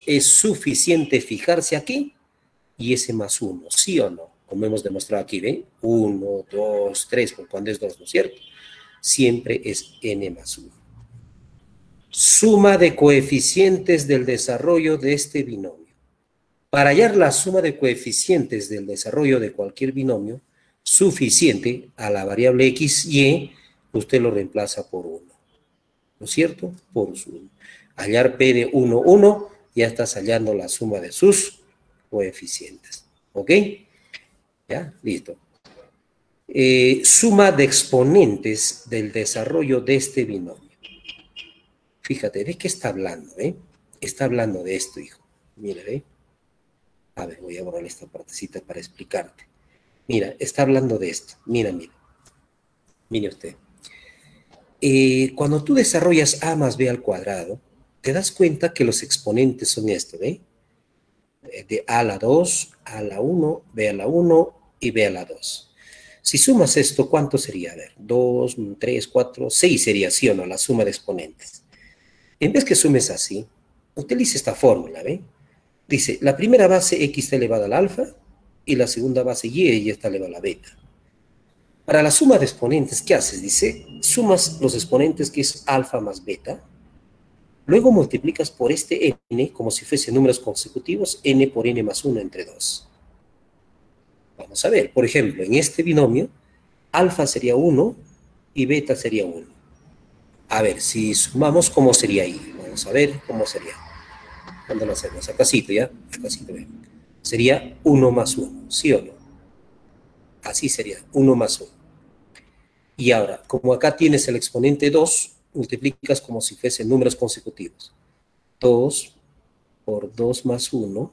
es suficiente fijarse aquí y ese más 1, ¿sí o no? Como hemos demostrado aquí, ¿ven? 1, 2, 3, cuando es 2, ¿no es cierto? Siempre es n más 1. Suma de coeficientes del desarrollo de este binomio. Para hallar la suma de coeficientes del desarrollo de cualquier binomio suficiente a la variable x, y, usted lo reemplaza por 1. ¿No es cierto? Por 1. Hallar P de 1, 1, ya estás hallando la suma de sus coeficientes. ¿Ok? ¿Ya? Listo. Suma de exponentes del desarrollo de este binomio. Fíjate, ¿de qué está hablando? Está hablando de esto, hijo. Mira, ¿ve? A ver, voy a borrar esta partecita para explicarte. Mira, está hablando de esto. Mira. Mire usted. Cuando tú desarrollas a más b al cuadrado, te das cuenta que los exponentes son esto, ¿ve? De a a la 2, a la 1, b a la 1 y b a la 2. Si sumas esto, ¿cuánto sería? A ver, 2, 3, 4, 6 sería, ¿sí o no? La suma de exponentes. En vez que sumes así, utiliza esta fórmula, ¿ve? Dice, la primera base x está elevada al alfa y la segunda base y está elevada a la beta. Para la suma de exponentes, ¿qué haces? Dice, sumas los exponentes que es alfa más beta, luego multiplicas por este n como si fuesen números consecutivos, n por n más 1 entre 2. Vamos a ver, por ejemplo, en este binomio, alfa sería 1 y beta sería 1. A ver, si sumamos, ¿cómo sería ahí? Vamos a ver cómo sería. ¿Cuándo lo hacemos? Acácito, ¿ya? Acácito, ¿ve? Sería 1 más 1, ¿sí o no? Así sería, 1 más 1. Y ahora, como acá tienes el exponente 2, multiplicas como si fuesen números consecutivos. 2 por 2 más 1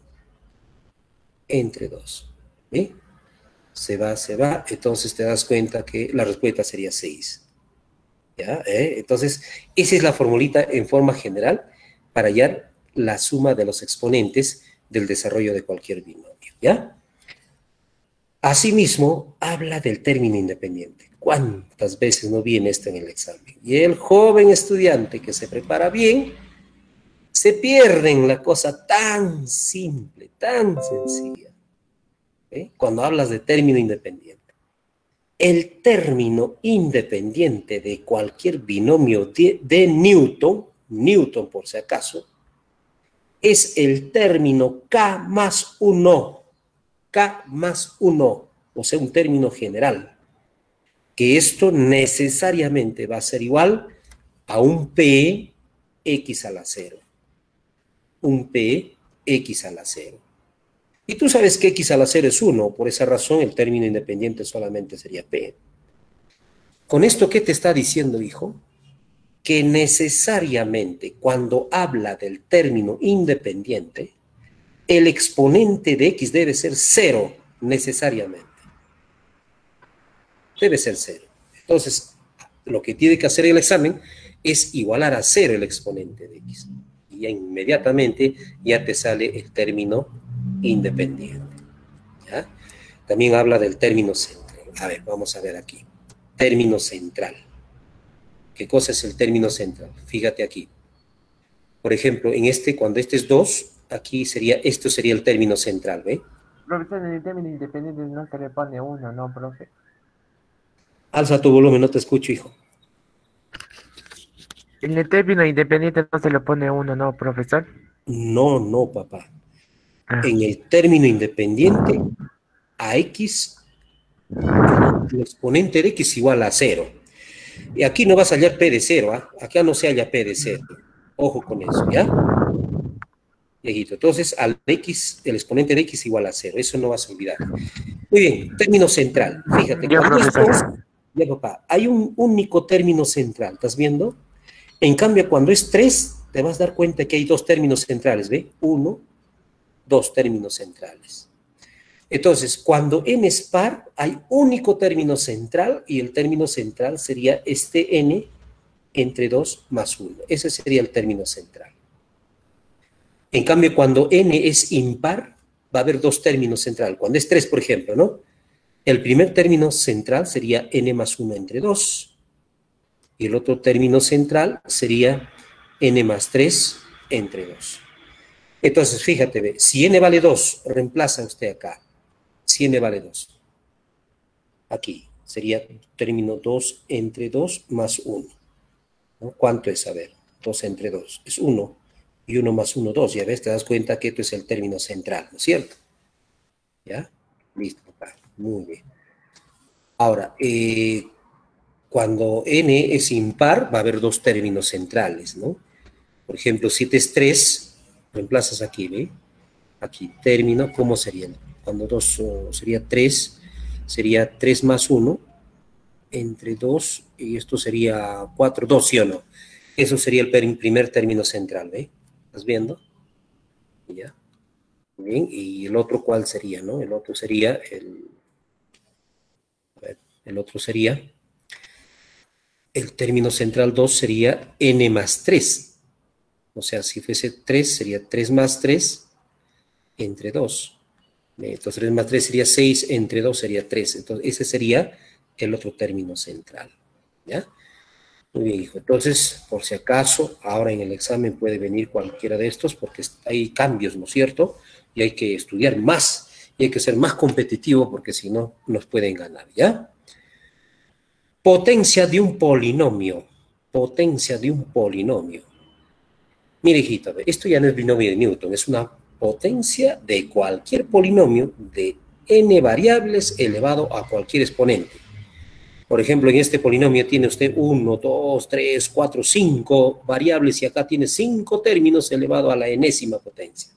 entre 2. ¿Ve? Se va, entonces te das cuenta que la respuesta sería 6. ¿Ya? Entonces, esa es la formulita en forma general para hallar la suma de los exponentes del desarrollo de cualquier binomio. ¿Ya? Asimismo, habla del término independiente. ¿Cuántas veces no viene esto en el examen? Y el joven estudiante que se prepara bien, se pierde en la cosa tan simple, tan sencilla. Cuando hablas de término independiente. El término independiente de cualquier binomio de Newton por si acaso, es el término K más 1. K más 1, o sea, un término general, que esto necesariamente va a ser igual a un P x a la 0. Un P x a la 0. Y tú sabes que x a la 0 es 1, por esa razón el término independiente solamente sería P. ¿Con esto qué te está diciendo, hijo? Que necesariamente cuando habla del término independiente, el exponente de x debe ser 0, necesariamente. Debe ser 0. Entonces, lo que tiene que hacer el examen es igualar a 0 el exponente de x. Y ya inmediatamente ya te sale el término independiente. ¿Ya? También habla del término central. A ver, vamos a ver aquí. Término central. ¿Qué cosa es el término central? Fíjate aquí. Por ejemplo, en este, cuando este es 2, aquí sería, esto sería el término central, ¿ve? Profesor, en el término independiente no se le pone 1, ¿no, profe? Alza tu volumen, no te escucho, hijo. En el término independiente no se le pone 1, ¿no, profesor? No, papá. Ah, En el término independiente, a x, el exponente de x igual a 0. Y aquí no vas a hallar p de 0, ¿ah? Acá no se halla p de 0. Ojo con eso, ¿ya? Viejito. Entonces, al x, el exponente de x igual a 0. Eso no vas a olvidar. Muy bien, término central. Fíjate, ya, cuando es profesor. 2, ya papá, hay un único término central, ¿estás viendo? En cambio, cuando es 3, te vas a dar cuenta que hay dos términos centrales, ¿ve? 1, 2 términos centrales. Entonces, cuando n es par, hay único término central y el término central sería este n entre 2 más 1. Ese sería el término central. En cambio, cuando n es impar, va a haber dos términos centrales. Cuando es 3, por ejemplo, ¿no? El primer término central sería n más 1 entre 2. Y el otro término central sería n más 3 entre 2. Entonces, fíjate, ve, si n vale 2, reemplaza usted acá. Si n vale 2. Aquí sería término 2 entre 2 más 1. ¿No? ¿Cuánto es? A ver, 2 entre 2. Es 1. Y 1 más 1, 2. Ya ves, te das cuenta que esto es el término central, ¿no es cierto? ¿Ya? Listo, papá. Muy bien. Ahora, cuando n es impar, va a haber dos términos centrales, ¿no? Por ejemplo, si es 3, reemplazas aquí, ¿ve? Aquí, término, ¿cómo sería? Cuando 2 sería 3, sería 3 más 1, entre 2, y esto sería 4, 2, ¿sí o no? Eso sería el primer término central, ¿ve? ¿Estás viendo? ¿Ya? Bien, y el otro, ¿cuál sería, no? El otro sería a ver, el otro sería, el término central 2 sería n más 3. O sea, si fuese 3, sería 3 más 3 entre 2. Entonces 3 más 3 sería 6, entre 2 sería 3. Entonces ese sería el otro término central. ¿Ya? Muy bien, hijo. Entonces, por si acaso, ahora en el examen puede venir cualquiera de estos porque hay cambios, ¿no es cierto? Y hay que estudiar más y hay que ser más competitivo porque si no, nos pueden ganar, ¿ya? Potencia de un polinomio. Potencia de un polinomio. Mire, hijito, esto ya no es binomio de Newton, es una potencia de cualquier polinomio de n variables elevado a cualquier exponente. Por ejemplo, en este polinomio tiene usted 1, 2, 3, 4, 5 variables y acá tiene 5 términos elevado a la enésima potencia.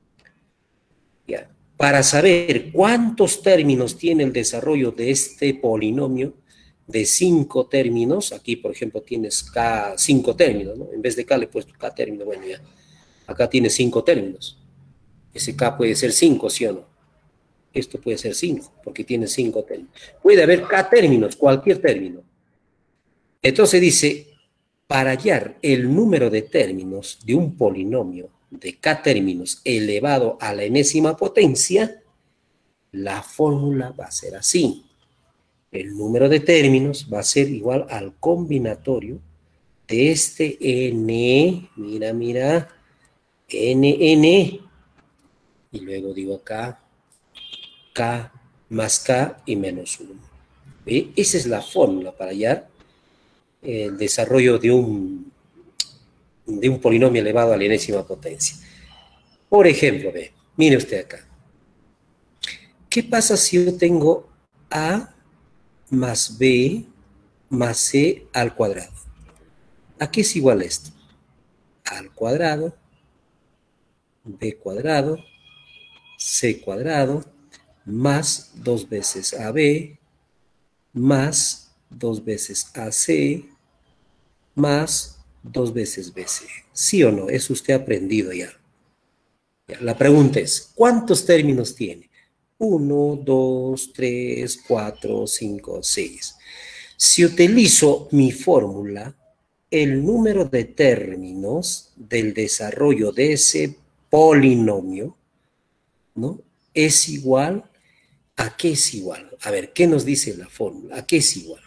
Ya. Para saber cuántos términos tiene el desarrollo de este polinomio de 5 términos, aquí por ejemplo tienes K 5 términos, ¿no? En vez de K le he puesto K término, bueno ya, acá tiene 5 términos. Ese K puede ser 5, ¿sí o no? Esto puede ser 5, porque tiene 5 términos. Puede haber K términos, cualquier término. Entonces dice, para hallar el número de términos de un polinomio de K términos elevado a la enésima potencia, la fórmula va a ser así. El número de términos va a ser igual al combinatorio de este n, mira, n, y luego digo acá, k más k y menos 1. ¿Ve? Esa es la fórmula para hallar el desarrollo de un polinomio elevado a la enésima potencia. Por ejemplo, ve, mire usted acá. ¿Qué pasa si yo tengo a más b más c al cuadrado? ¿A qué es igual esto? A al cuadrado, b cuadrado, c cuadrado, más 2 veces ab, más 2 veces ac, más 2 veces bc. ¿Sí o no? Eso usted ha aprendido ya. La pregunta es, ¿cuántos términos tiene? 1, 2, 3, 4, 5, 6. Si utilizo mi fórmula, el número de términos del desarrollo de ese polinomio, ¿no? Es igual, ¿a qué es igual? A ver, ¿qué nos dice la fórmula? ¿A qué es igual?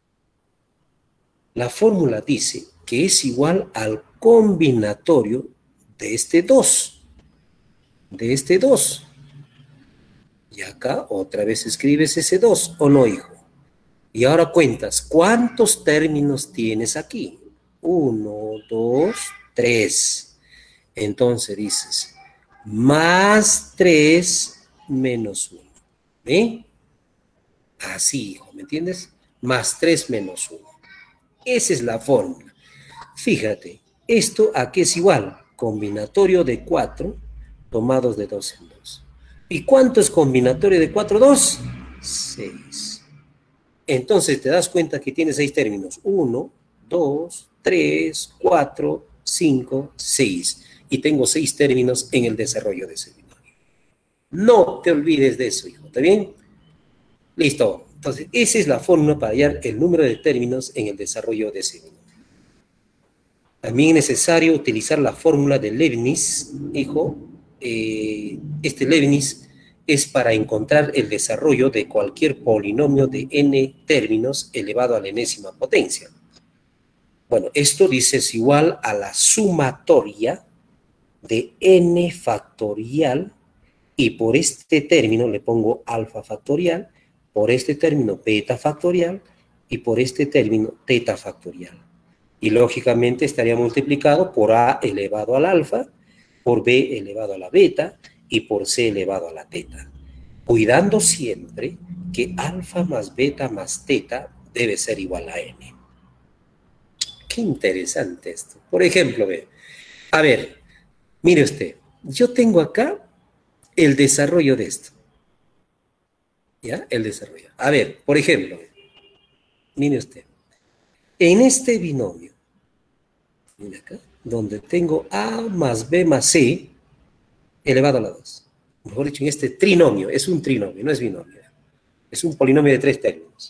La fórmula dice que es igual al combinatorio de este 2. De este 2. Y acá otra vez escribes ese 2, ¿o no, hijo? Y ahora cuentas, ¿cuántos términos tienes aquí? 1, 2, 3. Entonces dices, más 3 menos 1. ¿Ve? Así, hijo, ¿me entiendes? Más 3 menos 1. Esa es la fórmula. Fíjate, ¿esto a qué es igual? Combinatorio de 4 tomados de 2 en 2. ¿Y cuánto es combinatorio de 4, 2? 6. Entonces te das cuenta que tiene 6 términos. 1, 2, 3, 4, 5, 6. Y tengo 6 términos en el desarrollo de ese binomio. No te olvides de eso, hijo. ¿Está bien? Listo. Entonces, esa es la fórmula para hallar el número de términos en el desarrollo de ese binomio. También es necesario utilizar la fórmula de Leibniz, hijo. Este Leibniz es para encontrar el desarrollo de cualquier polinomio de n términos elevado a la enésima potencia. Bueno, esto dice es igual a la sumatoria de n factorial, y por este término le pongo alfa factorial, por este término beta factorial, y por este término teta factorial. Y lógicamente estaría multiplicado por a elevado al alfa, por b elevado a la beta, y por c elevado a la teta. Cuidando siempre que alfa más beta más teta debe ser igual a n. Qué interesante esto. Por ejemplo, a ver, mire usted, yo tengo acá el desarrollo de esto. ¿Ya? El desarrollo. A ver, por ejemplo, mire usted, en este binomio, mire acá, donde tengo a más b más c elevado a la 2. Mejor dicho, en este trinomio, es un trinomio, no es binomio. Es un polinomio de 3 términos.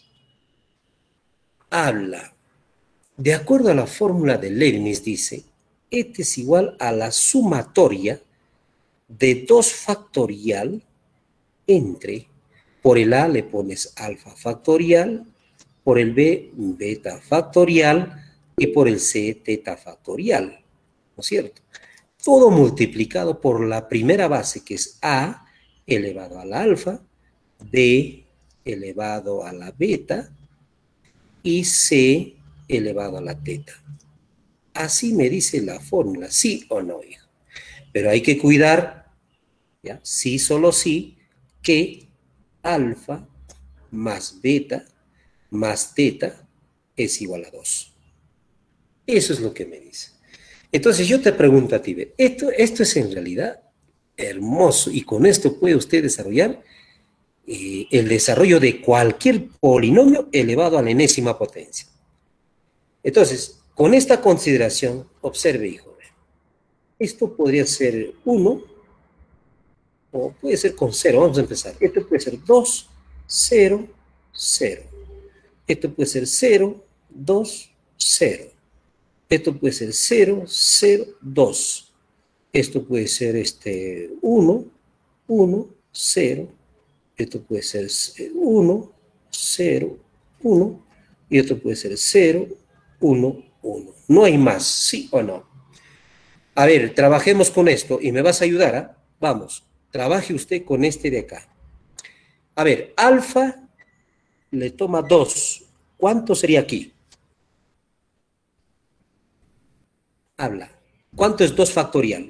Habla, de acuerdo a la fórmula de Leibniz, dice, este es igual a la sumatoria de 2 factorial entre, por el a le pones alfa factorial, por el b beta factorial y por el c teta factorial, ¿no es cierto? Todo multiplicado por la primera base, que es a elevado al alfa, b elevado a la beta y c elevado a la teta. Así me dice la fórmula, sí o no, hijo. Pero hay que cuidar, ¿ya? Sí, solo sí, que alfa más beta más teta es igual a 2. Eso es lo que me dice. Entonces yo te pregunto a ti, esto es en realidad hermoso, y con esto puede usted desarrollar el desarrollo de cualquier polinomio elevado a la enésima potencia. Entonces, con esta consideración, observe, hijo, esto podría ser 1, o puede ser con 0, vamos a empezar. Esto puede ser 2, 0, 0. Esto puede ser 0, 2, 0. Esto puede ser 0, 0, 2. Esto puede ser 1, 1, 0. Esto puede ser 1, 0, 1. Y esto puede ser 0, 1, 1. No hay más, ¿sí o no? A ver, trabajemos con esto y me vas a ayudar, ¿ah? Vamos, trabaje usted con este de acá. A ver, alfa le toma 2. ¿Cuánto sería aquí? Habla. ¿Cuánto es 2 factorial?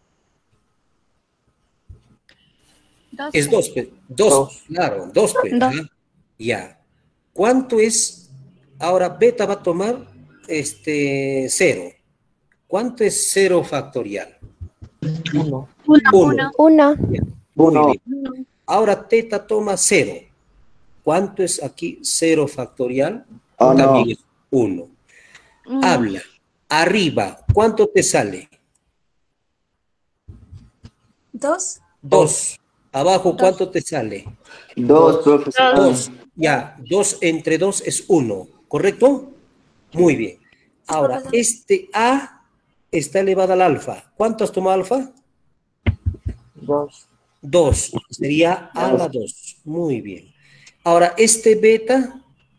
12. Es 2, pues. 2, claro, 2, pues. Dos. Ya. ¿Cuánto es? Ahora beta va a tomar 0. ¿Cuánto es 0 factorial? 1. 1. 1. Muy bien. Ahora teta toma 0. ¿Cuánto es aquí 0 factorial? También es 1. Habla. Arriba, ¿cuánto te sale? 2. 2. Abajo, ¿cuánto te sale? 2, profesor. 2. Ya, 2 entre 2 es 1, ¿correcto? Muy bien. Ahora, este A está elevado al alfa. ¿Cuánto has tomado alfa? 2. 2. Sería a la 2. Muy bien. Ahora, este beta,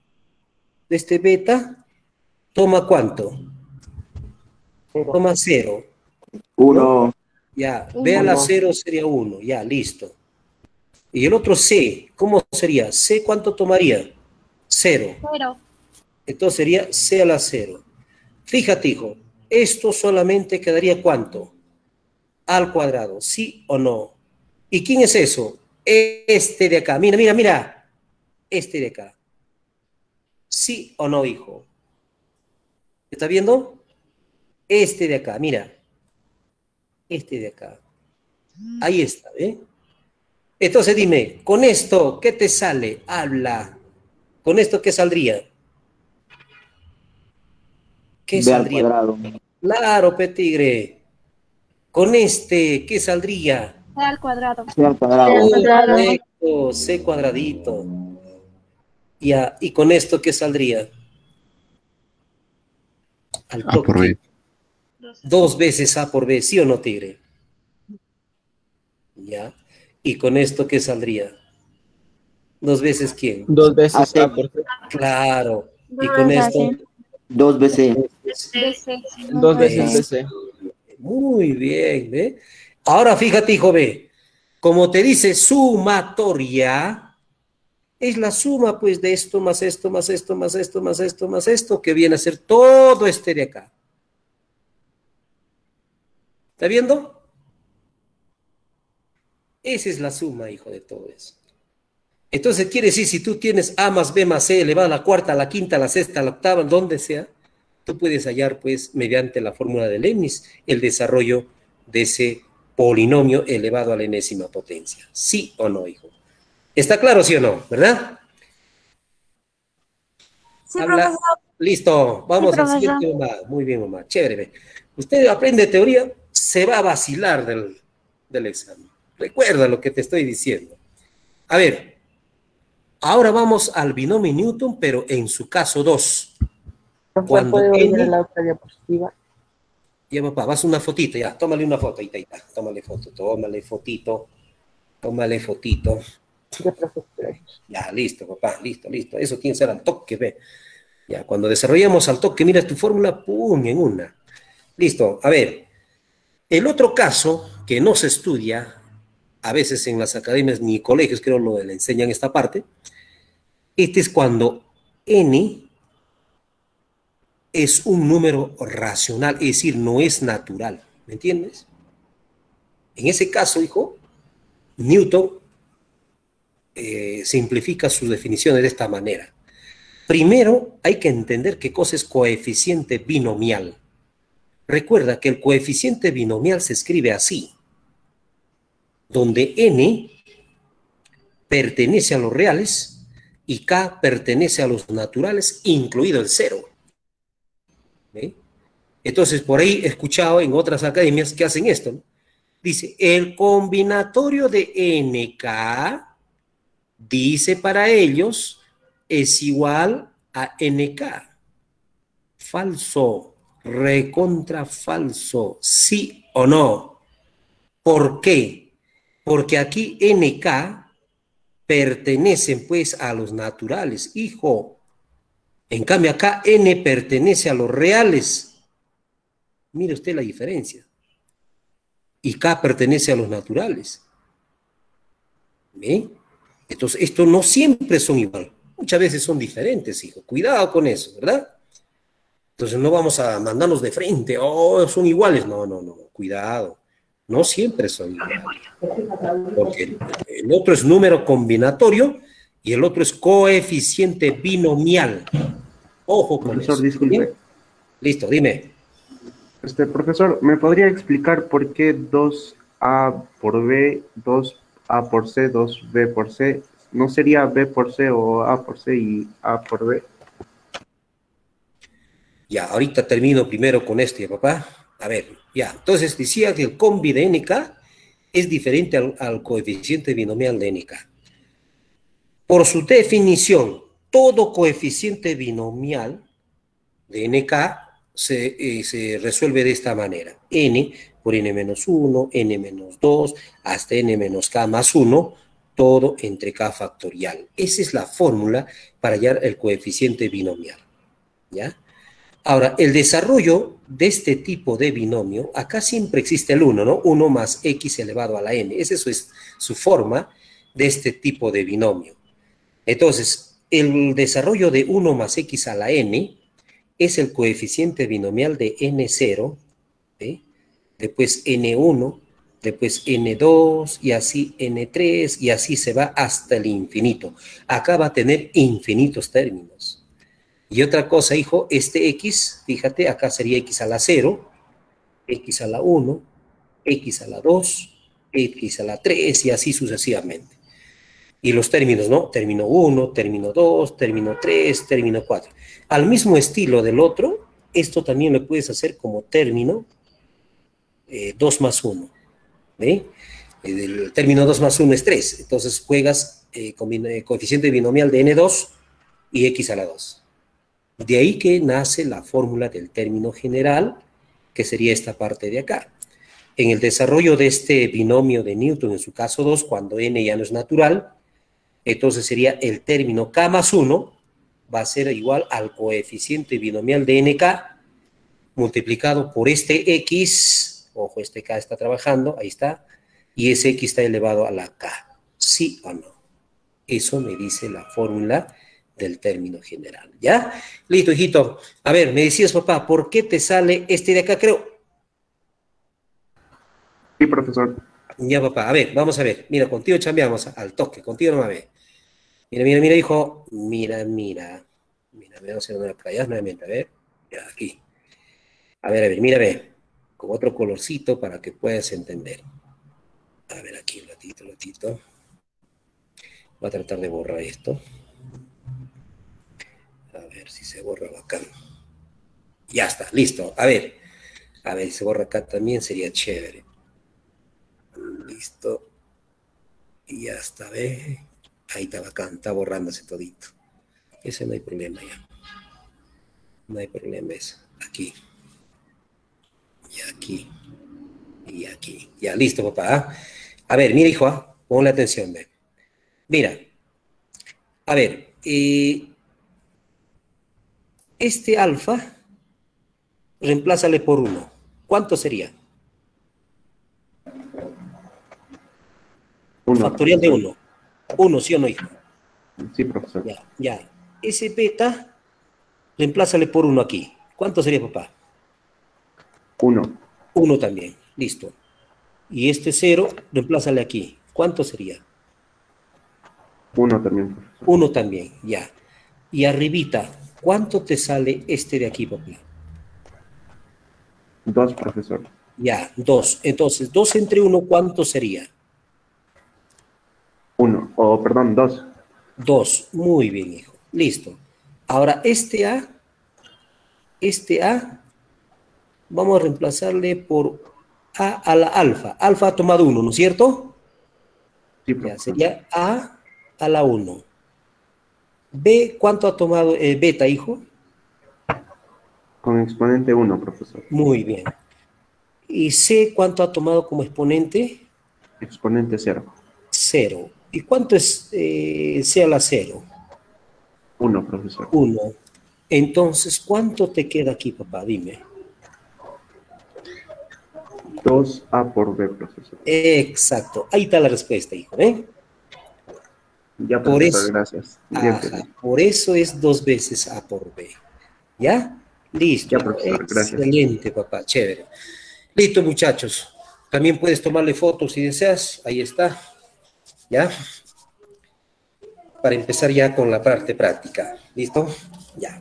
¿toma cuánto? 0. Toma 0. 1. Ya, B a la 0 sería 1. Ya, listo. Y el otro C, ¿cómo sería? C, ¿cuánto tomaría? 0. 0. Entonces sería C a la 0. Fíjate, hijo, esto solamente quedaría ¿cuánto? Al cuadrado, ¿sí o no? ¿Y quién es eso? Este de acá. Mira, mira, mira. Este de acá. ¿Sí o no, hijo? ¿Está viendo? Este de acá, mira. Este de acá. Ahí está, ¿eh? Entonces dime, con esto, ¿qué te sale? Habla. ¿Con esto qué saldría? ¿Qué B al saldría? cuadrado. Claro, petigre. Con este, ¿qué saldría? C al cuadrado. C al cuadrado. Correcto, C cuadradito. Ya, ¿y con esto qué saldría? Al A por toque. B. 2 veces A por B, ¿sí o no, tigre? Ya. ¿Y con esto qué saldría? 2 veces ¿quién? 2 veces A A por C. Claro. ¿Y con esto? 2 veces. DC. 2 veces BC. Muy bien, ¿ve? Ahora fíjate, hijo, ve. Como te dice sumatoria, es la suma, pues, de esto más esto, más esto, más esto, más esto, más esto, que viene a ser todo este de acá. ¿Está viendo? Esa es la suma, hijo, de todo eso. Entonces, quiere decir, si tú tienes A más B más C elevado a la cuarta, a la quinta, a la sexta, a la octava, donde sea, tú puedes hallar, pues, mediante la fórmula de Leibniz, el desarrollo de ese polinomio elevado a la enésima potencia. ¿Sí o no, hijo? ¿Está claro, sí o no? ¿Verdad? Sí, Habla. profesor. Listo. Vamos Sí, al profesor. siguiente, mamá. Muy bien, mamá. Chévere. Ve. Usted aprende teoría, se va a vacilar del examen. Recuerda lo que te estoy diciendo. A ver, ahora vamos al binomio Newton, pero en su caso 2. Profesor, Cuando ¿puede volver a n... la otra diapositiva? Ya, papá, vas una fotito, ya. Tómale una foto. Ahí está. Tómale foto, tómale fotito. Tómale fotito. Ya, profesor. Ya, listo, papá. Listo, listo. Eso tiene que ser al toque, ve. Ya, cuando desarrollamos al toque, mira tu fórmula, pum, en una. Listo. A ver, el otro caso que no se estudia, a veces en las academias ni colegios, creo lo le enseñan esta parte, este es cuando n es un número racional, es decir, no es natural. ¿Me entiendes? En ese caso, hijo, Newton simplifica sus definiciones de esta manera. Primero, hay que entender qué cosa es coeficiente binomial. Recuerda que el coeficiente binomial se escribe así, donde n pertenece a los reales y k pertenece a los naturales, incluido el cero. ¿Ve? Entonces, por ahí he escuchado en otras academias que hacen esto, ¿no? Dice, el combinatorio de nk, dice para ellos, es igual a nk. Falso, recontra falso, sí o no. ¿Por qué? Porque aquí nk pertenecen pues a los naturales, hijo. En cambio acá n pertenece a los reales. Mire usted la diferencia. Y k pertenece a los naturales. ¿Ve? Entonces, esto no siempre son igual. Muchas veces son diferentes, hijo. Cuidado con eso, ¿verdad? Entonces, no vamos a mandarnos de frente. Oh, son iguales. No, no, no. Cuidado. No siempre son iguales. Porque el otro es número combinatorio y el otro es coeficiente binomial. Ojo con Profesor, eso. disculpe. ¿Bien? Listo, dime. Profesor, ¿me podría explicar por qué 2A por B, 2A por C, 2B por C, no sería B por C o A por C y A por B? Ya, ahorita termino primero con esto, ya, papá. A ver, ya. Entonces decía que el combi de NK es diferente al coeficiente binomial de NK. Por su definición, todo coeficiente binomial de NK se resuelve de esta manera. N por n-1, n-2, hasta n-k más 1, todo entre k factorial. Esa es la fórmula para hallar el coeficiente binomial. ¿Ya? Ahora, el desarrollo de este tipo de binomio, acá siempre existe el 1, ¿no? 1 más x elevado a la n. Esa es su forma de este tipo de binomio. Entonces, el desarrollo de 1 más x a la n es el coeficiente binomial de n0, ¿eh? Después n1, después n2, y así n3, y así se va hasta el infinito. Acá va a tener infinitos términos. Y otra cosa, hijo, este x, fíjate, acá sería x a la 0, x a la 1, x a la 2, x a la 3, y así sucesivamente. Y los términos, ¿no? Término 1, término 2, término 3, término 4. Al mismo estilo del otro, esto también lo puedes hacer como término 2 más 1. ¿Ve? El término 2 más 1 es 3. Entonces juegas coeficiente binomial de n2 y x a la 2. De ahí que nace la fórmula del término general, que sería esta parte de acá. En el desarrollo de este binomio de Newton, en su caso 2, cuando n ya no es natural, entonces sería el término k más 1 va a ser igual al coeficiente binomial de nk multiplicado por este x ojo, este K está trabajando, ahí está, y ese X está elevado a la K, ¿sí o no? Eso me dice la fórmula del término general, ¿ya? Listo, hijito. A ver, me decías, papá, ¿por qué te sale este de acá, creo? Sí, profesor. Ya, papá, a ver, vamos a ver. Mira, contigo chambeamos al toque, contigo no me ve. Mira, mira, mira, hijo. Mira, mira. Mira, vamos a hacer una playa nuevamente, a ver. Ya, aquí. A ver, mira, ve. Con otro colorcito para que puedas entender. A ver, aquí, un ratito, un ratito. Voy a tratar de borrar esto. A ver si se borra bacán. Ya está, listo. A ver, si se borra acá también sería chévere. Listo. Y ya está, ve. Ahí está bacán, está borrándose todito. Ese no hay problema ya. No hay problema eso. Aquí. Y aquí. Y aquí. Ya, listo, papá. ¿Ah? A ver, mira, hijo, ¿ah? Ponle atención, ve. Mira. A ver, este alfa, reemplázale por 1. ¿Cuánto sería? 1. Factorial de 1. 1, ¿sí o no, hijo? Sí, profesor. Ya, ya. Ese beta, reemplázale por 1 aquí. ¿Cuánto sería, papá? 1. 1 también. Listo. Y este 0, reemplázale aquí. ¿Cuánto sería? 1 también, profesor. 1 también, ya. Y arribita, ¿cuánto te sale este de aquí, papá? 2, profesor. Ya, 2. Entonces, 2 entre 1, ¿cuánto sería? 1. O, perdón, 2. 2. Muy bien, hijo. Listo. Ahora, este A, vamos a reemplazarle por A a la alfa. Alfa ha tomado 1, ¿no es cierto? Sí, Ya, profesor. sería A a la 1. B, ¿cuánto ha tomado beta, hijo? Con exponente 1, profesor. Muy bien. ¿Y C, cuánto ha tomado como exponente? Exponente 0. 0. ¿Y cuánto es C a la 0? 1, profesor. 1. Entonces, ¿cuánto te queda aquí, papá? Dime. 2A por B, profesor. Exacto. Ahí está la respuesta, hijo. ¿Eh? Ya, Por profesor, eso. gracias. Ajá. Por eso es 2 veces A por B. ¿Ya? Listo. Ya, profesor, gracias. Excelente, papá. Chévere. Listo, muchachos. También puedes tomarle fotos si deseas. Ahí está. ¿Ya? Para empezar ya con la parte práctica. ¿Listo? Ya.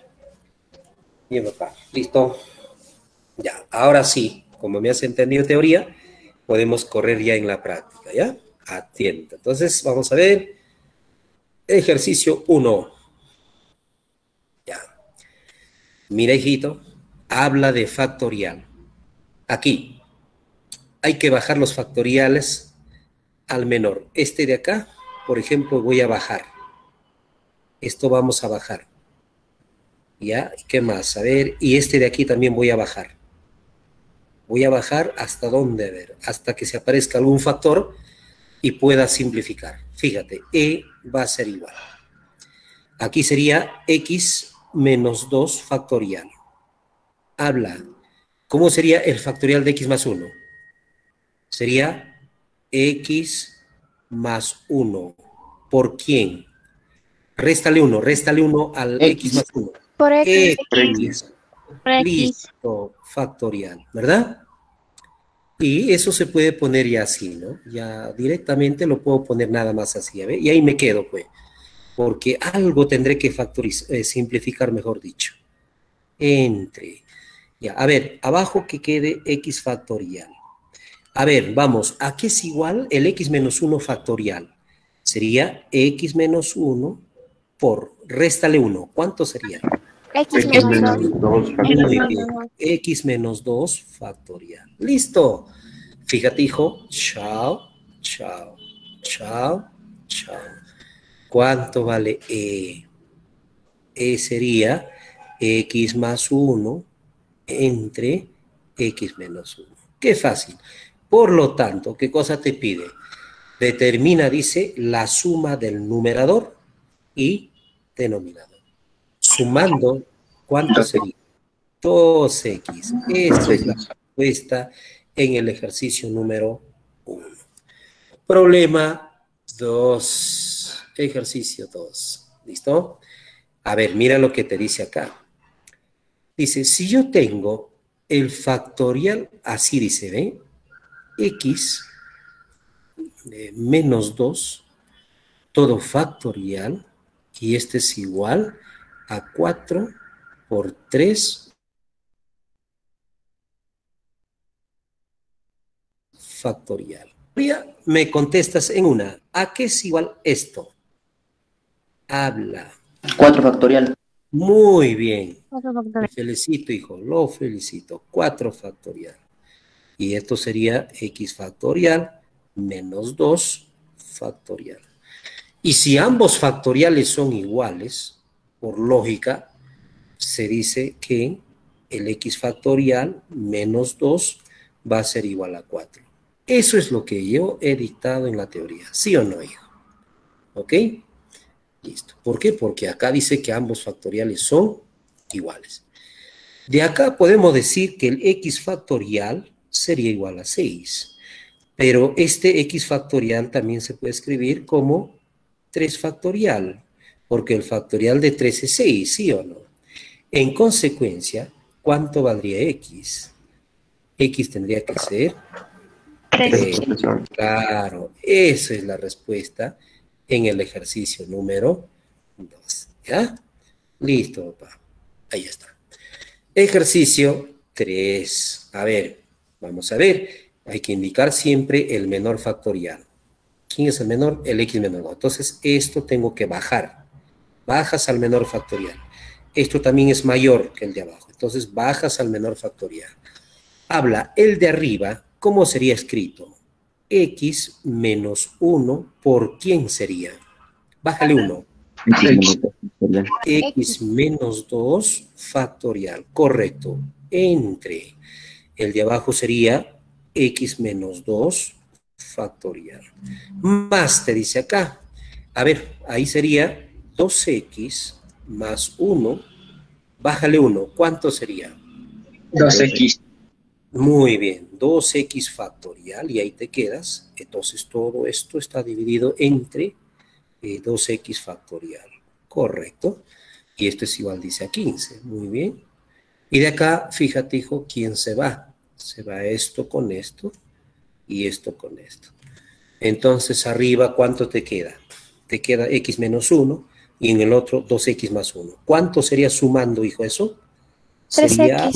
Bien, papá. ¿Listo? Ya. Ahora sí, como me has entendido teoría, podemos correr ya en la práctica, ¿ya? Atento. Entonces, vamos a ver. Ejercicio 1. Ya. Mira, hijito, habla de factorial. Aquí, hay que bajar los factoriales al menor. Este de acá, por ejemplo, voy a bajar. Esto vamos a bajar. ¿Ya? ¿Qué más? A ver, y este de aquí también voy a bajar. Voy a bajar hasta dónde, a ver, hasta que se aparezca algún factor y pueda simplificar. Fíjate, E va a ser igual. Aquí sería X menos 2 factorial. Habla. ¿Cómo sería el factorial de X más 1? Sería X más 1. ¿Por quién? Réstale 1 al X más 1. Por X. X. Por X. Listo, factorial, ¿verdad? Y eso se puede poner ya así, ¿no? Ya directamente lo puedo poner nada más así, ¿ve? Y ahí me quedo, pues. Porque algo tendré que simplificar, mejor dicho. Entre. Ya, a ver, abajo que quede X factorial. A ver, vamos, ¿a qué es igual el X menos 1 factorial? Sería X menos 1 por, réstale 1. ¿Cuánto sería? X X menos menos 2. 2 factorial. X menos 2 factorial. Listo. Fíjate, hijo. Chao, chao, chao, chao. ¿Cuánto vale E? E sería X más 1 entre X menos 1. Qué fácil. Por lo tanto, ¿qué cosa te pide? Determina, dice, la suma del numerador y denominador. Sumando, ¿cuánto sería? 2X. Esa es la respuesta en el ejercicio número 1. Problema 2. Ejercicio 2. ¿Listo? A ver, mira lo que te dice acá. Dice, si yo tengo el factorial, así dice, ¿ve? X menos 2, todo factorial, y este es igual a 4 por 3 factorial. Me contestas en una. ¿A qué es igual esto? Habla. 4 factorial. Muy bien. Lo felicito, hijo. Lo felicito. 4 factorial. Y esto sería x factorial menos 2 factorial. Y si ambos factoriales son iguales, por lógica, se dice que el x factorial menos 2 va a ser igual a 4. Eso es lo que yo he dictado en la teoría. ¿Sí o no, hijo? ¿Ok? Listo. ¿Por qué? Porque acá dice que ambos factoriales son iguales. De acá podemos decir que el x factorial sería igual a 6. Pero este x factorial también se puede escribir como 3 factorial, porque el factorial de 3 es 6, ¿sí o no? En consecuencia, ¿cuánto valdría x? X tendría que ser 3. Claro, esa es la respuesta en el ejercicio número 2. ¿Ya? Listo, papá. Ahí está. Ejercicio 3. A ver, vamos a ver. Hay que indicar siempre el menor factorial. ¿Quién es el menor? El x menor 2. Entonces, esto tengo que bajar. Bajas al menor factorial. Esto también es mayor que el de abajo. Entonces, bajas al menor factorial. Habla el de arriba. ¿Cómo sería escrito? X menos 1, ¿por quién sería? Bájale 1. X menos 2 factorial. Correcto. Entre. El de abajo sería x menos 2 factorial. Más te dice acá. A ver, ahí sería 2x más 1. Bájale 1. ¿Cuánto sería? 2x. Muy bien. 2x factorial. Y ahí te quedas. Entonces todo esto está dividido entre 2x factorial. Correcto. Y esto es igual, dice, a 15. Muy bien. Y de acá, fíjate, hijo, ¿quién se va? Se va esto con esto y esto con esto. Entonces, arriba, ¿cuánto te queda? Te queda x menos 1 y en el otro 2x más 1. ¿Cuánto sería sumando, hijo, eso? 3x. Sería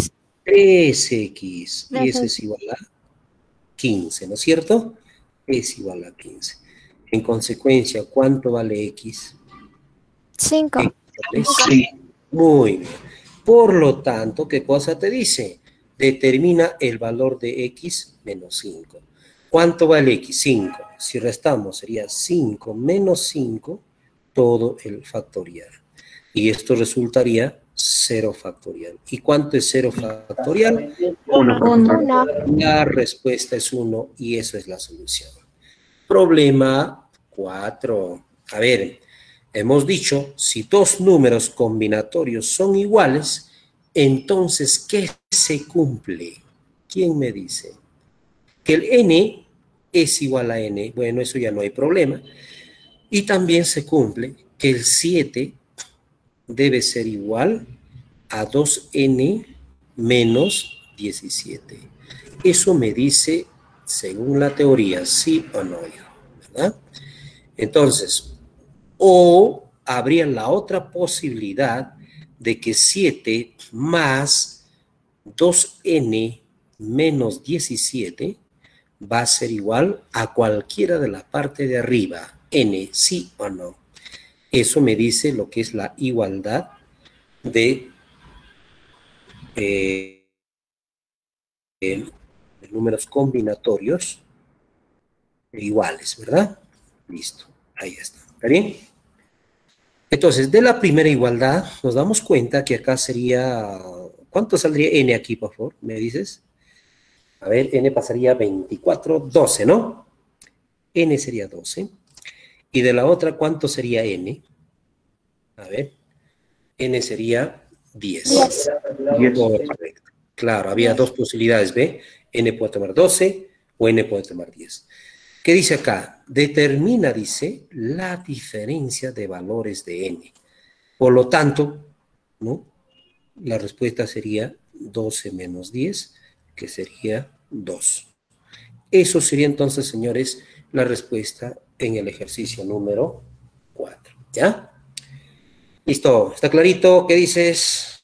3x. Y eso es igual a 15, ¿no es cierto? Es igual a 15. En consecuencia, ¿cuánto vale x? 5. ¿Vale? Sí. Muy bien. Por lo tanto, ¿qué cosa te dice? Determina el valor de x menos 5. ¿Cuánto vale x? 5. Si restamos, sería 5 menos 5, todo el factorial. Y esto resultaría 0 factorial. ¿Y cuánto es 0 factorial? 1. La respuesta es 1 y eso es la solución. Problema 4. A ver, hemos dicho, si dos números combinatorios son iguales, entonces, ¿qué se cumple? ¿Quién me dice? Que el n es igual a n. Bueno, eso ya no hay problema. Y también se cumple que el 7 debe ser igual a 2n menos 17. Eso me dice, según la teoría, sí o no, ¿verdad? Entonces, o habría la otra posibilidad de que 7 más 2n menos 17 va a ser igual a cualquiera de la parte de arriba, n, sí o no. Eso me dice lo que es la igualdad de números combinatorios iguales, ¿verdad? Listo, ahí está. ¿Está bien? Entonces, de la primera igualdad, nos damos cuenta que acá sería... ¿Cuánto saldría n aquí, por favor? ¿Me dices? A ver, n pasaría 24, 12, ¿no? N sería 12. Y de la otra, ¿cuánto sería n? A ver, n sería 10. 10. Correcto. Claro, había dos posibilidades, ¿ve? N puede tomar 12 o N puede tomar 10. ¿Qué dice acá? Determina, dice, la diferencia de valores de N. Por lo tanto, ¿no? La respuesta sería 12 menos 10, que sería 2. Eso sería entonces, señores, la respuesta en el ejercicio número 4. ¿Ya? Listo, ¿está clarito? ¿Qué dices?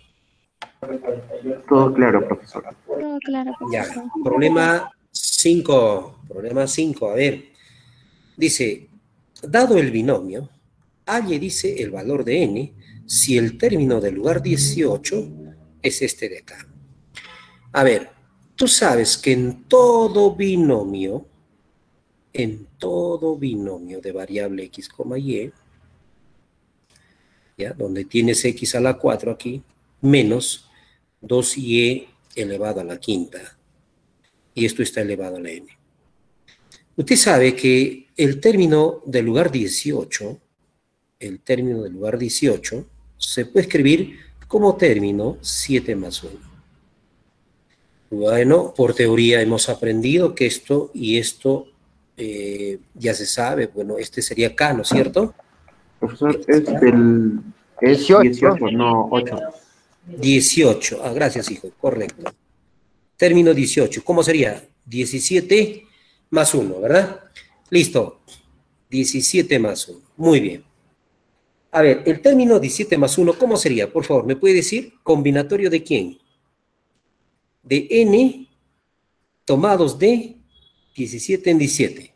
Todo claro, profesor. Todo claro, Ya, profesor. problema 5. Problema 5, a ver. Dice, dado el binomio, halle, dice, el valor de n si el término del lugar 18 es este de acá. A ver, tú sabes que en todo binomio de variable x, y, ¿ya? Donde tienes x a la 4 aquí, menos 2y elevado a la quinta. Y esto está elevado a la n. Usted sabe que el término del lugar 18, se puede escribir como término 7 más 1. Bueno, por teoría hemos aprendido que esto y esto ya se sabe. Bueno, este sería K, ¿no es cierto? Profesor, es 18, no 8. 18. Ah, gracias, hijo. Correcto. Término 18. ¿Cómo sería? 17 más 1, ¿verdad? Listo. 17 más 1. Muy bien. A ver, el término 17 más 1, ¿cómo sería? Por favor, ¿me puede decir combinatorio de quién? De n tomados de 17 en 17.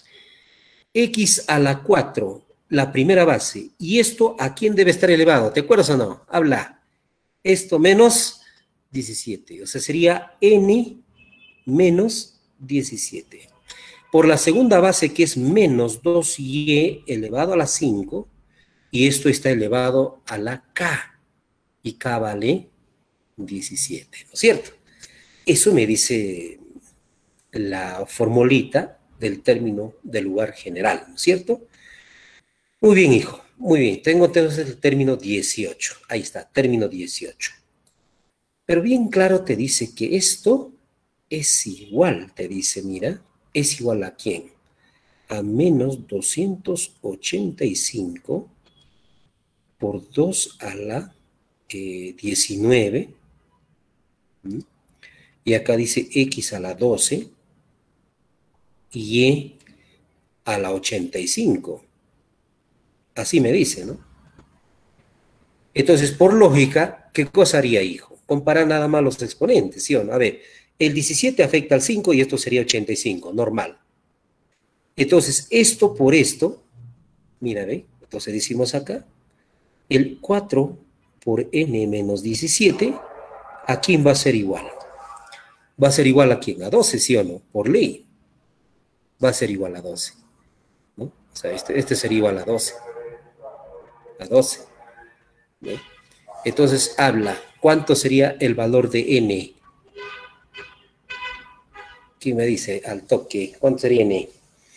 X a la 4, la primera base. ¿Y esto a quién debe estar elevado? ¿Te acuerdas o no? Habla. Esto menos 17. O sea, sería n menos 17. Por la segunda base, que es menos 2y elevado a la 5, y esto está elevado a la k, y k vale 17, ¿no es cierto? Eso me dice la formulita del término del lugar general, ¿no es cierto? Muy bien, hijo, muy bien. Tengo entonces el término 18. Ahí está, término 18. Pero bien claro te dice que esto es igual, te dice, mira, es igual a ¿quién? A menos 285 por 2 a la 19. Y acá dice x a la 12 y y a la 85. Así me dice, ¿no? Entonces, por lógica, ¿qué cosa haría, hijo? Comparar nada más los exponentes, ¿sí o no? A ver, el 17 afecta al 5 y esto sería 85, normal. Entonces, esto por esto, mira, ¿ve? Entonces decimos acá, el 4 por n menos 17, ¿a quién va a ser igual? ¿Va a ser igual a quién? A 12, ¿sí o no? Por ley. Va a ser igual a 12, ¿no? O sea, este sería igual a 12. A 12. ¿No? Entonces, habla. ¿Cuánto sería el valor de n? ¿Quién me dice al toque? ¿Cuánto sería n?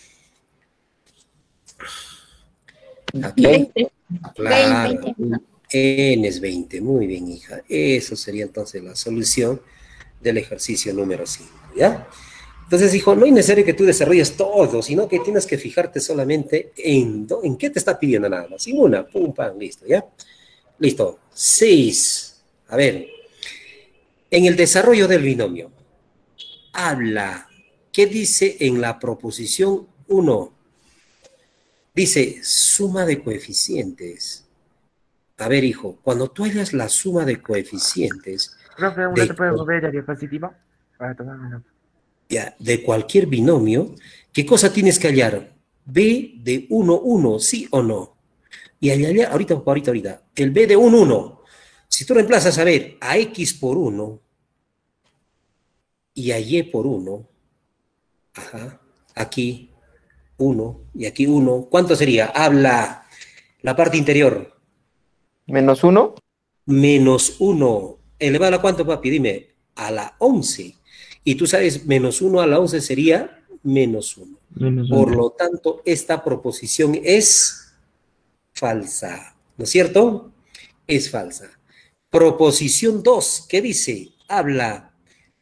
Aquí. 20. Claro. 20. N es 20. Muy bien, hija. Eso sería entonces la solución del ejercicio número 5, ¿ya? Entonces, hijo, no es necesario que tú desarrolles todo, sino que tienes que fijarte solamente en qué te está pidiendo nada más. Y una, pum, pam, listo, ¿ya? Listo. 6. A ver. En el desarrollo del binomio, habla. ¿Qué dice en la proposición 1? Dice, suma de coeficientes. A ver, hijo, cuando tú hallas la suma de coeficientes... Profe, ¿una te puede volver a diapositiva? Para tomármelo. Ya, de cualquier binomio, ¿qué cosa tienes que hallar? B de 1, 1, ¿sí o no? Y allá, ahorita, el B de 1, 1. Si tú reemplazas, a ver, a X por 1 y a Y por 1, ajá, aquí 1 y aquí 1, ¿cuánto sería? Habla la parte interior. ¿Menos 1? Menos 1. ¿Elevado a cuánto, papi? Dime, a la 11. Y tú sabes, menos 1 a la 11 sería menos 1. Por lo tanto, esta proposición es falsa. ¿No es cierto? Es falsa. Proposición 2, ¿qué dice? Habla.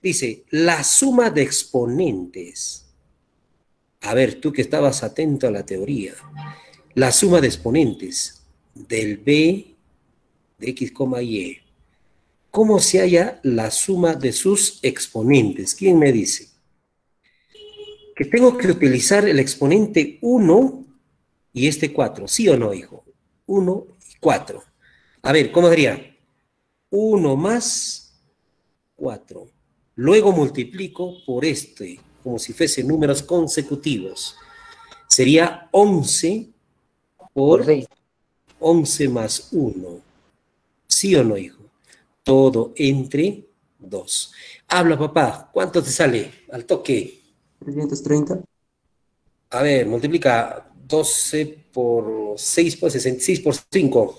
Dice, la suma de exponentes. A ver, tú que estabas atento a la teoría. La suma de exponentes del b de x, y. ¿Cómo se halla la suma de sus exponentes? ¿Quién me dice? Que tengo que utilizar el exponente 1 y este 4. ¿Sí o no, hijo? 1 y 4. A ver, ¿cómo sería? 1 más 4. Luego multiplico por este, como si fuesen números consecutivos. Sería 11 por 6. 11 más 1. ¿Sí o no, hijo? Todo entre 2. Habla, papá. ¿Cuánto te sale? Al toque. 330. A ver, multiplica 12 por 6 por 66 por 5.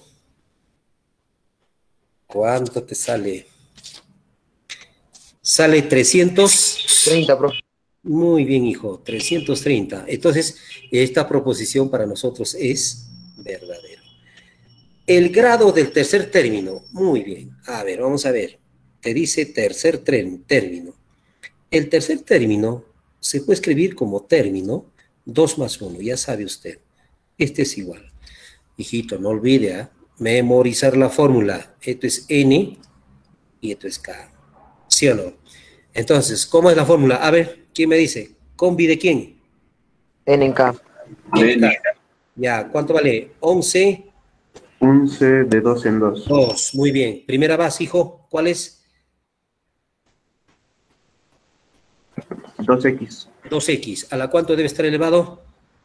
¿Cuánto te sale? Sale 330, profe. Muy bien, hijo, 330. Entonces, esta proposición para nosotros es verdadera. El grado del tercer término. Muy bien. A ver, vamos a ver. Te dice tercer término. El tercer término se puede escribir como término 2 más 1. Ya sabe usted. Este es igual. Hijito, no olvide memorizar la fórmula. Esto es n y esto es k. ¿Sí o no? Entonces, ¿cómo es la fórmula? A ver, ¿quién me dice? ¿Combi de quién? N en K. Ya, ¿cuánto vale? 11. 11 de 2 en 2. 2, muy bien. Primera base, hijo, ¿cuál es? 2x. 2x. ¿A la cuánto debe estar elevado?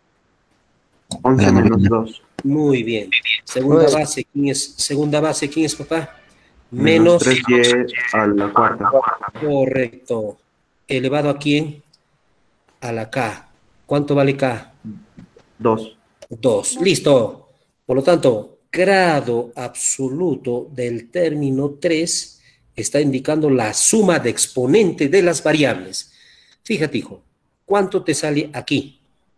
11 menos 2. Muy bien. Segunda Pues, base, ¿quién es, papá? Menos Menos 3y a la cuarta. Correcto. ¿Elevado a quién? A la k. ¿Cuánto vale k? 2. 2. Listo. Por lo tanto, grado absoluto del término 3 está indicando la suma de exponente de las variables. Fíjate, hijo, ¿cuánto te sale aquí?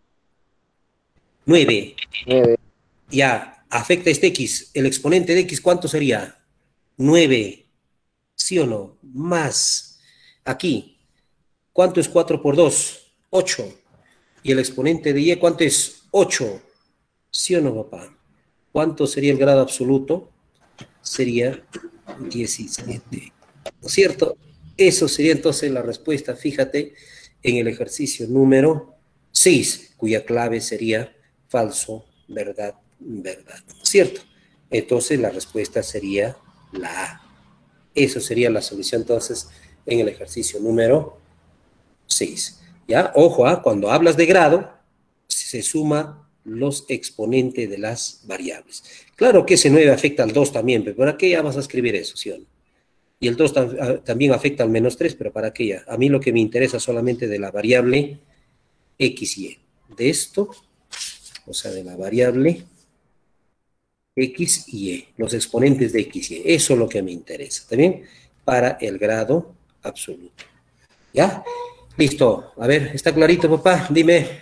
9. 9. Ya, afecta este x. El exponente de x, ¿cuánto sería? 9. ¿Sí o no? Más. Aquí, ¿cuánto es 4 por 2? 8. Y el exponente de y, ¿cuánto es? 8. ¿Sí o no, papá? ¿Cuánto sería el grado absoluto? Sería 17. ¿No es cierto? Eso sería entonces la respuesta, fíjate, en el ejercicio número 6, cuya clave sería falso, verdad, verdad. ¿No es cierto? Entonces la respuesta sería la A. Eso sería la solución entonces en el ejercicio número 6. ¿Ya? Ojo, cuando hablas de grado, se suma los exponentes de las variables. Claro que ese 9 afecta al 2 también, pero ¿para qué ya vas a escribir eso, sí o no? Y el 2 también afecta al menos 3, pero ¿para qué ya? A mí lo que me interesa solamente de la variable x y. De esto, o sea, de la variable x y y, los exponentes de x y. Eso es lo que me interesa, ¿también? Para el grado absoluto. ¿Ya? Listo. A ver, ¿está clarito, papá? Dime.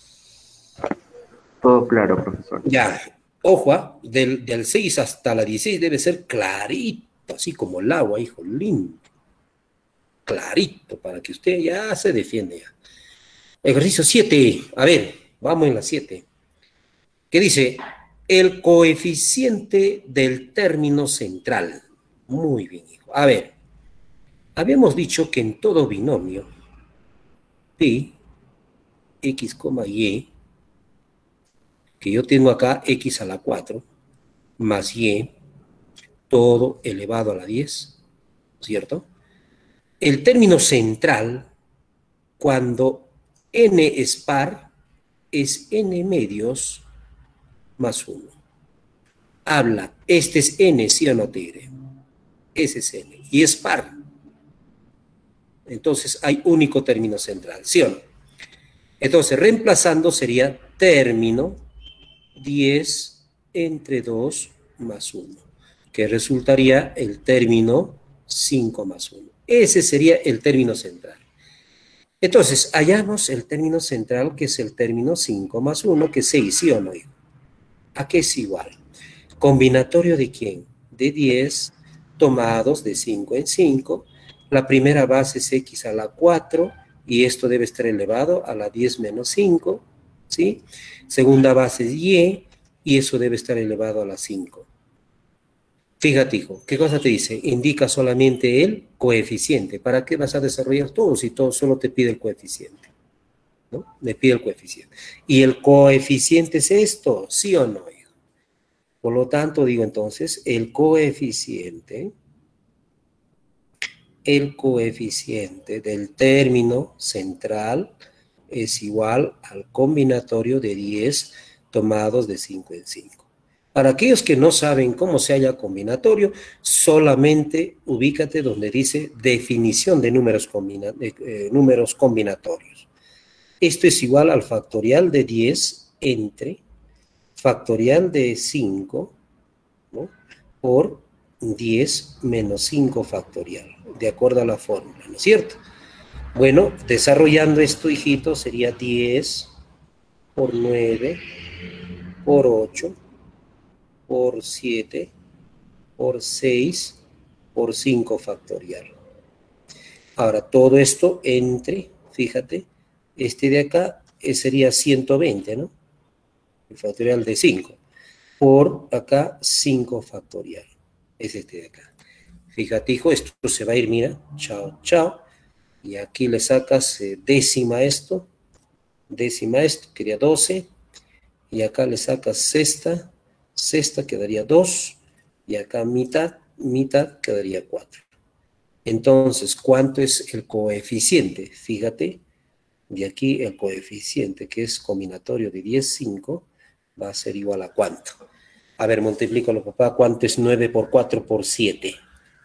Todo claro, profesor. Ya. Ojo, del 6 hasta la 16 debe ser clarito, así como el agua, hijo, lindo. Clarito, para que usted ya se defiende. Ya. Ejercicio 7. A ver, vamos en la 7. ¿Qué dice? El coeficiente del término central. Muy bien, hijo. A ver, habíamos dicho que en todo binomio, P, X, Y, que yo tengo acá X a la 4, más Y, todo elevado a la 10, ¿cierto? El término central, cuando n es par, es n medios más 1. Habla, este es n, ¿sí o no, tigre? Ese es n, y es par. Entonces hay único término central, ¿sí o no? Entonces, reemplazando sería término 10 entre 2 más 1, que resultaría el término 5 más 1. Ese sería el término central. Entonces, hallamos el término central, que es el término 5 más 1, que es 6, ¿sí o no? ¿A qué es igual? Combinatorio de quién? De 10 tomados de 5 en 5 La primera base es x a la 4 y esto debe estar elevado a la 10 menos 5, ¿sí? Segunda base es y eso debe estar elevado a la 5. Fíjate, hijo, ¿qué cosa te dice? Indica solamente el coeficiente. ¿Para qué vas a desarrollar todo si todo solo te pide el coeficiente? ¿No? Me pide el coeficiente. ¿Y el coeficiente es esto? ¿Sí o no, hijo? Por lo tanto, digo entonces, el coeficiente del término central es igual al combinatorio de 10 tomados de 5 en 5. Para aquellos que no saben cómo se halla combinatorio, solamente ubícate donde dice definición de números combinatorios. Esto es igual al factorial de 10 entre factorial de 5, ¿no?, por 10 menos 5 factorial, de acuerdo a la fórmula, ¿no es cierto? Bueno, desarrollando esto, hijito, sería 10 por 9 por 8 por 7 por 6 por 5 factorial. Ahora, todo esto entre, fíjate, este de acá sería 120, ¿no? El factorial de 5. Por acá, 5 factorial. Es este de acá. Fíjate, hijo, esto se va a ir, mira, chao, chao. Y aquí le sacas décima esto, quedaría 12. Y acá le sacas sexta, quedaría 2. Y acá mitad quedaría 4. Entonces, ¿cuánto es el coeficiente? Fíjate, de aquí el coeficiente, que es combinatorio de 10, 5, va a ser igual a ¿cuánto? A ver, multiplícalo, papá. ¿Cuánto es 9 por 4 por 7?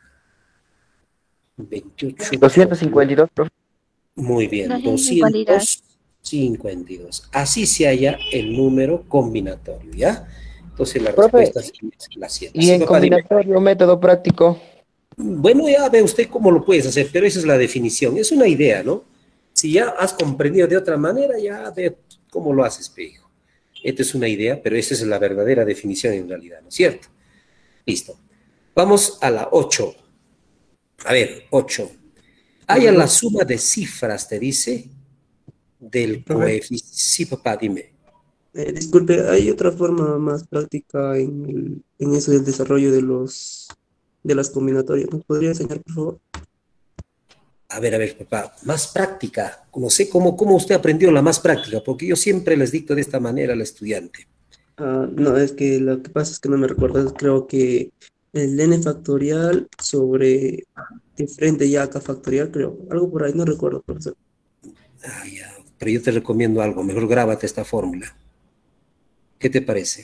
28. 252, profe. Muy bien, 252. 252. Así se halla el número combinatorio, ¿ya? Entonces la Profe, respuesta es la 7. Y en combinatorio, método práctico. Bueno, ya ve usted cómo lo puedes hacer, pero esa es la definición. Es una idea, ¿no? Si ya has comprendido de otra manera, ya ve cómo lo haces, hijo. Esta es una idea, pero esa es la verdadera definición en realidad, ¿no es cierto? Listo. Vamos a la 8. A ver, 8. Haya la suma de cifras, te dice, del coeficiente. Sí, papá, dime. Disculpe, ¿hay otra forma más práctica en eso del desarrollo de las combinatorias? ¿Nos podría enseñar, por favor? A ver, papá, más práctica. No sé cómo usted aprendió la más práctica, porque yo siempre les dicto de esta manera al estudiante. No, es que lo que pasa es que no me recuerdo. Creo que el n factorial sobre diferente ya k factorial, creo. Algo por ahí, no recuerdo, profesor. Ya. Pero yo te recomiendo algo. Mejor grábate esta fórmula. ¿Qué te parece?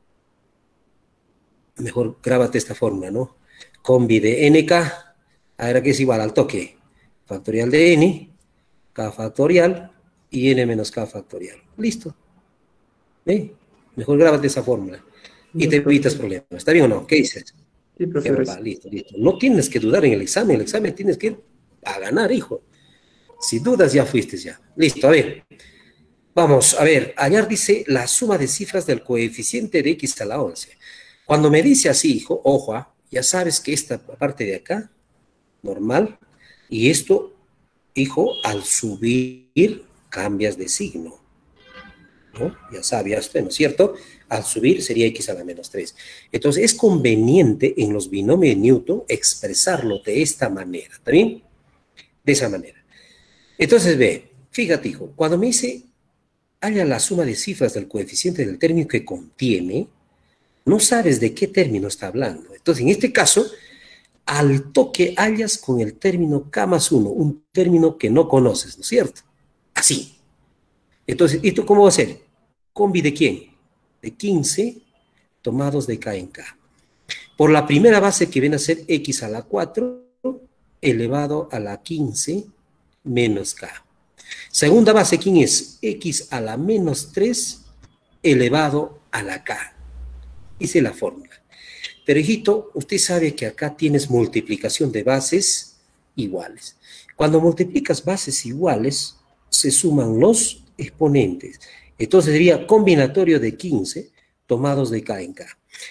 Mejor grábate esta fórmula, ¿no? Combi de nk, ahora que es igual al toque. Factorial de n, k factorial y n menos k factorial. Listo. Mejor grábate esa fórmula y te evitas problemas. ¿Está bien o no? ¿Qué dices? Sí, profesor. Va, listo. No tienes que dudar en el examen tienes que ir a ganar, hijo. Si dudas, ya fuiste ya. Listo, a ver. Vamos, a ver, hallar dice la suma de cifras del coeficiente de x a la 11. Cuando me dice así, hijo, ojo, ya sabes que esta parte de acá, normal, y esto, hijo, al subir, cambias de signo, ¿no? Ya sabías usted, ¿no es cierto? Al subir sería x a la menos 3. Entonces, es conveniente en los binomios de Newton expresarlo de esta manera, ¿está bien? De esa manera. Entonces, ve, fíjate, hijo, cuando me dice halla la suma de cifras del coeficiente del término que contiene, no sabes de qué término está hablando. Entonces, en este caso, al toque hallas con el término k más 1, un término que no conoces, ¿no es cierto? Así. Entonces, ¿esto cómo va a ser? ¿Combi de quién? De 15 tomados de k en k. Por la primera base que viene a ser x a la 4 elevado a la 15 menos k. Segunda base, ¿quién es? X a la menos 3 elevado a la k. Hice la fórmula. Pero, hijito, usted sabe que acá tienes multiplicación de bases iguales. Cuando multiplicas bases iguales, se suman los exponentes. Entonces sería combinatorio de 15 tomados de k en k.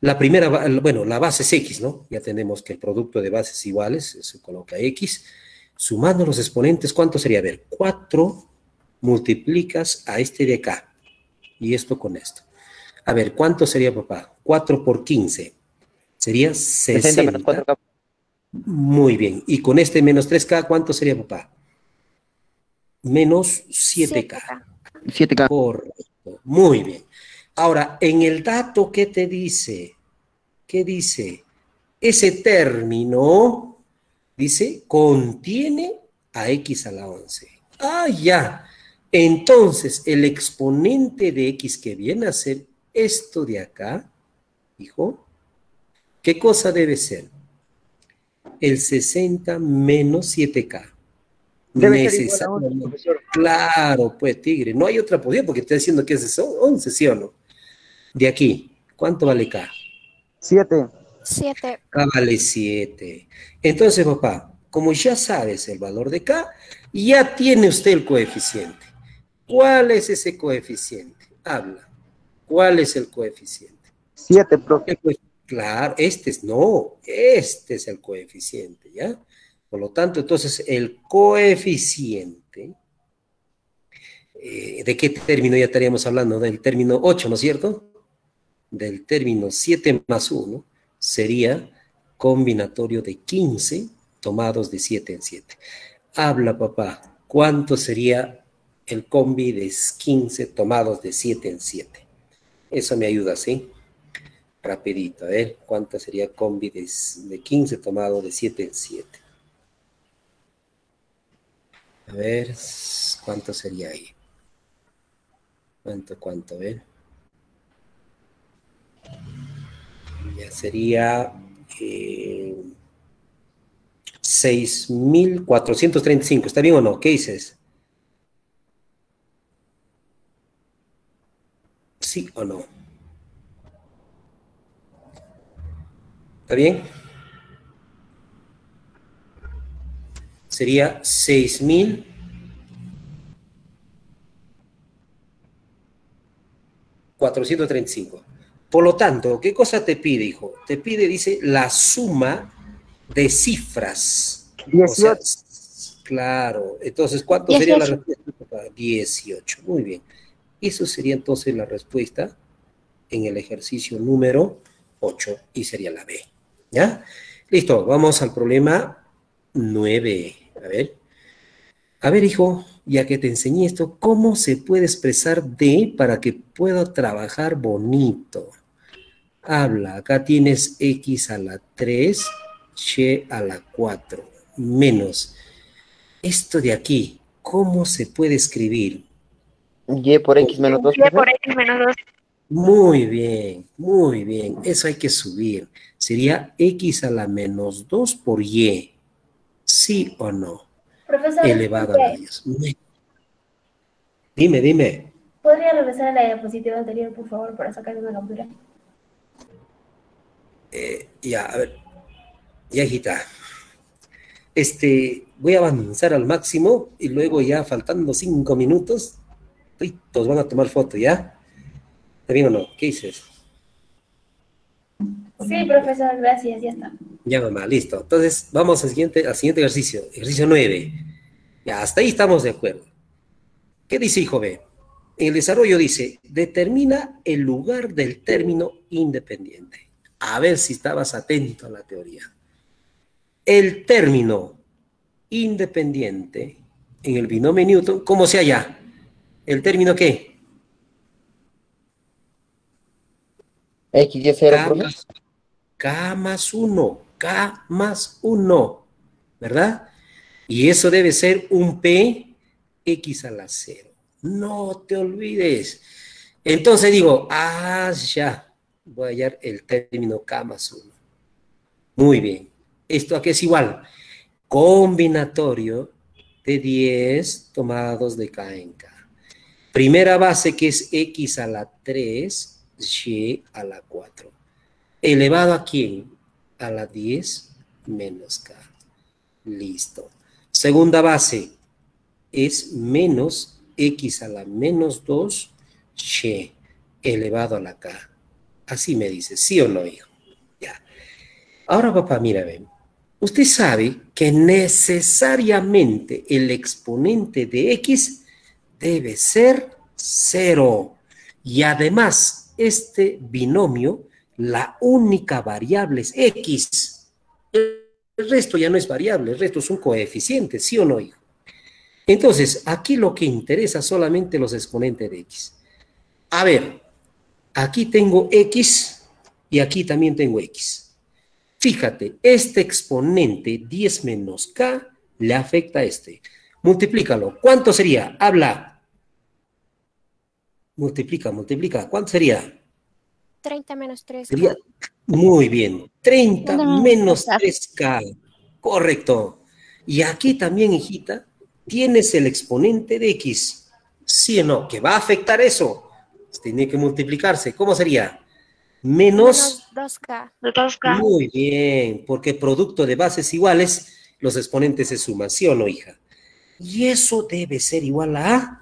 La primera, bueno, la base es X, ¿no? Ya tenemos que el producto de bases iguales, se coloca X. Sumando los exponentes, ¿cuánto sería? A ver, 4 multiplicas a este de acá. Y esto con esto. A ver, ¿cuánto sería, papá? 4 por 15. Sería 60. menos 4K. Muy bien. Y con este menos 3K, ¿cuánto sería, papá? Menos 7K. 7K. Correcto. Muy bien. Ahora, en el dato, ¿qué te dice? ¿Qué dice? Ese término, dice, contiene a X a la 11. Ah, ya. Entonces, el exponente de X que viene a ser esto de acá, hijo, ¿qué cosa debe ser? El 60 menos 7K. Debe ser igual a 11, Necesariamente. profesor. Claro, pues, tigre. No hay otra posibilidad porque está diciendo que es 11, ¿sí o no? De aquí, ¿cuánto vale K? 7. 7. K vale 7. Entonces, papá, como ya sabes el valor de K, ya tiene usted el coeficiente. ¿Cuál es ese coeficiente? Habla. ¿Cuál es el coeficiente? 7, profe. Claro, este es el coeficiente, ¿ya? Por lo tanto, entonces, el coeficiente, ¿de qué término ya estaríamos hablando? Del término 8, ¿no es cierto? Del término 7 más 1 sería combinatorio de 15 tomados de 7 en 7. Habla, papá, ¿cuánto sería el combi de 15 tomados de 7 en 7? Eso me ayuda, ¿sí? Rapidito, a ver, ¿cuánto sería combi de 15 tomado de 7 en 7? A ver, ¿cuánto sería ahí? ¿Cuánto? A ver. Ya sería 6.435. ¿Está bien o no? ¿Qué dices? ¿Sí o no? ¿Está bien? Sería 6.435. Por lo tanto, ¿qué cosa te pide, hijo? Te pide, dice, la suma de cifras. 18. O sea, claro. Entonces, ¿cuánto sería la 18. respuesta? 18. Muy bien. Eso sería entonces la respuesta en el ejercicio número 8 y sería la B. ¿Ya? Listo, vamos al problema 9. A ver, hijo, ya que te enseñé esto, ¿cómo se puede expresar D para que pueda trabajar bonito? Habla, acá tienes X a la 3, Y a la 4, menos. Esto de aquí, ¿cómo se puede escribir? Y por X menos 2. Y por X menos 2. Muy bien, muy bien. Eso hay que subir. Sería X a la menos 2 por Y. ¿Sí o no? Profesor, Elevado a la 10. Dime. ¿podría regresar a la diapositiva anterior, por favor, para sacar una captura? Ya, a ver. Ya, hijita. Voy a avanzar al máximo y luego ya faltando 5 minutos, fritos van a tomar foto, ¿ya? ¿Está bien o no? ¿Qué dices? Sí, profesor, gracias, ya está. Ya, mamá, listo. Entonces, vamos al siguiente ejercicio. Ejercicio 9. Ya, hasta ahí estamos de acuerdo. ¿Qué dice, hijo B? En el desarrollo dice, determina el lugar del término independiente. A ver si estabas atento a la teoría. El término independiente en el binomio Newton, ¿cómo se halla? ¿El término qué? X y 0, profe. K más 1, ¿verdad? Y eso debe ser un P X a la 0. No te olvides. Entonces digo, ya, voy a hallar el término K más 1. Muy bien. ¿Esto a qué es igual? Combinatorio de 10 tomados de K en K. Primera base que es X a la 3, Y a la 4. ¿Elevado a quién? A la 10 menos K. Listo. Segunda base es menos X a la menos 2, Y elevado a la K. Así me dice, ¿sí o no, hijo? Ya. Ahora, papá, mira, ven. Usted sabe que necesariamente el exponente de x debe ser 0. Y además, este binomio, la única variable es x. El resto ya no es variable, el resto es un coeficiente, ¿sí o no, hijo? Entonces, aquí lo que interesa solamente los exponentes de x. A ver, aquí tengo x y aquí también tengo x. Fíjate, este exponente 10 menos k le afecta a este. Multiplícalo. ¿Cuánto sería? Habla. Multiplica. ¿Cuánto sería? 30 menos 3K. Sería, muy bien. 30 menos 3k. Correcto. Y aquí también, hijita, tienes el exponente de x. ¿Sí o no? ¿Que va a afectar eso? Tiene que multiplicarse. ¿Cómo sería? Menos 2K. Muy bien, porque producto de bases iguales, los exponentes se suman, ¿sí o no, hija? Y eso debe ser igual a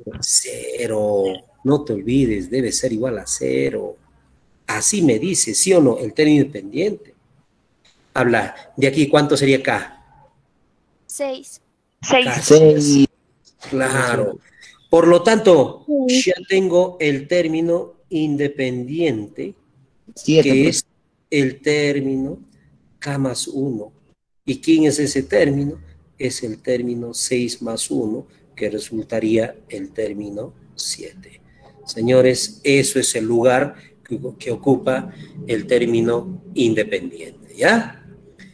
0. No te olvides, debe ser igual a 0. Así me dice, ¿sí o no? El término independiente. Habla, de aquí, ¿cuánto sería k? 6. 6. Claro. Por lo tanto, ya tengo el término independiente, 7. que es el término k más 1. ¿Y quién es ese término? Es el término 6 más 1, que resultaría el término 7. Señores, eso es el lugar que ocupa el término independiente, ¿ya?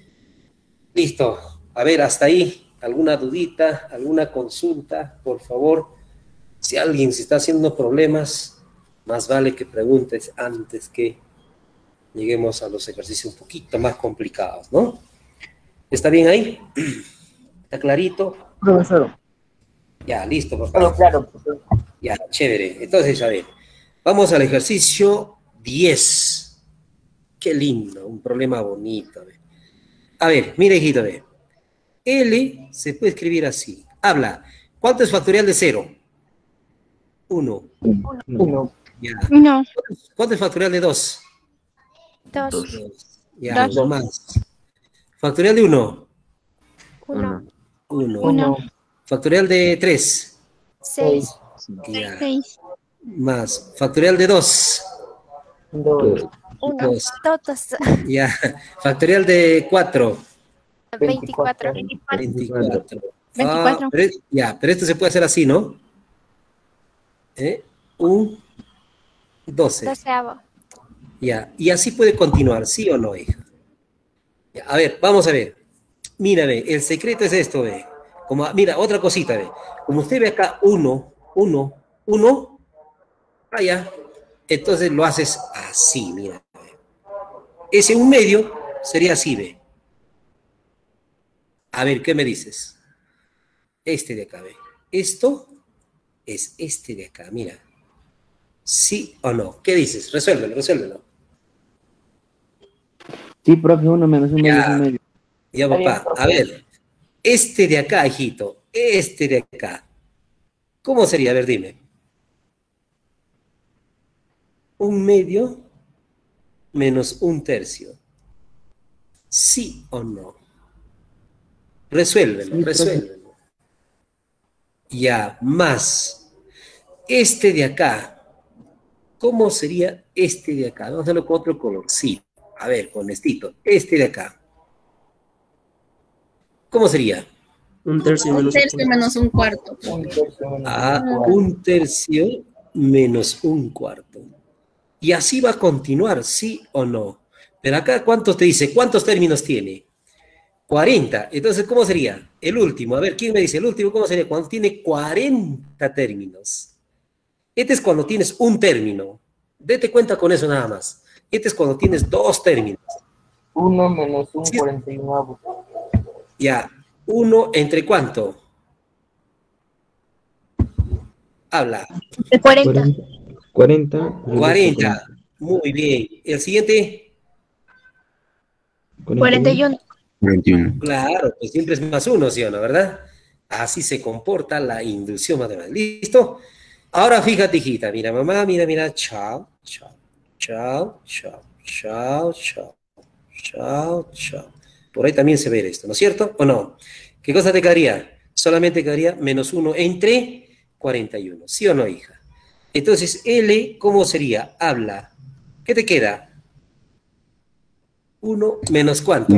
Listo. A ver, hasta ahí. ¿Alguna dudita? ¿Alguna consulta? Por favor, si alguien se está haciendo problemas, más vale que preguntes antes que lleguemos a los ejercicios un poquito más complicados, ¿no? ¿Está bien ahí? ¿Está clarito? Profesor. Ya, listo, papá. Claro, profesor. Ya, chévere. Entonces, a ver, vamos al ejercicio 10. Qué lindo, un problema bonito. A ver, mira, hijito, ve. L se puede escribir así. Habla. ¿Cuánto es factorial de 0? 1. 1. Ya. 1. ¿Cuánto es factorial de 2? 2. Ya, Dos. más. ¿Factorial de 1? 1. 1. ¿Factorial de 3? 6. Ya. 6. Más. ¿Factorial de 2? 2. 1. Dos. Todos. Ya. ¿Factorial de 4? 24. 24. 24. Pero esto se puede hacer así, ¿no? Un 12. 12avo. Ya. Y así puede continuar, ¿sí o no, hija? Ya, a ver, vamos a ver. Mira, ve, el secreto es esto, ve. Como, mira, otra cosita, ve. Como usted ve acá, 1, 1, 1, allá. Entonces lo haces así, mira. Ese un medio sería así, ve. A ver, ¿qué me dices? Este de acá, ve. Esto es este de acá, mira. ¿Sí o no? ¿Qué dices? Resuélvelo. Sí, profe, 1 menos 1 medio es 1 medio. Ya, papá. A ver, este de acá, hijito, este de acá. ¿Cómo sería? A ver, dime. 1 medio menos 1/3. ¿Sí o no? Resuélvelo. Ya, más. Este de acá. ¿Cómo sería este de acá? Vamos a hacerlo con otro colorcito. A ver, con estito. Este de acá. ¿Cómo sería? 1/3 menos 1/3 menos 1/4. 1/3 menos 1/4. Y así va a continuar, ¿sí o no? Pero acá, ¿cuántos te dice? ¿Cuántos términos tiene? 40. Entonces, ¿cómo sería? El último. A ver, ¿quién me dice el último? ¿Cómo sería? Cuando tiene 40 términos. Este es cuando tienes un término. Date cuenta con eso nada más. Este es cuando tienes 2 términos. 1 menos 1, 41. Ya. 1 entre ¿cuánto? Habla. 40. 40. Muy bien. ¿El siguiente? 41. 21. Claro, pues siempre es más 1, ¿sí o no, verdad? Así se comporta la inducción matemática. ¿Listo? Ahora fíjate, hijita. Mira, mamá, mira, chao. chao, chao, chao, chao, chao, chao. Por ahí también se ve esto, ¿no es cierto? ¿O no? ¿Qué cosa te quedaría? Solamente quedaría menos 1 entre 41. ¿Sí o no, hija? Entonces, L, ¿cómo sería? Habla. ¿Qué te queda? 1 menos ¿cuánto?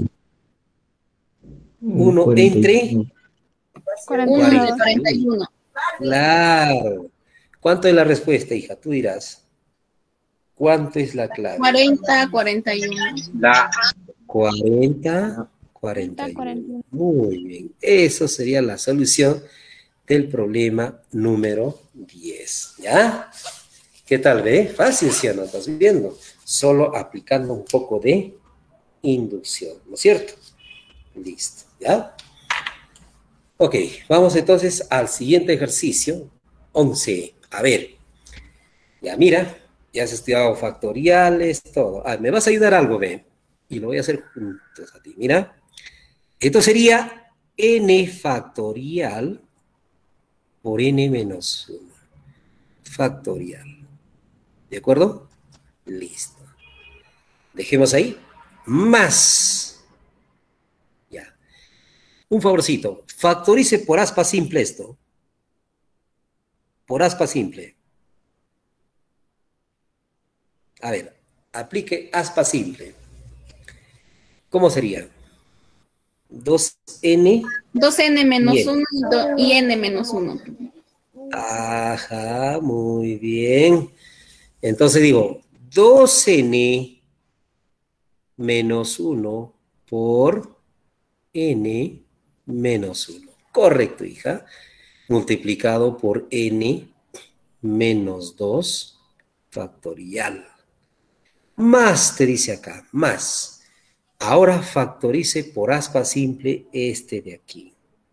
1 entre 42. 41. Claro. ¿Cuánto es la respuesta, hija? Tú dirás. ¿Cuánto es la clave? 40, 41. La 40, 41. Muy bien. Eso sería la solución del problema número 10. ¿Ya? ¿Qué tal, ve? Fácil, ¿sí o no? ¿Estás viendo? Solo aplicando un poco de inducción, ¿no es cierto? Listo, ¿ya? Ok, vamos entonces al siguiente ejercicio. 11. A ver. Ya mira, ya has estudiado factoriales, todo. Ah, me vas a ayudar algo, ve. Y lo voy a hacer juntos a ti. Mira. Esto sería n factorial por n menos 1. Factorial. ¿De acuerdo? Listo. Dejemos ahí. Más. Ya. Un favorcito. Factorice por aspa simple esto. Por aspa simple. A ver, aplique aspa simple. ¿Cómo sería? 2n. 2n menos Bien. 1 y n menos 1. Ajá, muy bien. Entonces digo, 2n menos 1 por n menos 1. Correcto, hija. Multiplicado por n menos 2 factorial. Más, te dice acá, más. Ahora factorice por aspa simple este de aquí.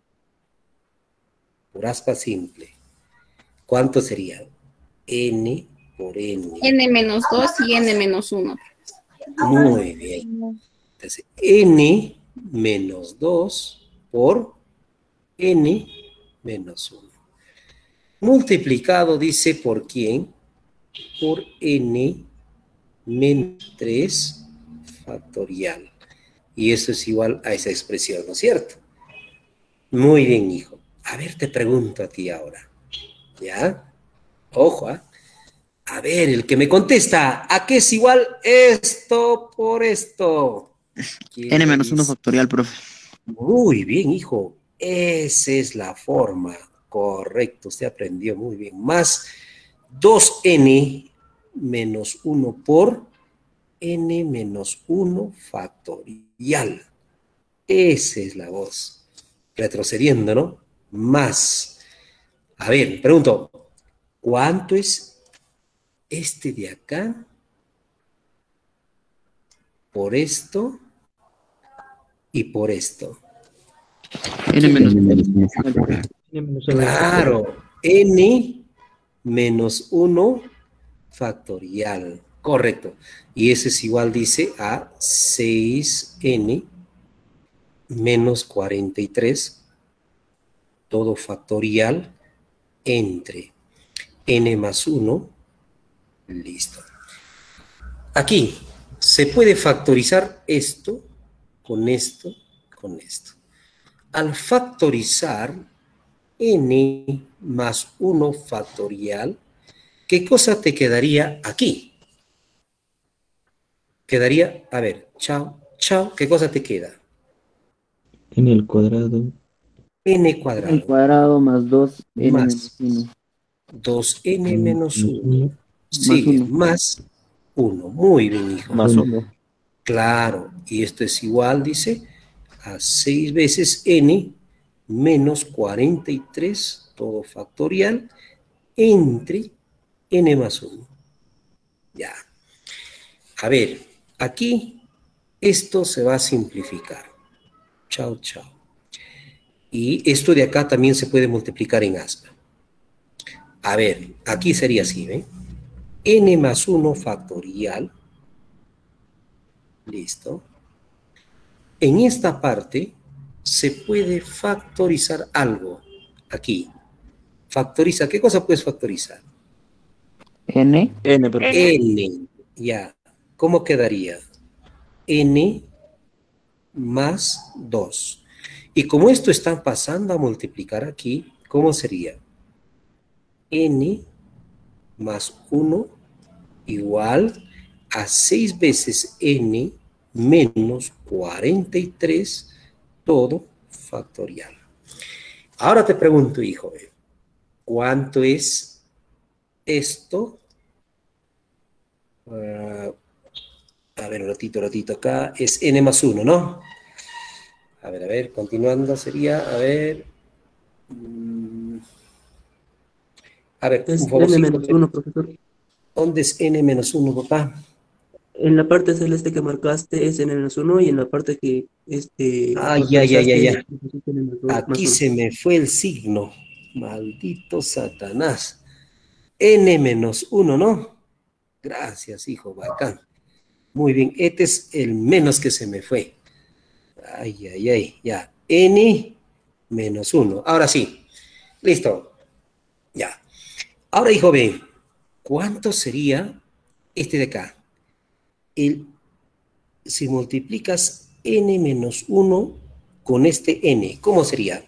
Por aspa simple. ¿Cuánto sería? N por n. N menos 2 y n menos 1. Muy bien. Entonces, n menos 2 por n menos 1. Multiplicado, dice, ¿por quién? Por n menos 3 factorial. Y eso es igual a esa expresión, ¿no es cierto? Muy bien, hijo. A ver, te pregunto a ti ahora. ¿Ya? Ojo, ¿eh? A ver, el que me contesta, ¿a qué es igual esto por esto? N menos 1 factorial, profe. Muy bien, hijo. Esa es la forma. Correcto, usted aprendió muy bien. Más 2n menos 1 por n menos 1 factorial. Esa es la voz. Retrocediendo, ¿no? Más. A ver, pregunto, ¿cuánto es este de acá? Por esto y por esto. N menos 1 factorial. Claro, n menos 1 factorial. Correcto. Y ese es igual, dice, a 6n menos 43, todo factorial, entre n más 1. Listo. Aquí se puede factorizar esto, con esto, con esto. Al factorizar n más 1 factorial, ¿qué cosa te quedaría aquí? Quedaría, a ver, chao, chao, ¿qué cosa te queda? N al cuadrado. N cuadrado. Al cuadrado más 2 n Más menos 1. 2n menos 1. Sigue, más 1. Muy bien, hijo. Más 1. Claro, y esto es igual, dice, a 6 veces n menos 43, todo factorial, entre n más 1. Ya. A ver, aquí esto se va a simplificar. Chao, chao. Y esto de acá también se puede multiplicar en aspa. A ver, aquí sería así, ¿ve? N más 1 factorial. Listo. En esta parte se puede factorizar algo. Aquí. Factoriza. ¿Qué cosa puedes factorizar? N. N. Ya, ¿cómo quedaría? N más 2. Y como esto está pasando a multiplicar aquí, ¿cómo sería? N más 1 igual a 6 veces n menos 43 todo factorial. Ahora te pregunto, hijo, ¿cuánto es esto? A ver, un ratito acá. Es n más 1, ¿no? A ver, continuando sería, a ver... A ver, Es un favor. n menos 1, profesor. ¿Dónde es n menos 1, papá? En la parte celeste que marcaste es n menos 1 y en la parte que Ya. autorizaste es n más Aquí 1. se me fue el signo. Maldito Satanás. N menos 1, ¿no? Gracias, hijo, bacán. Muy bien, este es el menos que se me fue. Ya. N menos 1. Ahora sí. Listo. Ya. Ahora, hijo, ve. ¿Cuánto sería este de acá? Si multiplicas n menos 1 con este n, ¿cómo sería?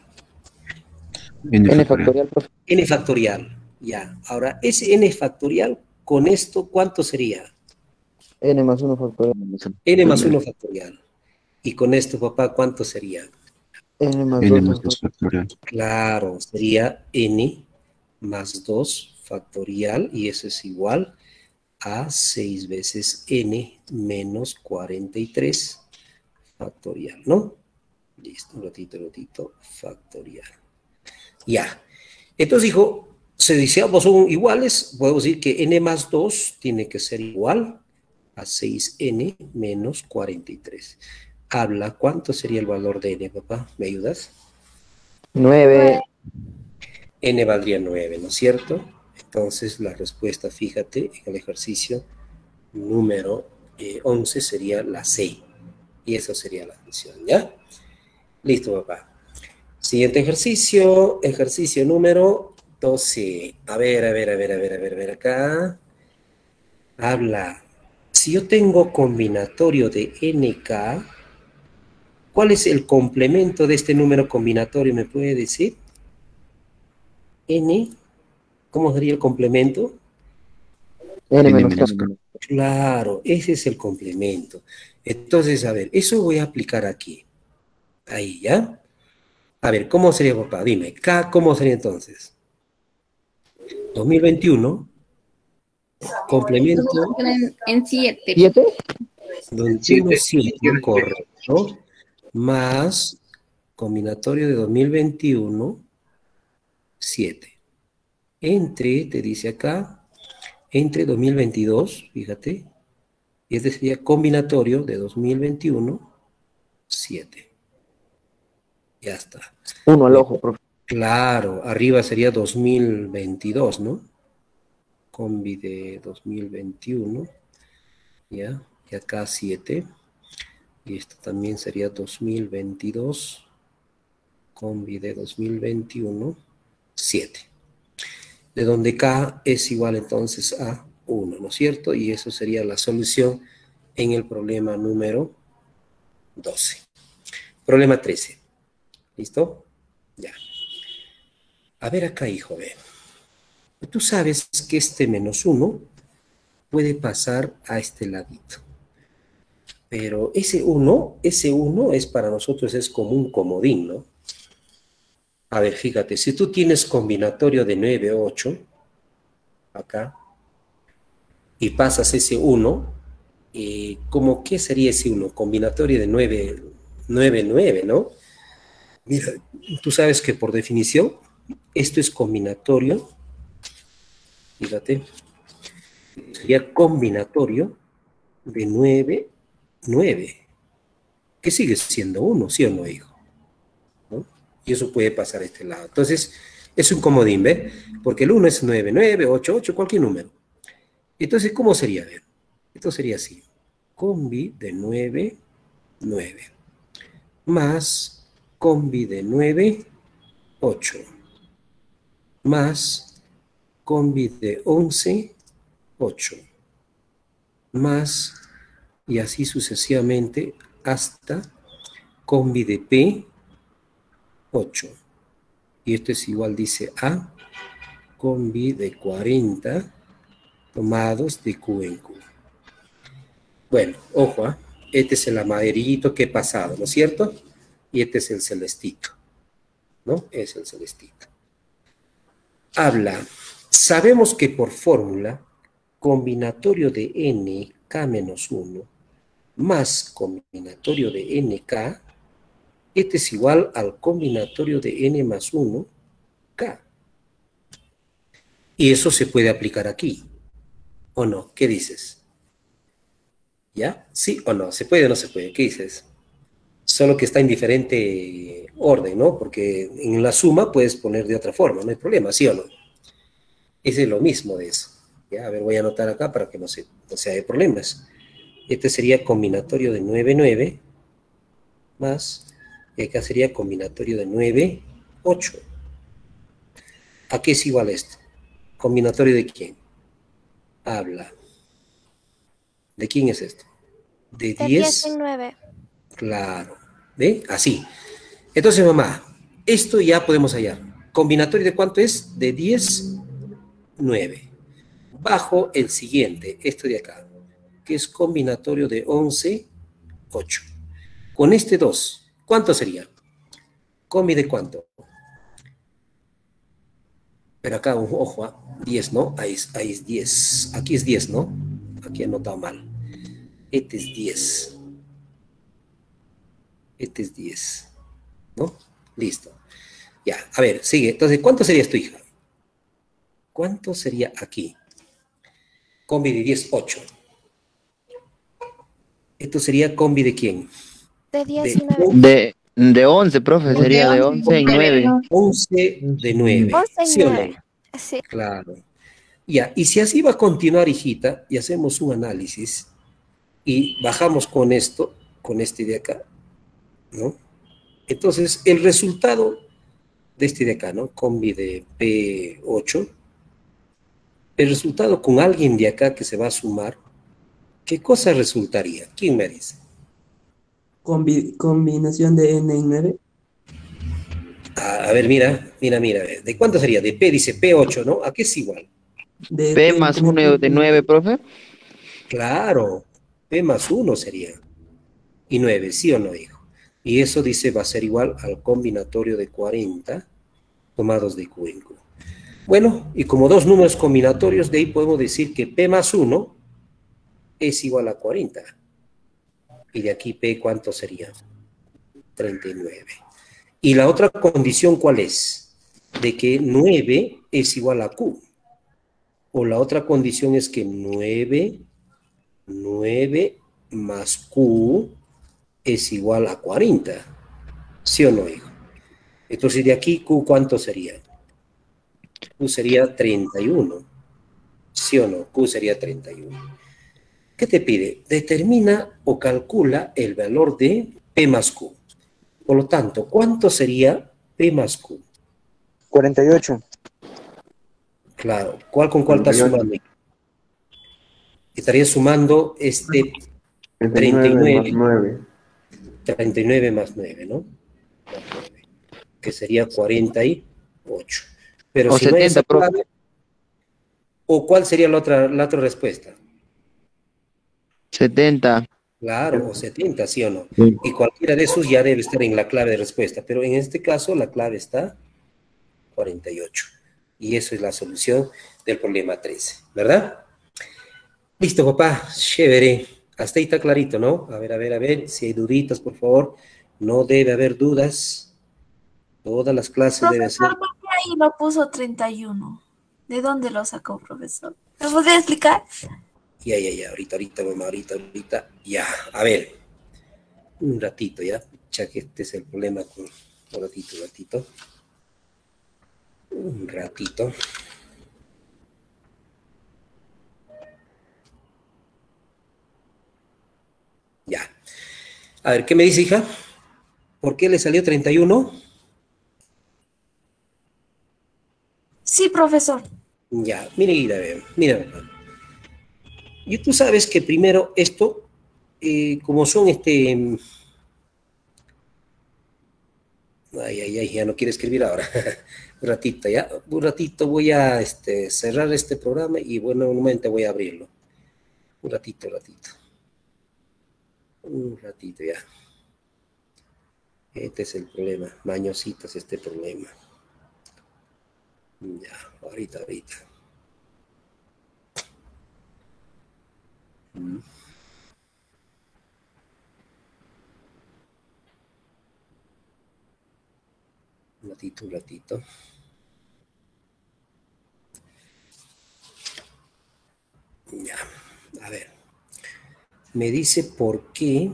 N factorial, profe. N factorial, ya. Ahora, ese n factorial, con esto, ¿cuánto sería? N más 1 factorial. N más 1 factorial. Y con esto, papá, ¿cuánto sería? N más N 2 más 2 factorial. Claro, sería n más 2 factorial, y eso es igual a 6 veces n menos 43 factorial, ¿no? Listo, un ratito, factorial. Ya. Entonces, hijo, si ambos son iguales, podemos decir que n más 2 tiene que ser igual a 6n menos 43. Habla, ¿cuánto sería el valor de n, papá? ¿Me ayudas? 9. N valdría 9, ¿no es cierto? Entonces, la respuesta, fíjate, en el ejercicio número 11 sería la C. Y eso sería la función, ¿ya? Listo, papá. Siguiente ejercicio, ejercicio número 12. A ver acá. Habla. Si yo tengo combinatorio de NK, ¿cuál es el complemento de este número combinatorio? ¿Me puede decir? N, ¿cómo sería el complemento? N menos 4. Claro, ese es el complemento. Entonces, a ver, eso voy a aplicar aquí. Ahí, ¿ya? A ver, ¿cómo sería, papá? Dime, K, ¿cómo sería entonces? 2021, complemento. En 7. ¿7? 21, 7, correcto. Más combinatorio de 2021, 7. Entre, te dice acá, entre 2022, fíjate, y este sería combinatorio de 2021, 7. Ya está. 1 al ojo, profe. Claro, arriba sería 2022, ¿no? Combi de 2021, ¿ya? Y acá 7. Y esto también sería 2022, combi de 2021, 7. De donde K es igual entonces a 1, ¿no es cierto? Y eso sería la solución en el problema número 12. Problema 13. ¿Listo? Ya. A ver acá, hijo, ve. Tú sabes que este menos 1 puede pasar a este ladito. Pero ese 1 es para nosotros es como un comodín, ¿no? A ver, fíjate, si tú tienes combinatorio de 9, 8, acá, y pasas ese 1, ¿cómo qué sería ese 1? Combinatorio de 9, 9, 9, ¿no? Mira, tú sabes que por definición, esto es combinatorio, fíjate, sería combinatorio de 9, 9, que sigue siendo 1, ¿sí o no, hijo? ¿No? Y eso puede pasar a este lado. Entonces, es un comodín, ¿ve? Porque el 1 es 9, 9, 8, 8, cualquier número. Entonces, ¿cómo sería? Ver, esto sería así. Combi de 9, 9. Más combi de 9, 8. Más combi de 11, 8. más, y así sucesivamente hasta combi de P 8. Y esto es igual, dice A, combi de 40 tomados de Q en Q. Bueno, ojo, este es el amarillito que he pasado, ¿no es cierto? Y este es el celestito, ¿no? Es el celestito. Habla, sabemos que por fórmula, combinatorio de nk-1 más combinatorio de nk, este es igual al combinatorio de n más 1, k. Y eso se puede aplicar aquí, ¿o no? ¿Qué dices? ¿Ya? ¿Sí o no? ¿Se puede o no se puede? ¿Qué dices? Solo que está en diferente orden, ¿no? Porque en la suma puedes poner de otra forma, no hay problema, ¿sí o no? Ese es lo mismo de eso. ¿Ya? A ver, voy a anotar acá para que no sea de problemas. Este sería combinatorio de 9, 9, más, y acá sería combinatorio de 9, 8. ¿A qué es igual esto? ¿Combinatorio de quién? Habla. ¿De quién es esto? De 10 y 9. Claro. ¿Ve? Así. Entonces, mamá, esto ya podemos hallar. ¿Combinatorio de cuánto es? De 10, 9. Bajo el siguiente, esto de acá, que es combinatorio de 11, 8. Con este 2, ¿cuánto sería? ¿Combi de cuánto? Pero acá, ojo, 10, ¿no? Ahí es 10. Aquí es 10, ¿no? Aquí he anotado mal. Este es 10. Este es 10. ¿No? Listo. Ya, a ver, sigue. Entonces, ¿cuánto sería esto, hija? ¿Cuánto sería aquí? Combi de 10, 8. ¿Esto sería combi de quién? De 10 y 9. De 11, profe, sería de 11 y 9. 11 de 9. 11 y ¿Sí o no? 9. Sí. Claro. Ya, y si así va a continuar, hijita, y hacemos un análisis, y bajamos con esto, con este de acá, ¿no? Entonces, el resultado de este de acá, ¿no? Combi de P8, el resultado con alguien de acá que se va a sumar, ¿qué cosa resultaría? ¿Quién me dice? Combinación de n y 9. A ver, mira. ¿De cuánto sería? De P, dice P8, ¿no? ¿A qué es igual? De P más 1 de 9, profe. Claro, P más 1 sería. Y 9, ¿sí o no, hijo? Y eso dice va a ser igual al combinatorio de 40 tomados de Q en Q. Bueno, y como dos números combinatorios, de ahí podemos decir que P más 1 es igual a 40. Y de aquí P, ¿cuánto sería? 39. Y la otra condición, ¿cuál es? De que 9 es igual a Q. O la otra condición es que 9 más Q es igual a 40. ¿Sí o no, hijo? Entonces, de aquí, Q, ¿cuánto sería? Q sería 31. ¿Sí o no? Q sería 31. ¿Qué te pide? Determina o calcula el valor de P más Q. Por lo tanto, ¿cuánto sería P más Q? 48. Claro. ¿Cuál con cuál está 48. sumando? Estaría sumando 39 más 9. 39 más 9, ¿no? Más 9, que sería 48. Pero O si no hay esa 70, profe. clave, ¿o cuál sería la otra respuesta? 70. Claro, o 70, ¿sí o no? Sí. Y cualquiera de esos ya debe estar en la clave de respuesta, pero en este caso la clave está 48. Y eso es la solución del problema 13, ¿verdad? Listo, papá, chévere. Hasta ahí está clarito, ¿no? A ver, si hay duditas, por favor. No debe haber dudas. Todas las clases deben ser... Profesor, ¿por qué ahí no puso 31? ¿De dónde lo sacó, profesor? ¿Me podría explicar? Ya, ahorita, mamá, ahorita. Ya, a ver. Un ratito, ¿ya? Ya que este es el problema con... Un ratito. Un ratito. Ya. A ver, ¿qué me dice, hija? ¿Por qué le salió 31? Sí, profesor. Ya, mira, Y tú sabes que primero esto, como son Ay, ya no quiere escribir ahora. Un ratito voy a cerrar este programa y bueno, nuevamente voy a abrirlo. Un ratito. Un ratito ya. Este es el problema. Mañositas este problema. Ya, ahorita. Un ratito. Ya, a ver. Me dice por qué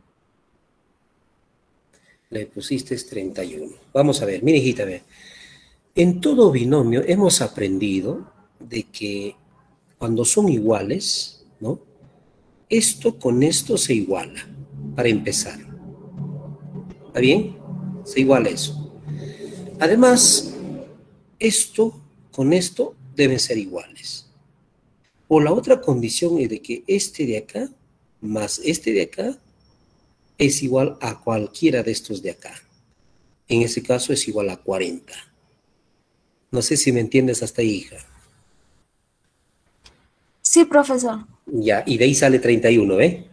le pusiste 31. Vamos a ver, mira hijita, ve. En todo binomio hemos aprendido de que cuando son iguales, ¿no? Esto con esto se iguala, para empezar. ¿Está bien? Se iguala eso. Además, esto con esto deben ser iguales. O la otra condición es de que este de acá más este de acá es igual a cualquiera de estos de acá. En ese caso es igual a 40. No sé si me entiendes hasta ahí, hija. Sí, profesor. Ya, y de ahí sale 31, ¿ve?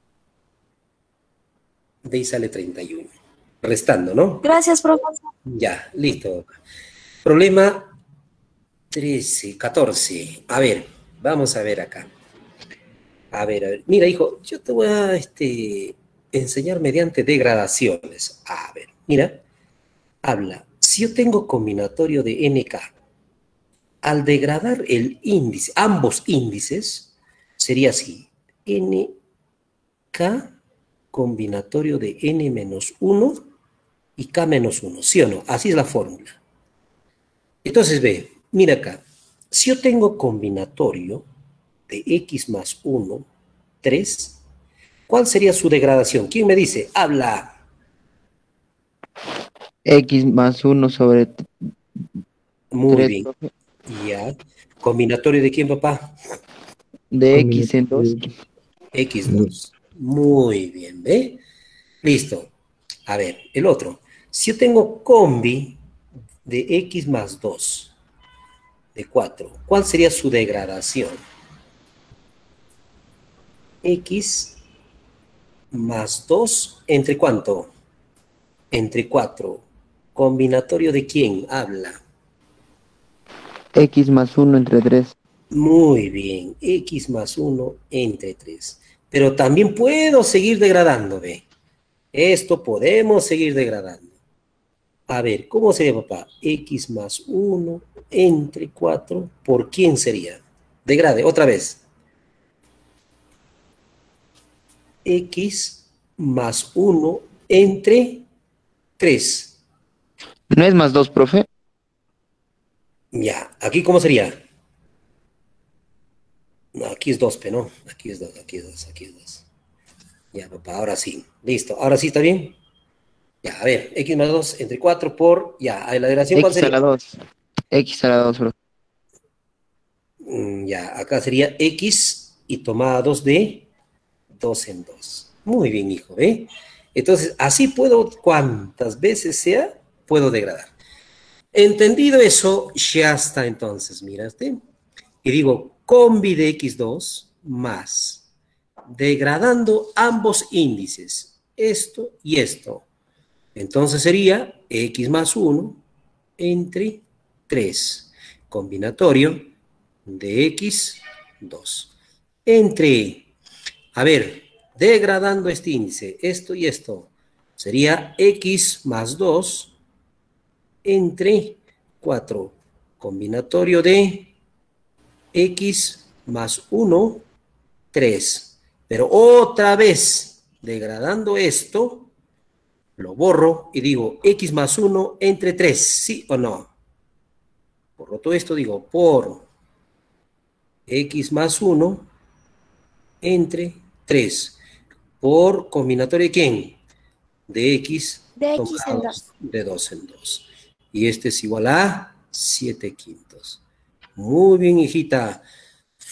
De ahí sale 31. Restando, ¿no? Gracias, profesor. Ya, listo. Problema 14. A ver, vamos a ver acá. A ver. Mira, hijo, yo te voy a enseñar mediante degradaciones. A ver, mira. Habla. Si yo tengo combinatorio de NK, al degradar el índice, ambos índices, sería así. NK combinatorio de N-1 y K-1, ¿sí o no? Así es la fórmula. Entonces, ve, mira acá. Si yo tengo combinatorio de X más 1, 3, ¿cuál sería su degradación? ¿Quién me dice? Habla. X más 1 sobre Muy 3, bien. profe. Ya. ¿Combinatorio de quién, papá? De X en 2. X2. Muy bien, ¿ve? Listo. A ver, el otro. Si yo tengo combi de X más 2, de 4, ¿cuál sería su degradación? X más 2, ¿entre cuánto? Entre 4. ¿Combinatorio de quién? Habla. X más 1 entre 3. Muy bien. X más 1 entre 3. Pero también puedo seguir degradando, ¿ve? Esto podemos seguir degradando. A ver, ¿cómo sería, papá? X más 1 entre 4. ¿Por quién sería? Degrade, otra vez. X más 1 entre 3. ¿No es más 2, profe? Ya, ¿aquí cómo sería? No, aquí es 2, pero no. Aquí es 2. Ya, papá, ahora sí. Listo, ahora sí, ¿está bien? Ya, a ver, X más 2 entre 4 por... Ya, la degradación, ¿cuál X sería? a la 2. X a la 2, profe. Ya, acá sería X y tomada 2 de 2 en 2. Muy bien, hijo, ¿eh? Entonces, así puedo, cuantas veces sea, puedo degradar. Entendido eso, ya está entonces, miraste. Y digo, combi de X2 más, degradando ambos índices, esto y esto. Entonces sería X más 1 entre 3, combinatorio de X2. Entre, a ver, degradando este índice, esto y esto, sería X más 2 entre 4, combinatorio de X más 1, 3. Pero otra vez, degradando esto, lo borro y digo X más 1 entre 3, ¿sí o no? Borro todo esto, digo por X más 1 entre 3. Por combinatorio de ¿quién? De X, De X en 2. De 2 en 2. Y este es igual a 7/5. Muy bien, hijita.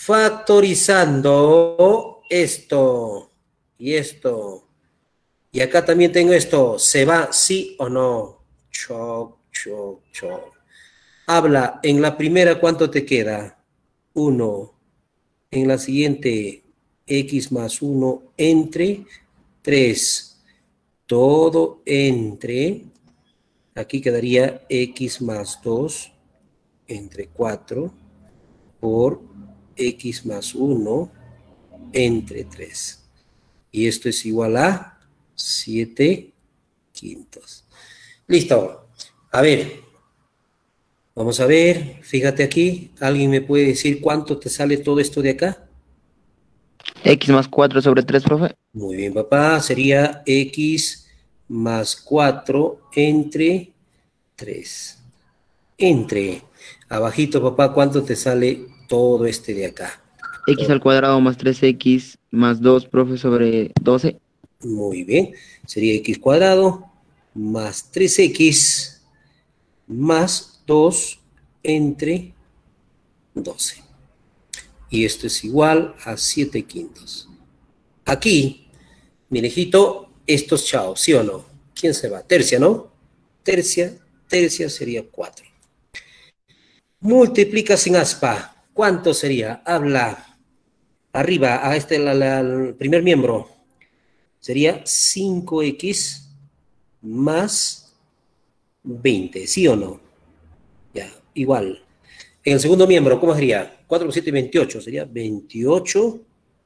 factorizando esto y esto. Y acá también tengo esto. ¿Se va sí o no? Choc, choc, choc. Habla, en la primera, ¿cuánto te queda? 1. En la siguiente, x más 1 entre 3. Todo entre, aquí quedaría x más 2 entre 4 por x más 1 entre 3. Y esto es igual a 7 quintos. Listo. A ver. Vamos a ver. Fíjate aquí. ¿Alguien me puede decir cuánto te sale todo esto de acá? X más 4 sobre 3, profe. Muy bien, papá. Sería x más 4 entre 3. Entre. Abajito, papá, ¿cuánto te sale todo este de acá? X al cuadrado más 3x más 2, profe, sobre 12. Muy bien. Sería x cuadrado más 3x más 2 entre 12. Y esto es igual a 7 quintos. Aquí, mi hijito, esto es chao, ¿sí o no? ¿Quién se va? Tercia, ¿no? Tercia sería 4. Multiplica sin aspa. ¿Cuánto sería? Habla. Arriba, a este, el primer miembro. Sería 5x más 20, ¿sí o no? Ya, igual. En el segundo miembro, ¿cómo sería? 4 por 7, 28. Sería 28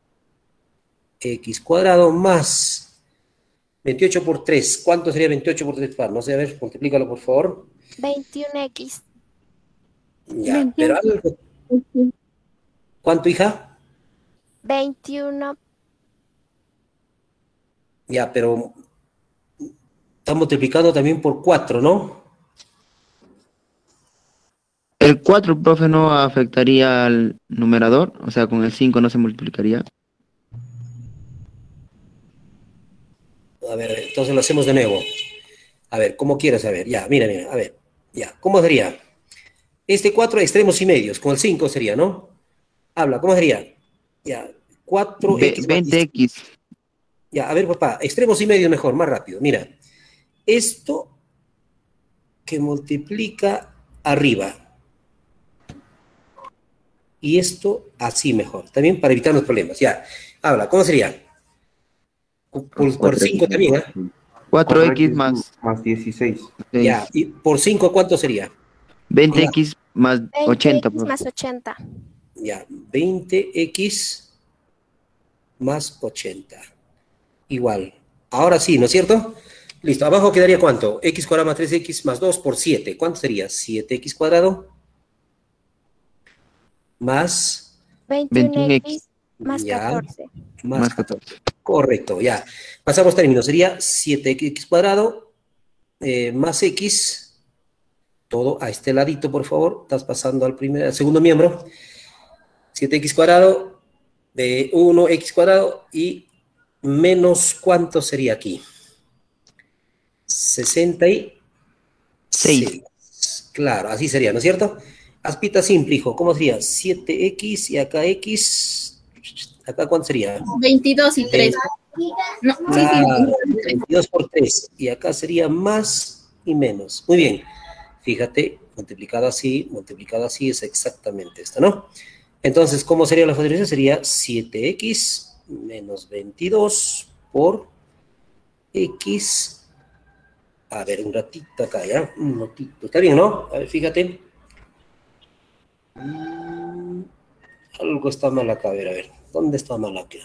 x cuadrado más 28 por 3. ¿Cuánto sería 28 por 3? No sé, a ver, multiplícalo, por favor. 21x. Ya, 21. pero algo. ¿Cuánto, hija? 21. Ya, pero está multiplicando también por 4, ¿no? El 4, profe, no afectaría al numerador, o sea, con el 5 no se multiplicaría. A ver, entonces lo hacemos de nuevo. A ver, ¿cómo quieres? A ver, ya, mira, a ver, ya, ¿cómo sería? Este 4 extremos y medios, con el 5 sería, ¿no? Habla, ¿cómo sería? Ya, 4x. 20x. Ya, a ver, papá, extremos y medios mejor, más rápido. Mira, esto que multiplica arriba. Y esto así mejor. También para evitar los problemas. Ya, habla, ¿cómo sería? Por 5 también, ¿eh? 4x más 16. Ya, y por 5, ¿cuánto sería? 20x más 80. 20x más 80. Ya, 20x más 80. Igual. Ahora sí, ¿no es cierto? Listo, abajo quedaría ¿cuánto? X cuadrado más 3x más 2 por 7. ¿Cuánto sería? 7x cuadrado más 21x más 14. Más 14. Correcto, ya. Pasamos términos. Sería 7x cuadrado más x. Todo a este ladito, por favor. Estás pasando al segundo miembro. 7x cuadrado de 1x cuadrado y menos ¿cuánto sería aquí? 66. Claro, así sería, ¿no es cierto? Aspita simple, hijo. ¿Cómo sería? 7x y acá x. ¿Acá cuánto sería? 22 y 3. No, claro, 22 por 3. Y acá sería más y menos. Muy bien. Fíjate, multiplicado así es exactamente esto, ¿no? Entonces, ¿cómo sería la factorización? Sería 7x menos 22 por x. A ver, un ratito acá, ¿ya? Un ratito. Está bien, ¿no? A ver, fíjate. Algo está mal acá, a ver. ¿Dónde está mal acá?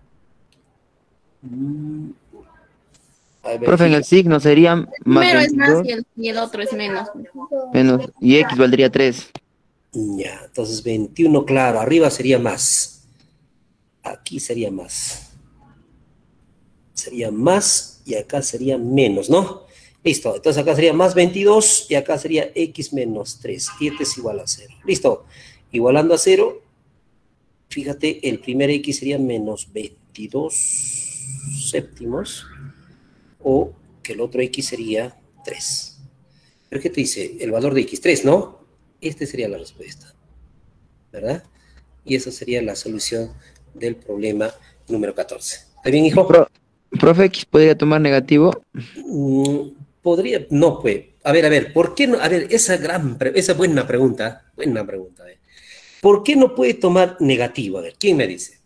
Profe, en el signo sería más primero 22, es más y el otro es menos. menos, y x valdría 3. Ya, entonces 21, claro, arriba sería más. Aquí sería más. Sería más y acá sería menos, ¿no? Listo, entonces acá sería más 22 y acá sería x menos 3. Y este es igual a 0. Listo, igualando a 0, fíjate, el primer x sería menos 22 séptimos o que el otro x sería 3. ¿Pero qué te dice? El valor de x, 3, ¿no? Esta sería la respuesta, ¿verdad? Y esa sería la solución del problema número 14. ¿Está bien, hijo? Profe, ¿X podría tomar negativo? Podría, no, pues. A ver, ¿por qué no? A ver, esa buena pregunta, a ver. ¿Por qué no puede tomar negativo? A ver, ¿quién me dice?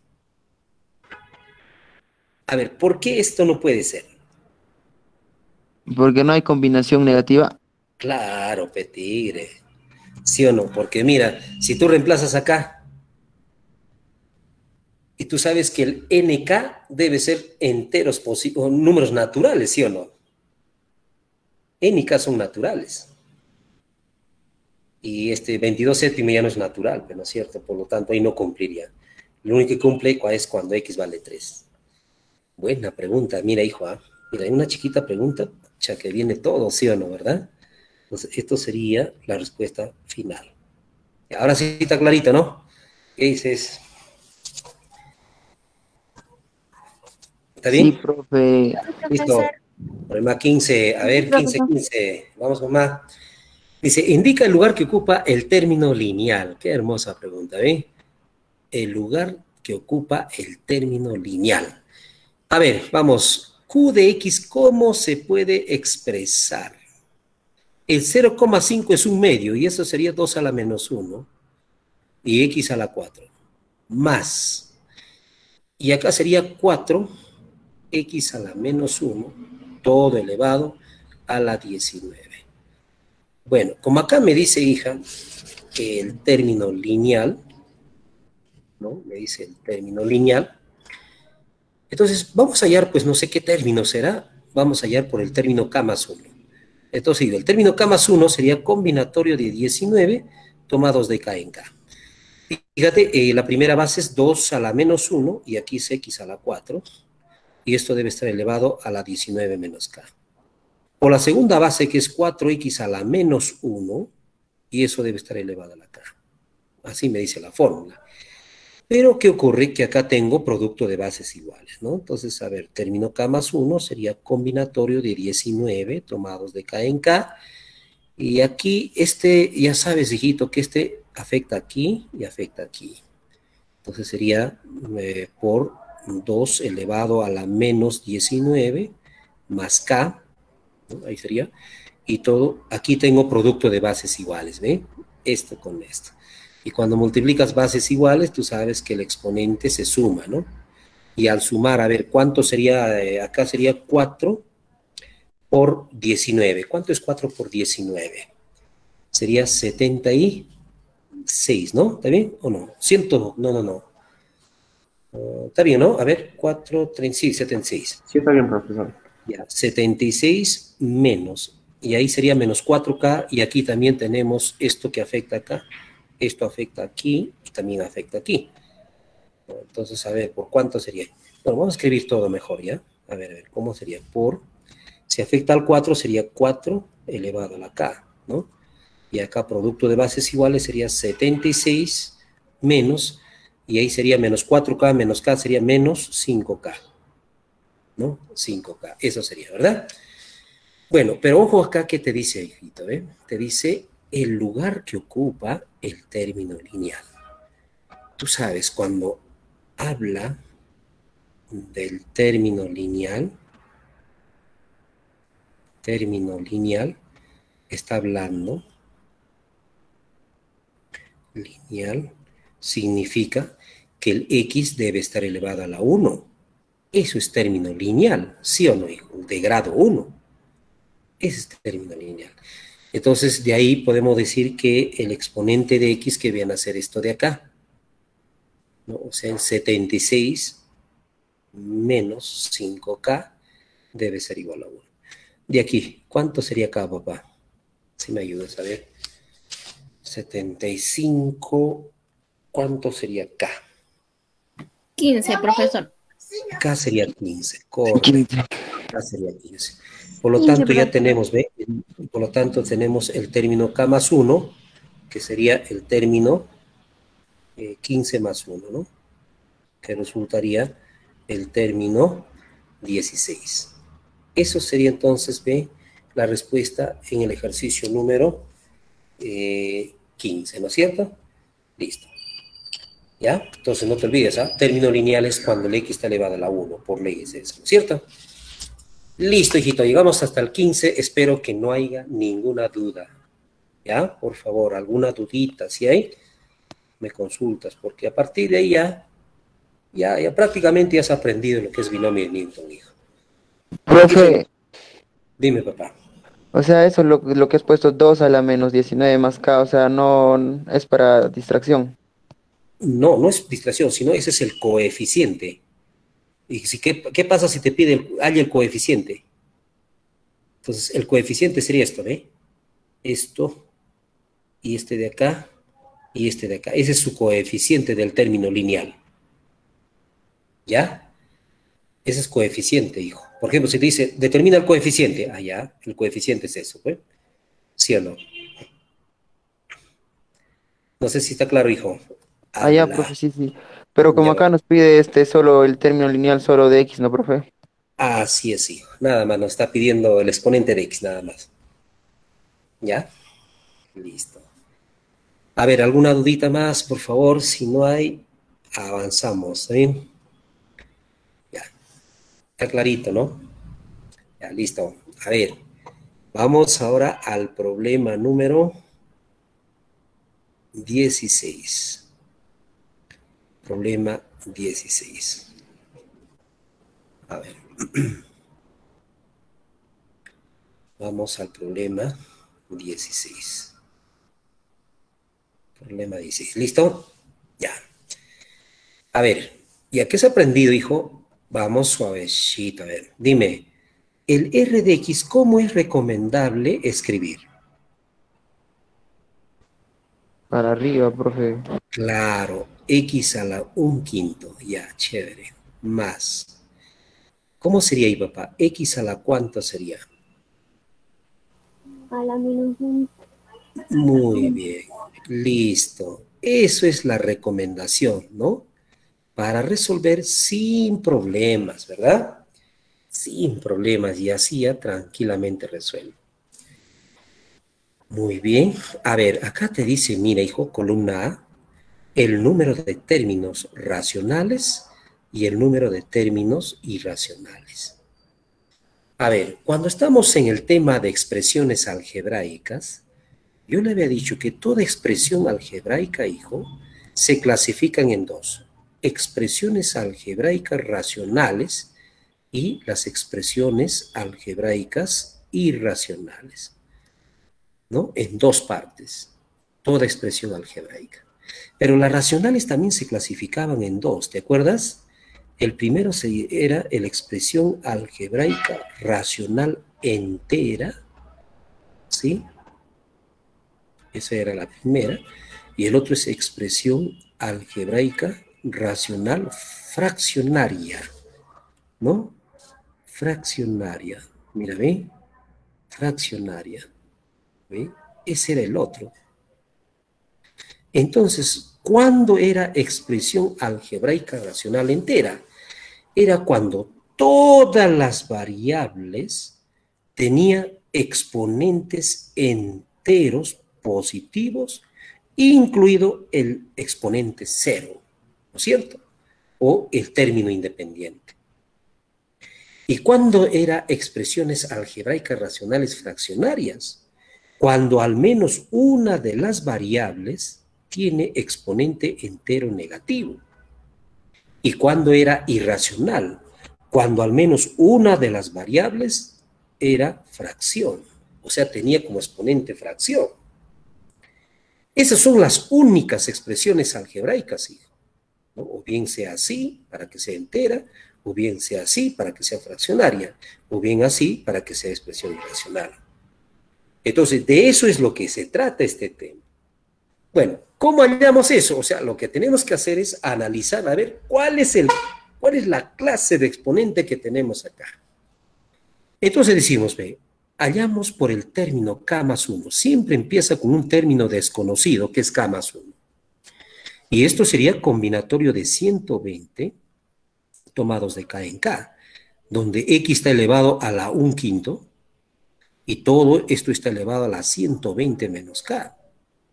A ver, ¿por qué esto no puede ser? Porque no hay combinación negativa. Claro, petigre. ¿Sí o no? Porque mira, si tú reemplazas acá, y tú sabes que el NK debe ser enteros o números naturales, ¿sí o no? NK son naturales. Y este 22 séptimo ya no es natural, ¿no es cierto? Por lo tanto, ahí no cumpliría. Lo único que cumple es cuando X vale 3. Buena pregunta. Mira, hijo, mira, hay una chiquita pregunta, ya que viene todo, ¿sí o no, verdad? Entonces, esto sería la respuesta final. Ahora sí está clarito, ¿no? ¿Qué dices? ¿Está bien? Sí, profe. Listo. Problema 15. A ver, 15. Vamos con más. Dice, indica el lugar que ocupa el término lineal. Qué hermosa pregunta, ¿eh? El lugar que ocupa el término lineal. A ver, vamos. Q de X, ¿cómo se puede expresar? El 0,5 es un medio, y eso sería 2 a la menos 1, y X a la 4, más. Y acá sería 4, X a la menos 1, todo elevado a la 19. Bueno, como acá me dice, hija, que el término lineal, ¿no? Me dice el término lineal. Entonces, vamos a hallar, pues no sé qué término será. Vamos a hallar por el término K más 1. Entonces, el término K más 1 sería combinatorio de 19 tomados de K en K. Fíjate, la primera base es 2 a la menos 1, y aquí es X a la 4. Y esto debe estar elevado a la 19 menos K. O la segunda base, que es 4X a la menos 1, y eso debe estar elevado a la K. Así me dice la fórmula. Pero, ¿qué ocurre? Que acá tengo producto de bases iguales, ¿no? Entonces, a ver, término K más 1 sería combinatorio de 19 tomados de K en K. Y aquí, ya sabes, hijito, que este afecta aquí y afecta aquí. Entonces sería por 2 elevado a la menos 19 más K, ¿no? Ahí sería. Y todo, aquí tengo producto de bases iguales, ¿ve? Esto con esto. Y cuando multiplicas bases iguales, tú sabes que el exponente se suma, ¿no? Y al sumar, a ver, ¿cuánto sería? Acá sería 4 por 19. ¿Cuánto es 4 por 19? Sería 76, ¿no? ¿Está bien o no? 100, no. Está bien, ¿no? A ver, 4, 3, sí, 76. Sí, está bien, profesor. Ya, 76 menos, y ahí sería menos 4K, y aquí también tenemos esto que afecta acá, esto afecta aquí, y también afecta aquí. Entonces, a ver, ¿por cuánto sería? Bueno, vamos a escribir todo mejor, ¿ya? A ver, ¿cómo sería? Si afecta al 4, sería 4 elevado a la K, ¿no? Y acá producto de bases iguales sería 76 menos, y ahí sería menos 4K menos K sería menos 5K, ¿no? 5K, eso sería, ¿verdad? Bueno, pero ojo acá que te dice, hijito, ¿eh? Te dice el lugar que ocupa el término lineal. Tú sabes, cuando habla del término lineal, está hablando, lineal significa que el X debe estar elevado a la 1. Eso es término lineal, ¿sí o no, hijo? De grado 1. Ese es término lineal. Entonces, de ahí podemos decir que el exponente de X que viene a ser esto de acá, ¿no? O sea, el 76 menos 5K debe ser igual a 1. De aquí, ¿cuánto sería acá, papá? Si me ayudas a ver. 75, ¿cuánto sería K? 15, profesor. K sería 15, correcto. K sería 15. Por lo tanto, ya tenemos, ¿ve? Por lo tanto, tenemos el término K más 1, que sería el término 15 más 1, ¿no? Que resultaría el término 16. Eso sería entonces, ¿ve? La respuesta en el ejercicio número 15, ¿no es cierto? Listo. ¿Ya? Entonces no te olvides, ¿ah? Término lineal es cuando el x está elevado a la 1, por ley es eso, ¿no es cierto? Listo, hijito, llegamos hasta el 15, espero que no haya ninguna duda. ¿Ya? Por favor, alguna dudita, si hay, me consultas, porque a partir de ahí ya prácticamente has aprendido lo que es binomio de Newton, hijo. Profe, Dime, papá. o sea, eso lo que has puesto 2 a la menos 19 más K, o sea, no es para distracción. No, no es distracción, sino ese es el coeficiente. Y si, ¿qué pasa si te pide el coeficiente? Entonces, el coeficiente sería esto, ¿ve? Esto, y este de acá, y este de acá. Ese es su coeficiente del término lineal. ¿Ya? Ese es coeficiente, hijo. Por ejemplo, si te dice, determina el coeficiente. Ah, ya, el coeficiente es eso, ¿ve? ¿Sí o no? No sé si está claro, hijo. Ah, ya, profe, sí, sí. Pero como acá nos pide solo el término lineal solo de X, ¿no, profe? Así es, hijo. Nada más, nos está pidiendo el exponente de X, nada más. ¿Ya? Listo. A ver, ¿alguna dudita más, por favor? Si no hay, avanzamos, ¿sí? Ya. Está clarito, ¿no? Ya, listo. A ver, vamos ahora al problema número 16. Problema 16. A ver. Vamos al problema 16. Problema 16. ¿Listo? Ya. A ver, ¿ya qué has aprendido, hijo? Vamos suavecito, a ver. Dime, el R de X, ¿cómo es recomendable escribir? Para arriba, profe. Claro, X a la 1/5. Ya, chévere. Más. ¿Cómo sería ahí, papá? X a la ¿cuánto sería? A la -1. Muy bien. Listo. Eso es la recomendación, ¿no? Para resolver sin problemas, ¿verdad? Sin problemas y así ya tranquilamente resuelve. Muy bien. A ver, acá te dice, mira, hijo, columna A, el número de términos racionales y el número de términos irracionales. A ver, cuando estamos en el tema de expresiones algebraicas, yo le había dicho que toda expresión algebraica, hijo, se clasifican en dos. Expresiones algebraicas racionales y las expresiones algebraicas irracionales, ¿no? En dos partes, toda expresión algebraica. Pero las racionales también se clasificaban en dos, ¿te acuerdas? El primero era la expresión algebraica racional entera, ¿sí? Esa era la primera. Y el otro es expresión algebraica racional fraccionaria, ¿no? Fraccionaria. Mira, ¿ve? Fraccionaria. ¿Ve? Ese era el otro. Entonces, ¿cuándo era expresión algebraica racional entera? Era cuando todas las variables tenían exponentes enteros positivos, incluido el exponente cero, ¿no es cierto? O el término independiente. ¿Y cuándo era expresiones algebraicas racionales fraccionarias? Cuando al menos una de las variables tiene exponente entero negativo. ¿Y cuándo era irracional? Cuando al menos una de las variables era fracción, o sea, tenía como exponente fracción. Esas son las únicas expresiones algebraicas, hijo, ¿no? O bien sea así, para que sea entera, o bien sea así, para que sea fraccionaria, o bien así, para que sea expresión irracional. Entonces, de eso es lo que se trata este tema. Bueno, ¿cómo hallamos eso? O sea, lo que tenemos que hacer es analizar, a ver, ¿cuál es la clase de exponente que tenemos acá? Entonces decimos, ve, hallamos por el término K más 1. Siempre empieza con un término desconocido, que es K más 1. Y esto sería combinatorio de 120 tomados de K en K, donde X está elevado a la 1/5 y todo esto está elevado a la 120 menos K.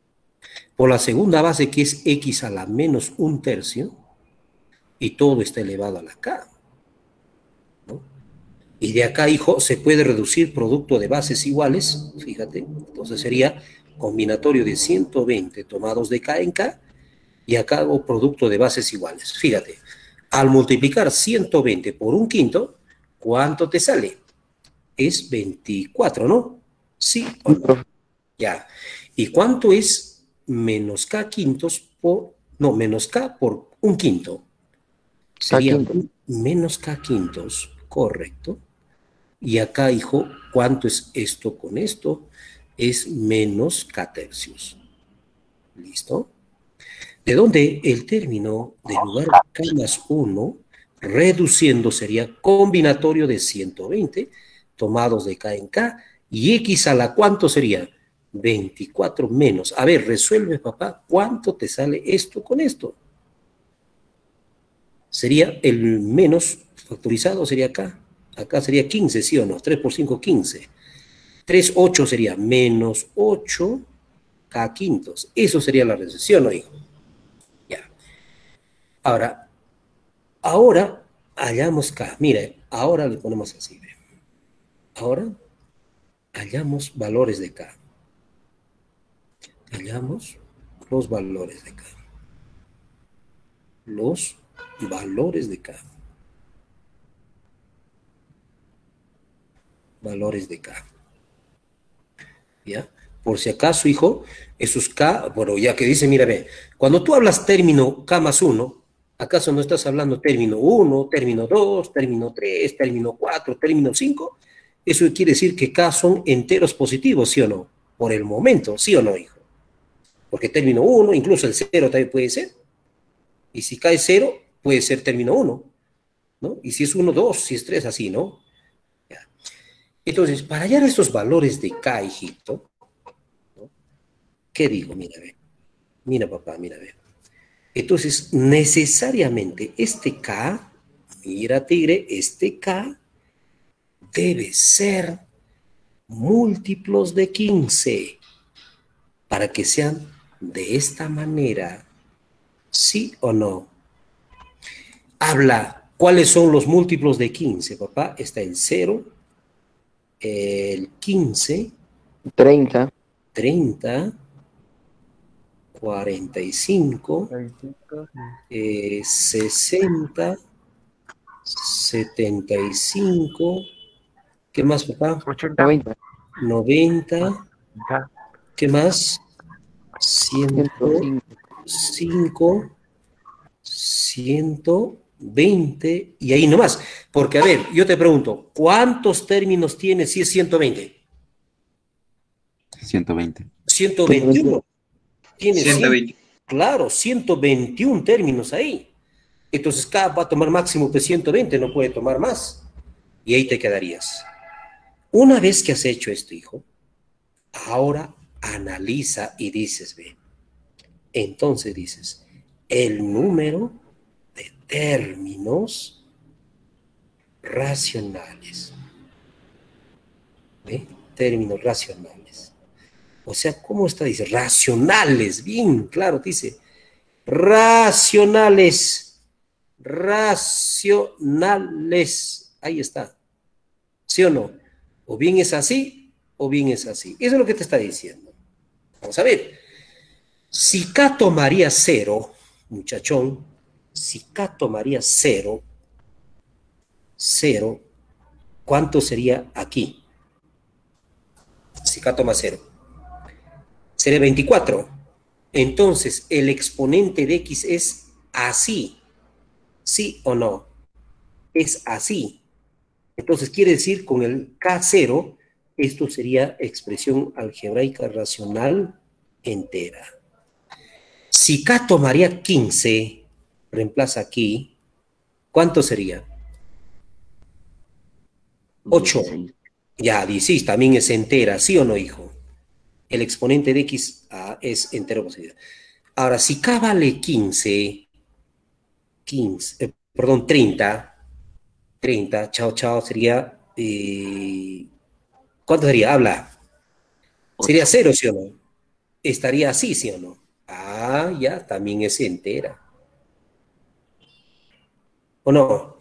por la segunda base que es x a la menos 1/3, y todo está elevado a la k, ¿no? Y de acá, hijo, se puede reducir producto de bases iguales, fíjate, entonces sería combinatorio de 120 tomados de k en k, y acá hago producto de bases iguales. Fíjate, al multiplicar 120 por 1/5, ¿cuánto te sale? Es 24, ¿no? ¿Sí o no? Ya. ¿Y cuánto es menos k quintos por... No, menos k por 1/5? Sería menos k quintos, correcto. Y acá, hijo, ¿cuánto es esto con esto? Es menos k tercios. ¿Listo? De donde el término de lugar k más 1, reduciendo, sería combinatorio de 120 tomados de k en k, y x a la ¿cuánto sería? 24 menos. A ver, resuelve, papá, ¿cuánto te sale esto con esto? Sería el menos factorizado, sería acá. Acá sería 15, ¿sí o no? 3 por 5, 15. 3, 8 sería menos 8 k quintos. Eso sería la resolución, ¿no, hijo? Ya. Ahora hallamos k. Mira, ahora le ponemos así. ¿Ve? Ahora hallamos valores de k. Hallamos los valores de k. Los valores de k. Valores de k. ¿Ya? Por si acaso, hijo, esos k, bueno, ya que dice, mira, ve, cuando tú hablas término k más 1, ¿acaso no estás hablando término 1, término 2, término 3, término 4, término 5? Eso quiere decir que k son enteros positivos, ¿sí o no? Por el momento, ¿sí o no, hijo? Porque término 1, incluso el 0 también puede ser. Y si k es 0, puede ser término 1, ¿no? Y si es 1, 2, si es 3, así, ¿no? Ya. Entonces, para hallar estos valores de k, hijito, ¿no? ¿Qué digo? Mira, ve. Mira, papá, mira, ve. Entonces, necesariamente este k, mira, tigre, este k debe ser múltiplos de 15 para que sean de esta manera, ¿sí o no? Habla, ¿cuáles son los múltiplos de 15, papá? Está el 0, el 15, 30, 45, 60, 75, ¿qué más, papá? 90, ¿qué más? 105, 120, y ahí nomás. Porque, a ver, yo te pregunto, ¿cuántos términos tiene si es 120? 120. 121. Tiene 120. Claro, 121 términos ahí. Entonces, cada va a tomar máximo de 120, no puede tomar más. Y ahí te quedarías. Una vez que has hecho esto, hijo, ahora analiza y dices, ve, entonces dices, el número de términos racionales. ¿Ve? Términos racionales. O sea, ¿cómo está? Dice, racionales, bien, claro, dice, racionales, ahí está, ¿sí o no? O bien es así, o bien es así. Eso es lo que te está diciendo. Vamos a ver, si K tomaría 0, muchachón, si K tomaría 0, ¿cuánto sería aquí? Si K toma 0. Sería 24. Entonces, el exponente de X es así. ¿Sí o no? Es así. Entonces, quiere decir, con el K0, esto sería expresión algebraica racional entera. Si K tomaría 15, reemplaza aquí, ¿cuánto sería? 8. Ya, 16, también es entera, ¿sí o no, hijo? El exponente de X es entero positivo. Ahora, si K vale 30, chao, sería, ¿cuánto sería? Habla. Sería 0, ¿sí o no? estaría así, ¿sí o no? Ah, ya, también es entera. ¿O no?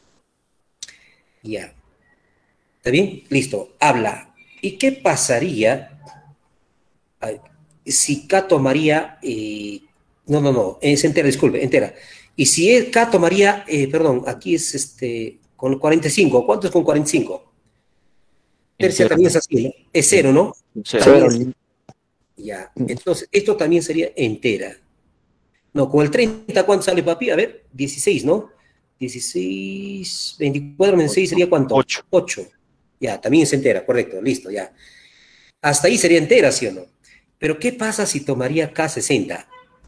Ya. ¿Está bien? Listo. Habla. ¿Y qué pasaría si K tomaría... no, es entera, disculpe, entera. Y si K tomaría, perdón, aquí es con 45. ¿Cuánto es con 45? Tercia también es así, ¿no? Es 0, ¿no? Cero. Ya. Entonces, esto también sería entera. No, con el 30, ¿cuánto sale, papi? A ver, 16, ¿no? 16, 24 menos 6 sería ¿cuánto? 8. 8. Ya, también es entera, correcto, listo, ya. Hasta ahí sería entera, ¿sí o no? Pero ¿qué pasa si tomaría K60?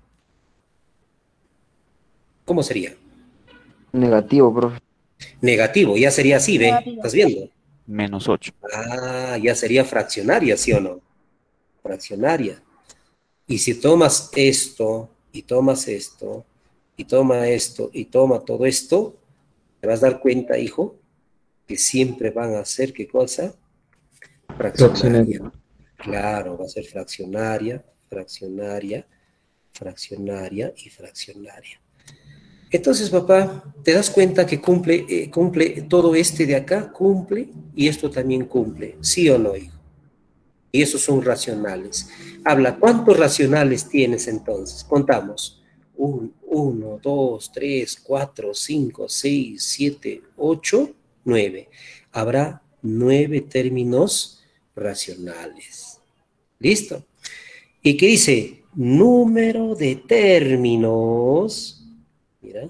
¿Cómo sería? Negativo, profe. Negativo, ya sería así, ¿ve? ¿Estás viendo? Menos 8. Ah, ya sería fraccionaria, ¿sí o no? Fraccionaria. Y si tomas esto, y tomas esto, y toma esto, y toma todo esto, te vas a dar cuenta, hijo, que siempre van a ser, ¿qué cosa? Fraccionaria. Claro, va a ser fraccionaria, fraccionaria, fraccionaria y fraccionaria. Entonces, papá, te das cuenta que cumple todo este de acá, cumple, y esto también cumple, ¿sí o no, hijo? Y esos son racionales. Habla, ¿cuántos racionales tienes entonces? Contamos. 1, 2, 3, 4, 5, 6, 7, 8, 9. Habrá 9 términos racionales. ¿Listo? ¿Y qué dice? Número de términos, mira,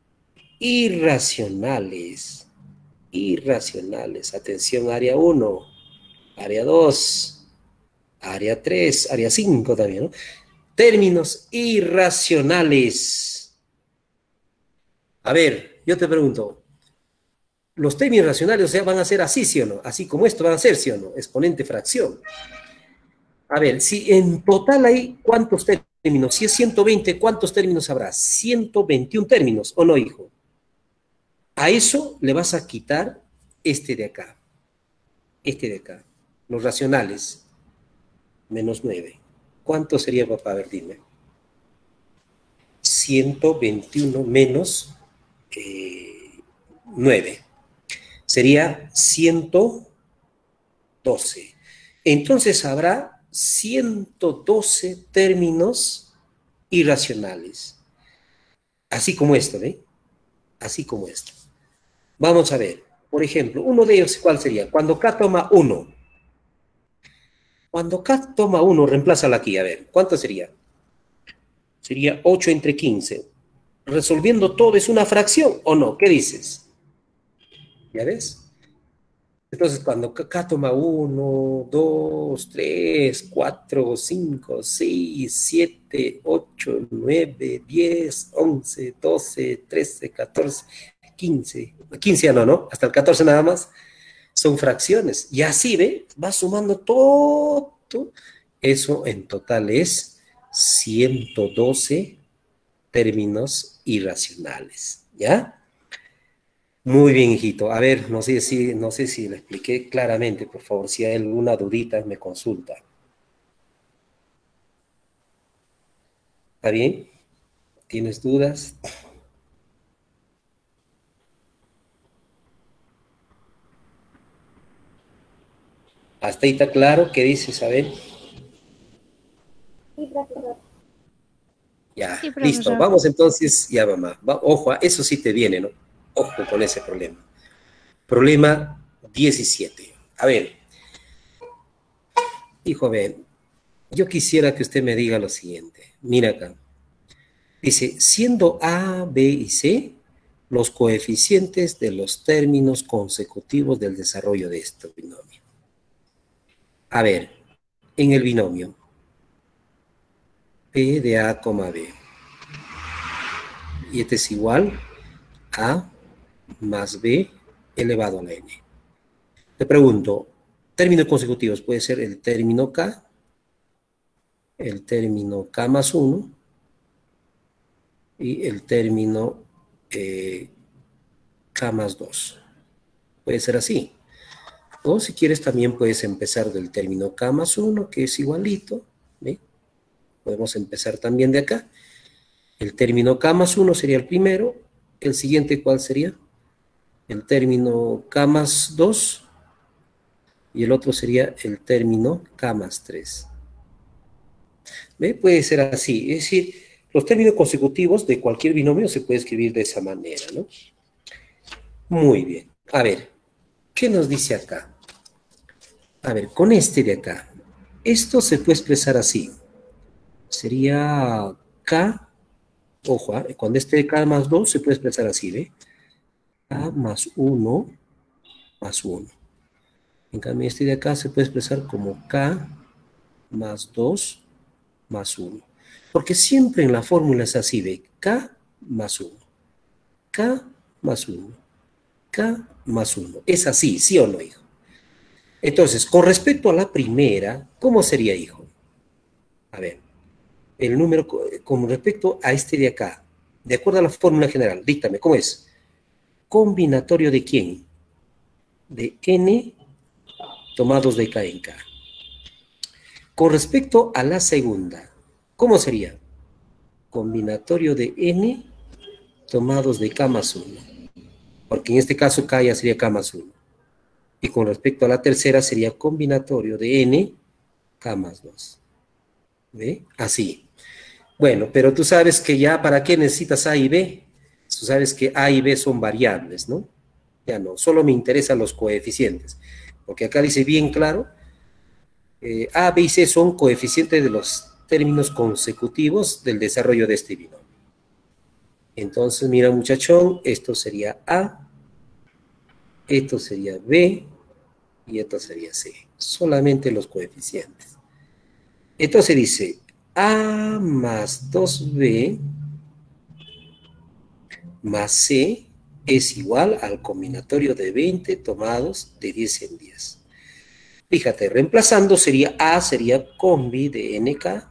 irracionales. Irracionales. Atención, área 1, área 2. Área 3, área 5 también, ¿no? Términos irracionales. A ver, yo te pregunto, ¿los términos racionales, o sea, van a ser así, sí o no? Así como esto van a ser, sí o no? Exponente, fracción. A ver, si en total hay, ¿cuántos términos? Si es 120, ¿cuántos términos habrá? 121 términos, ¿o no, hijo? A eso le vas a quitar este de acá. Este de acá. Los racionales. Menos 9. ¿Cuánto sería, papá? A ver, dime. 121 menos 9. Sería 112. Entonces habrá 112 términos irracionales. Así como esto, ¿ve? Así como esto. Vamos a ver. Por ejemplo, uno de ellos, ¿cuál sería? Cuando K toma 1. Cuando K toma 1, reemplázala aquí, a ver, ¿cuánto sería? Sería 8 entre 15. Resolviendo todo, ¿es una fracción o no? ¿Qué dices? ¿Ya ves? Entonces, cuando K toma 1, 2, 3, 4, 5, 6, 7, 8, 9, 10, 11, 12, 13, 14, 15. 15 ya no, hasta el 14 nada más. Son fracciones. Y así, ¿ve? Va sumando todo. Eso en total es 112 términos irracionales. ¿Ya? Muy bien, hijito. A ver, no sé si lo expliqué claramente. Por favor, si hay alguna dudita, me consulta. ¿Está bien? ¿Tienes dudas? ¿Hasta ahí está claro? ¿Qué dices? A ver. Sí, profesor. Ya, Sí, profesor. listo. Vamos entonces, ya mamá. Ojo, eso sí te viene, ¿no? Ojo con ese problema. Problema 17. A ver. Hijo, ven. Yo quisiera que usted me diga lo siguiente. Mira acá. Dice, siendo A, B y C los coeficientes de los términos consecutivos del desarrollo de este binomio. A ver, en el binomio P de A, B. Y este es igual a más B elevado a la n. Te pregunto, términos consecutivos puede ser el término K más 1 y el término K más 2. Puede ser así. O si quieres también puedes empezar del término K más 1, que es igualito, ¿ve? Podemos empezar también de acá. El término K más 1 sería el primero. El siguiente, ¿cuál sería? El término K más 2. Y el otro sería el término K más 3. ¿Ve? Puede ser así. Es decir, los términos consecutivos de cualquier binomio se puede escribir de esa manera, ¿no? Muy bien. A ver, ¿qué nos dice acá? A ver, con este de acá. Esto se puede expresar así. Sería K, ojo, cuando este K más 2 se puede expresar así, ¿ve? K más 1 más 1. En cambio, este de acá se puede expresar como K más 2 más 1. Porque siempre en la fórmula es así, ¿ve? K más 1. K más 1. K más 1. Es así, ¿sí o no, hijo? Entonces, con respecto a la primera, ¿cómo sería, hijo? A ver, el número con respecto a este de acá, de acuerdo a la fórmula general, díctame, ¿cómo es? ¿Combinatorio de quién? De n tomados de k en k. Con respecto a la segunda, ¿cómo sería? Combinatorio de n tomados de k más 1. Porque en este caso k ya sería k más 1. Y con respecto a la tercera sería combinatorio de n k más 2. ¿Ve? Así. Bueno, pero tú sabes que ya para qué necesitas a y b. Tú sabes que a y b son variables, ¿no? Ya no, solo me interesan los coeficientes. Porque acá dice bien claro, a, b y c son coeficientes de los términos consecutivos del desarrollo de este binomio. Entonces, mira muchachón, esto sería a, esto sería b y esto sería c. Solamente los coeficientes. Entonces dice, a más 2b más c es igual al combinatorio de 20 tomados de 10 en 10. Fíjate, reemplazando sería a, sería combi de nk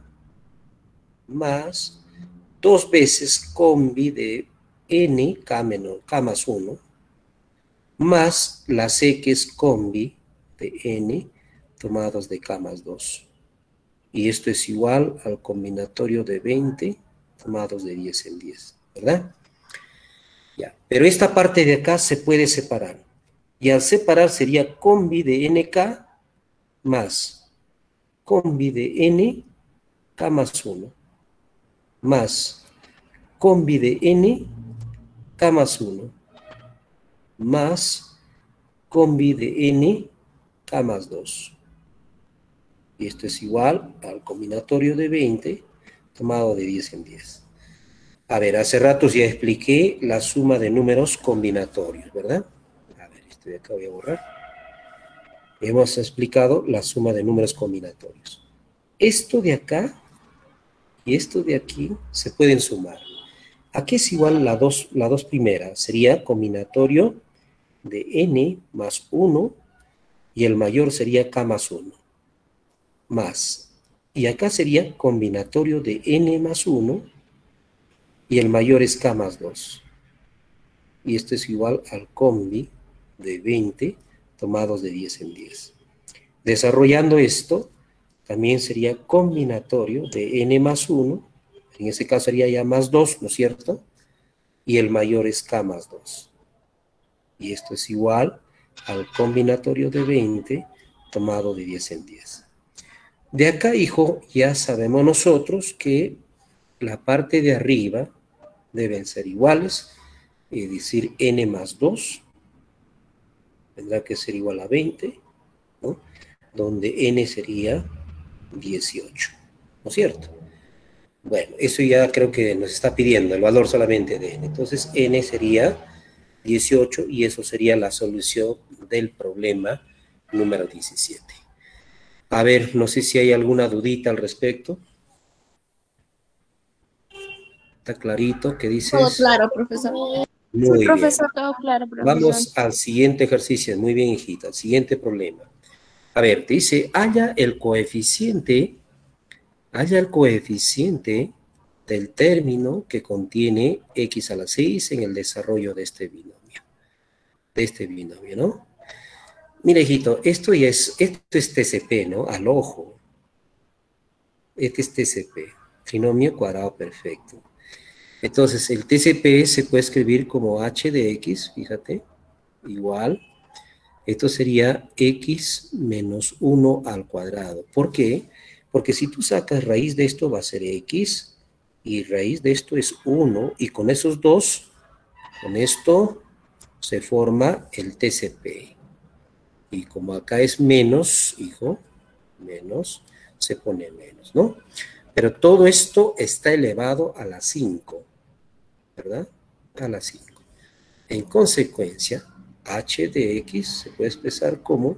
más 2 veces combi de n, k más 1, más la c que es combi de n tomados de k más 2. Y esto es igual al combinatorio de 20 tomados de 10 en 10, ¿verdad? Ya, pero esta parte de acá se puede separar. Y al separar sería combi de nk más combi de n, k más 1, más combi de n, k más 1, más combi de n, k más 2. Y esto es igual al combinatorio de 20 tomado de 10 en 10. A ver, hace rato ya expliqué la suma de números combinatorios, ¿verdad? A ver, esto de acá voy a borrar. Hemos explicado la suma de números combinatorios. Esto de acá y esto de aquí se pueden sumar. ¿A qué es igual la dos primeras? Sería combinatorio de n más 1 y el mayor sería k más 1. Más. Y acá sería combinatorio de n más 1 y el mayor es k más 2. Y esto es igual al combi de 20 tomados de 10 en 10. Desarrollando esto, también sería combinatorio de n más 1, en ese caso sería ya más 2, ¿no es cierto? Y el mayor es k más 2. Y esto es igual al combinatorio de 20 tomado de 10 en 10. De acá, hijo, ya sabemos nosotros que la parte de arriba deben ser iguales, es decir, n más 2 tendrá que ser igual a 20, ¿no? Donde n sería 18, ¿no es cierto? Bueno, eso ya creo que nos está pidiendo el valor solamente de n. Entonces, n sería 18 y eso sería la solución del problema número 17. A ver, no sé si hay alguna dudita al respecto. ¿Está clarito? ¿Qué dices? Todo claro, profesor. Muy Sí, profesor, bien. todo claro, profesor. Vamos al siguiente ejercicio. Muy bien, hijita. El siguiente problema. A ver, te dice, halla el coeficiente del término que contiene x a la 6 en el desarrollo de este binomio. ¿No? Mira, hijito, esto es TCP, ¿no? Al ojo. Este es TCP. Trinomio cuadrado perfecto. Entonces, el TCP se puede escribir como h de x, fíjate, igual. Esto sería x menos 1 al cuadrado. ¿Por qué? Porque si tú sacas raíz de esto va a ser x, y raíz de esto es 1, y con esos dos, con esto se forma el TCP. Y como acá es menos, hijo, menos, se pone menos, ¿no? Pero todo esto está elevado a la 5, ¿verdad? A la 5. En consecuencia, h de x se puede expresar como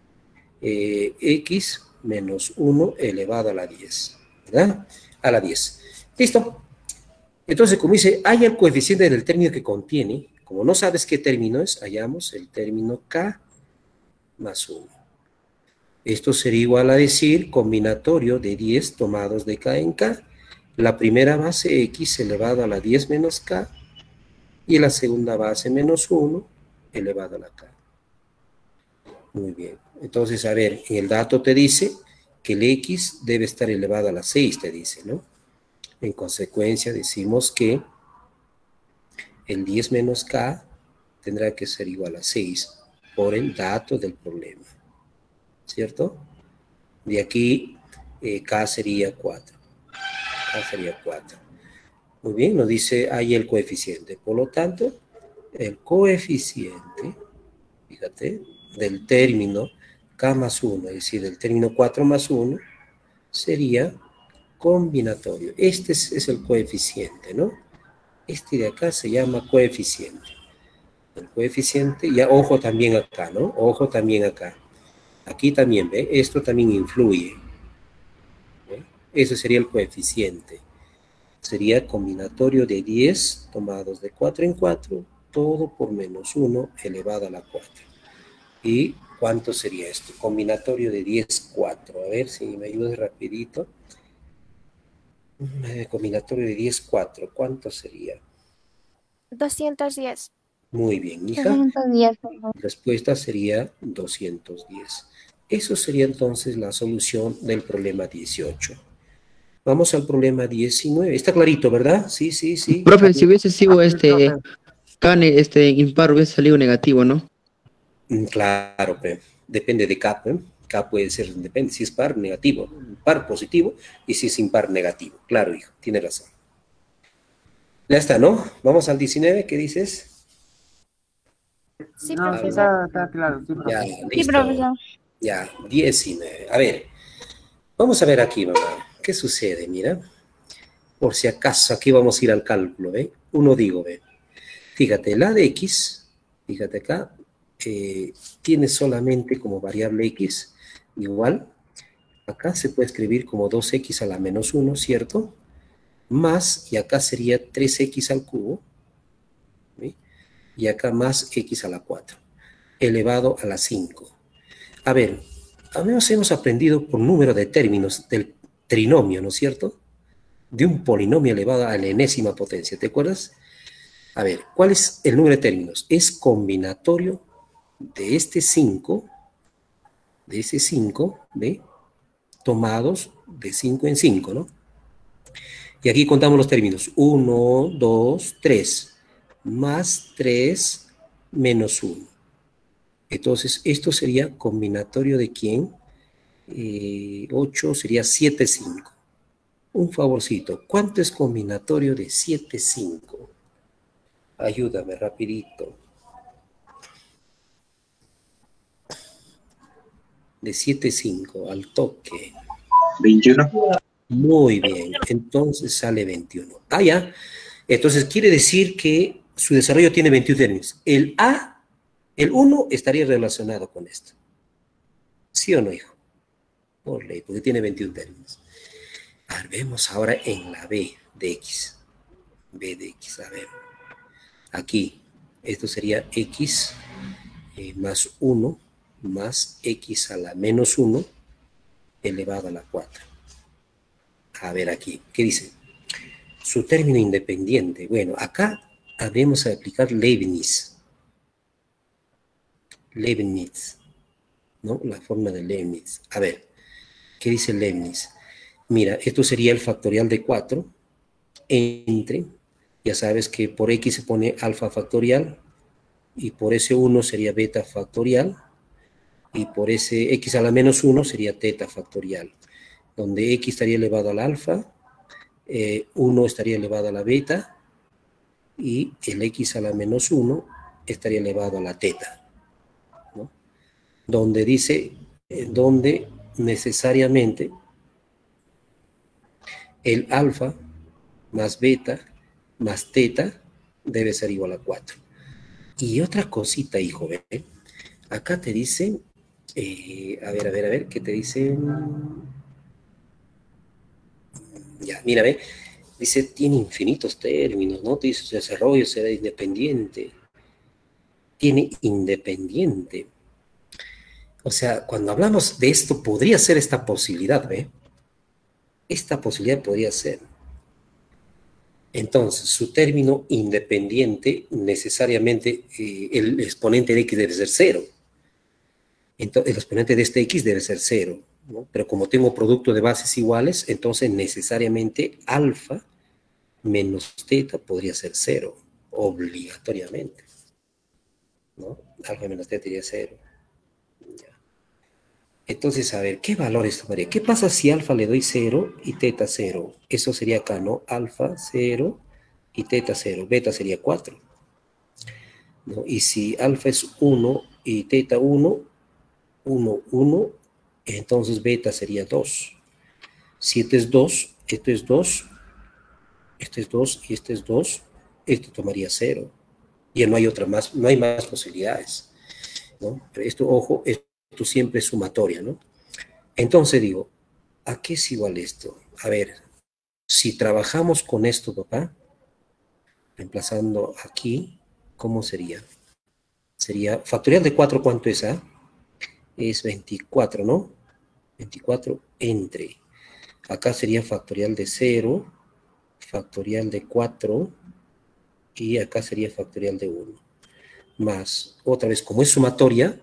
x menos 1 elevado a la 10, ¿verdad? A la 10. ¿Listo? Entonces, como dice, halla el coeficiente del término que contiene. Como no sabes qué término es, hallamos el término k más 1. Esto sería igual a decir combinatorio de 10 tomados de k en k. La primera base x elevado a la 10 menos k y la segunda base menos 1 elevado a la k. Muy bien. Entonces, a ver, en el dato te dice que el x debe estar elevado a la 6, te dice, ¿no? En consecuencia, decimos que el 10 menos k tendrá que ser igual a 6 por el dato del problema. ¿Cierto? De aquí, k sería 4. K sería 4. Muy bien, nos dice ahí el coeficiente. Por lo tanto, el coeficiente, fíjate, del término k más 1, es decir, del término 4 más 1, sería combinatorio. Este es el coeficiente, ¿no? Este de acá se llama coeficiente. El coeficiente, ya ojo también acá, ¿no? Ojo también acá. Aquí también, ¿ve? Esto también influye. ¿Ve? Ese sería el coeficiente. Sería combinatorio de 10 tomados de 4 en 4, todo por menos 1 elevado a la 4. ¿Y cuánto sería esto? Combinatorio de 10, 4. A ver si me ayudas rapidito. Combinatorio de 10, 4. ¿Cuánto sería? 210. Muy bien, hija. 210. La respuesta sería 210. Eso sería entonces la solución del problema 18. Vamos al problema 19. Está clarito, ¿verdad? Sí, sí, sí. Profe, si hubiese sido K impar, hubiese salido negativo, ¿no? Claro, depende de K. K puede ser, depende, si es par negativo, par positivo, y si es impar negativo. Claro, hijo, tiene razón. Ya está, ¿no? Vamos al 19, ¿qué dices? Sí, No, profesor. está claro, sí, Ya, profesor. listo. profesor. Ya, 19. A ver, vamos a ver aquí, mamá. ¿Qué sucede? Mira, por si acaso aquí vamos a ir al cálculo, ¿ve? Uno digo, ¿ve? Fíjate, la de x, fíjate acá, tiene solamente como variable x, igual, acá se puede escribir como 2x a la menos 1, ¿cierto? Más, y acá sería 3x al cubo, ¿ve? Y acá más x a la 4, elevado a la 5. A ver, al menos hemos aprendido por número de términos del trinomio, ¿no es cierto? De un polinomio elevado a la enésima potencia, ¿te acuerdas? A ver, ¿cuál es el número de términos? Es combinatorio de este 5, de ese 5, ¿ve? Tomados de 5 en 5, ¿no? Y aquí contamos los términos. 1, 2, 3, más 3, menos 1. Entonces, esto sería combinatorio de ¿quién? 8 sería 7, 5. Un favorcito, ¿cuánto es combinatorio de 7, 5? Ayúdame rapidito. De 7, 5, al toque. 21. Muy bien, entonces sale 21. Ah, ya. Entonces quiere decir que su desarrollo tiene 21 términos. El A, el 1 estaría relacionado con esto. ¿Sí o no, hijo? Por ley, porque tiene 21 términos. A ver, vemos ahora en la B de X. B de X, a ver. Aquí, esto sería X más 1 más X a la menos 1 elevado a la 4. A ver aquí, ¿qué dice? Su término independiente. Bueno, acá habemos de aplicar Leibniz. Leibniz, ¿no? La forma de Leibniz. A ver, ¿qué dice Leibniz? Mira, esto sería el factorial de 4 entre, ya sabes que por x se pone alfa factorial, y por ese 1 sería beta factorial, y por ese x a la menos 1 sería teta factorial, donde x estaría elevado al alfa, 1 estaría elevado a la beta, y el x a la menos 1 estaría elevado a la teta, ¿no? Donde dice, donde necesariamente el alfa más beta más teta debe ser igual a 4. Y otra cosita, hijo, ¿ve? Acá te dicen, a ver, ¿qué te dicen? Ya, mira, ve, dice, tiene infinitos términos, ¿no? Te dice, su desarrollo será independiente. Tiene independiente. O sea, cuando hablamos de esto, podría ser esta posibilidad, ¿ve? Esta posibilidad podría ser. Entonces, su término independiente, necesariamente, el exponente de x debe ser 0. Entonces, el exponente de este x debe ser 0, ¿no? Pero como tengo producto de bases iguales, entonces necesariamente alfa menos teta podría ser 0, obligatoriamente, ¿no? Alfa menos teta sería 0. Ya. Entonces, a ver, ¿qué valores tomaría? ¿Qué pasa si alfa le doy 0 y teta 0? Eso sería acá, ¿no? Alfa 0 y teta 0. Beta sería 4, ¿no? Y si alfa es 1 y teta 1, 1, 1, entonces beta sería 2. Si este es 2, esto es 2, este es 2 y este es 2, esto tomaría 0. Ya no hay otra más, no hay más posibilidades, ¿no? Pero esto, ojo, esto siempre es sumatoria, ¿no? Entonces digo, ¿a qué es igual esto? A ver, si trabajamos con esto, papá, reemplazando aquí, ¿cómo sería? Sería, factorial de 4, ¿cuánto es, ah? Es 24, ¿no? 24 entre. Acá sería factorial de 0, factorial de 4, y acá sería factorial de 1. Más, otra vez, como es sumatoria,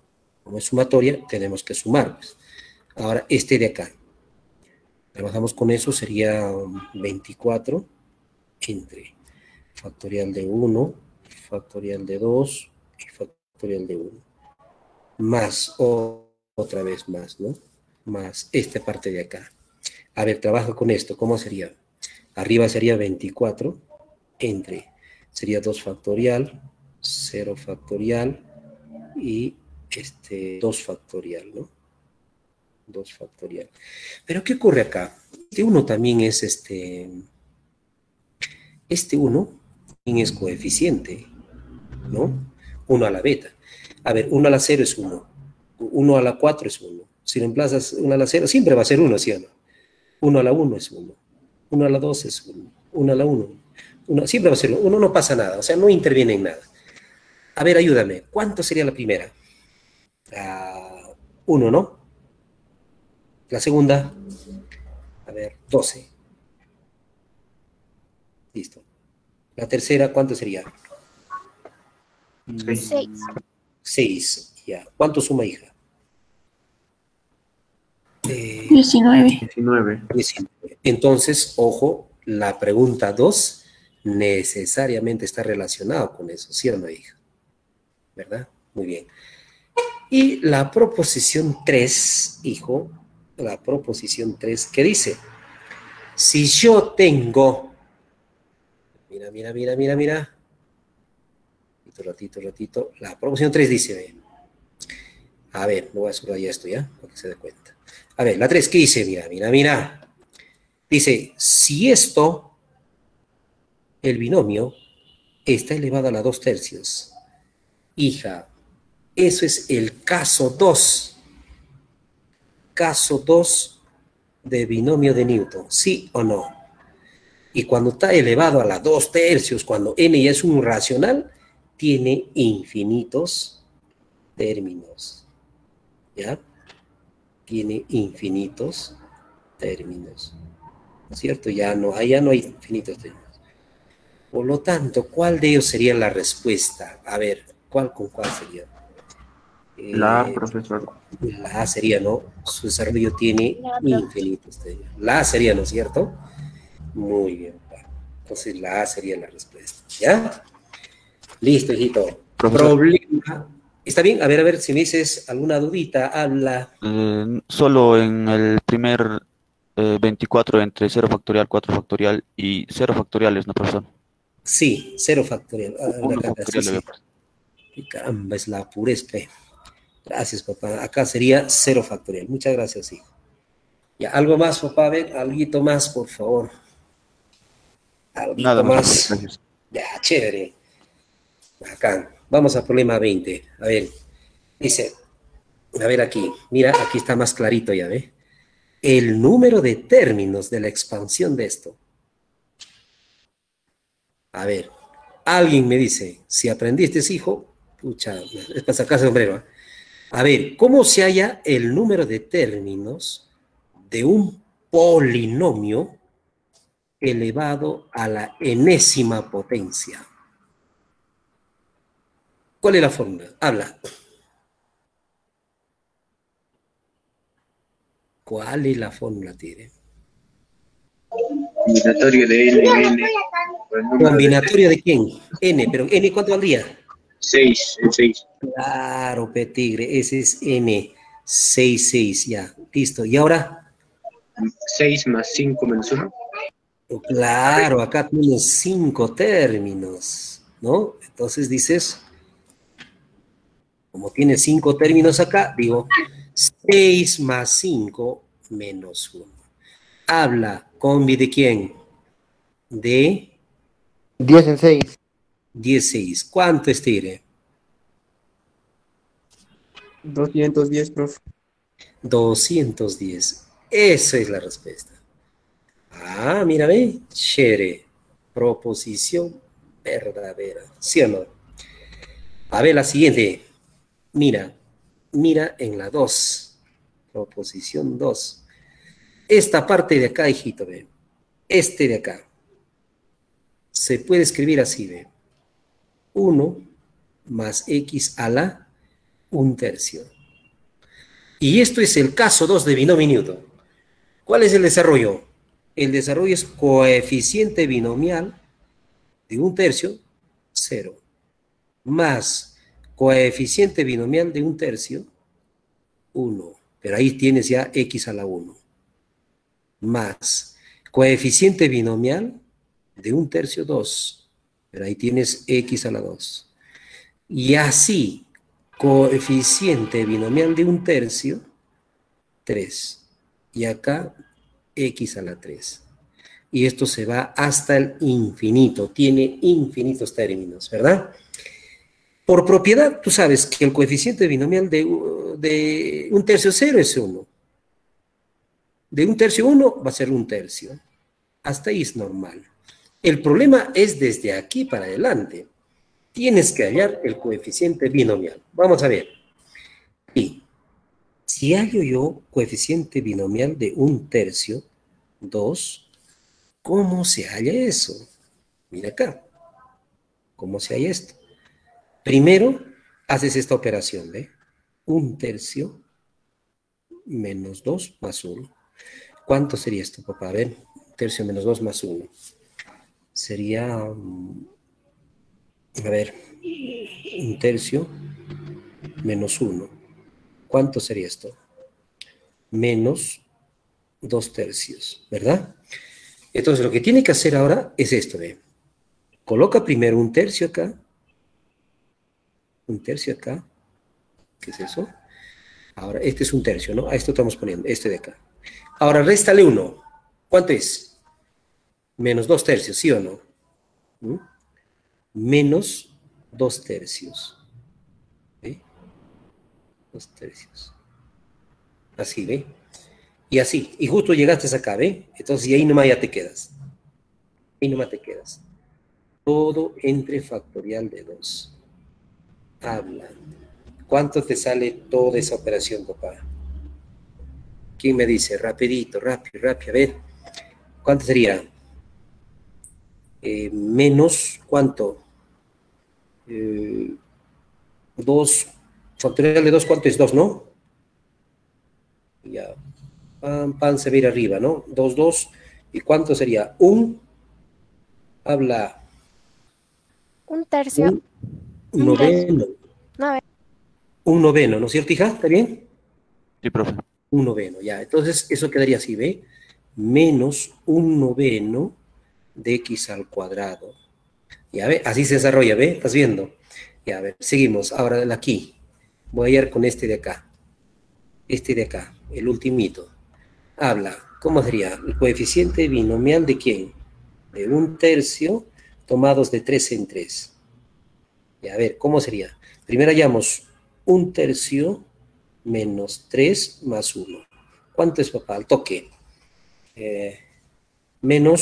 tenemos que sumar, pues. Ahora, este de acá. Trabajamos con eso, sería 24 entre factorial de 1, factorial de 2 y factorial de 1. Más, otra vez más, ¿no? Más esta parte de acá. A ver, trabaja con esto, ¿cómo sería? Arriba sería 24 entre, sería 2 factorial, 0 factorial y 2 factorial, ¿no? 2 factorial. Pero ¿qué ocurre acá? Este 1 también es este 1 también es coeficiente, ¿no? 1 a la beta. A ver, 1 a la 0 es 1. 1 a la 4 es 1. Si reemplazas 1 a la 0, siempre va a ser 1, ¿sí o no? 1 a la 1 es 1. 1 a la 2 es 1. 1 a la 1. Siempre va a ser 1. 1 no pasa nada, o sea, no interviene en nada. A ver, ayúdame. ¿Cuánto sería la primera? 1, ¿no? La segunda, a ver, 12. Listo. La tercera, ¿cuánto sería? 6. 6, ya. ¿Cuánto suma, hija? 19. 19. 19. Entonces, ojo, la pregunta 2 necesariamente está relacionada con eso, ¿sí o no, hija? ¿Verdad? Muy bien. Y la proposición 3, hijo, la proposición 3, ¿qué dice? Si yo tengo, mira. Ratito. La proposición 3 dice, a ver, no voy a subrayar esto ya, para que se dé cuenta. A ver, la 3, ¿qué dice? Mira. Dice, si esto, el binomio, está elevado a la 2/3. Hija, eso es el caso 2. Caso 2 de binomio de Newton, ¿sí o no? Y cuando está elevado a la 2/3, cuando n ya es un racional, tiene infinitos términos. ¿Ya? Tiene infinitos términos. ¿Cierto? Ya no hay infinitos términos. Por lo tanto, ¿cuál de ellos sería la respuesta? A ver, ¿cuál con cuál sería? La A, profesor. La A sería, ¿no? Su desarrollo tiene infinitos. La A sería, ¿no es cierto? Muy bien. Entonces la A sería la respuesta. ¿Ya? Listo, hijito. Profesor. Problema. ¿Está bien? A ver, si me dices alguna dudita, habla. Solo en el primer 24 entre 0 factorial, 4 factorial y 0 factoriales, ¿no, profesor? Sí, 0 factorial. Uno factorial le voy a pasar. Caramba, es la pureza. Gracias, papá. Acá sería 0 factorial. Muchas gracias, hijo. Ya, algo más, papá. A ver, algo más, por favor. Nada Algo más. más. Gracias. Ya, chévere. Acá. Vamos al problema 20. A ver. Dice, a ver aquí. Mira, aquí está más clarito ya, ¿ve? El número de términos de la expansión de esto. A ver. Alguien me dice, si aprendiste, hijo, pucha, es para sacarse el sombrero. A ver, ¿cómo se halla el número de términos de un polinomio elevado a la enésima potencia? ¿Cuál es la fórmula? Habla. ¿Cuál es la fórmula, Tigre? Combinatorio de N, N. ¿Combinatorio de quién? N, pero ¿N cuánto valdría? 6, el 6. Claro, Tigre, ese es N. 6, 6, ya, listo. ¿Y ahora? 6 más 5 menos 1. Claro, acá tienes 5 términos, ¿no? Entonces dices, como tiene 5 términos acá, digo, 6 más 5 menos 1. Habla, combi de quién? De 10 en 6. 16. ¿Cuánto es, Tigre? 210, profe. 210. Esa es la respuesta. Ah, mira, ve, chévere. Proposición verdadera. ¿Sí o no? A ver, la siguiente. Mira en la 2. Proposición 2. Esta parte de acá, hijito, ve. Este de acá. Se puede escribir así, ve. 1 más x a la 1/3. Y esto es el caso 2 de binomio Newton. ¿Cuál es el desarrollo? El desarrollo es coeficiente binomial de 1/3, 0, más coeficiente binomial de 1/3, 1. Pero ahí tienes ya x a la 1. Más coeficiente binomial de 1/3, 2. Pero ahí tienes x a la 2. Y así, coeficiente binomial de 1/3, 3. Y acá, x a la 3. Y esto se va hasta el infinito. Tiene infinitos términos, ¿verdad? Por propiedad, tú sabes que el coeficiente binomial de 1/3, 0 es 1. De 1/3, 1 va a ser 1/3. Hasta ahí es normal. El problema es desde aquí para adelante. Tienes que hallar el coeficiente binomial. Vamos a ver. Y si hallo yo coeficiente binomial de 1/3, 2, ¿cómo se halla eso? Mira acá. ¿Cómo se halla esto? Primero, haces esta operación, ¿ve? 1/3 menos 2 más 1. ¿Cuánto sería esto, papá? A ver, 1/3 menos 2 más 1. Sería, a ver, 1/3 menos 1. ¿Cuánto sería esto? Menos 2/3, ¿verdad? Entonces, lo que tiene que hacer ahora es esto, ¿ve? Coloca primero 1/3 acá. 1/3 acá. ¿Qué es eso? Ahora, este es 1/3, ¿no? A esto estamos poniendo, este de acá. Ahora, réstale 1. ¿Cuánto es? Menos 2/3, ¿sí o no? ¿Mm? Menos 2/3. ¿Ve? 2/3. Así, ¿ve? Y así. Y justo llegaste acá, ¿ve? Entonces, y ahí nomás ya te quedas. Ahí nomás te quedas. Todo entre factorial de 2. Habla. ¿Cuánto te sale toda esa operación, papá? ¿Quién me dice? Rapidito, rápido. A ver. ¿Cuánto sería? Menos, ¿cuánto? 2 Factorial de 2, ¿cuánto es? 2, ¿no? Ya. Pan se va a ir arriba, ¿no? 2, 2. ¿Y cuánto sería? Habla. Un tercio. Un noveno. Un noveno, ¿no es cierto, hija? ¿Está bien? Sí, profe. Un noveno, ya. Entonces, eso quedaría así, ¿ve? Menos un noveno de x al cuadrado. Ya, ¿ve? Así se desarrolla, ¿ve? ¿Estás viendo? Ya, a ver, seguimos. Ahora, de aquí. Voy a ir con este de acá. Este de acá, el ultimito. Habla, ¿cómo sería? El coeficiente binomial de ¿quién? De un tercio tomados de 3 en 3. Ya, a ver, ¿cómo sería? Primero hallamos un tercio menos 3 más 1. ¿Cuánto es, papá? Al toque. Menos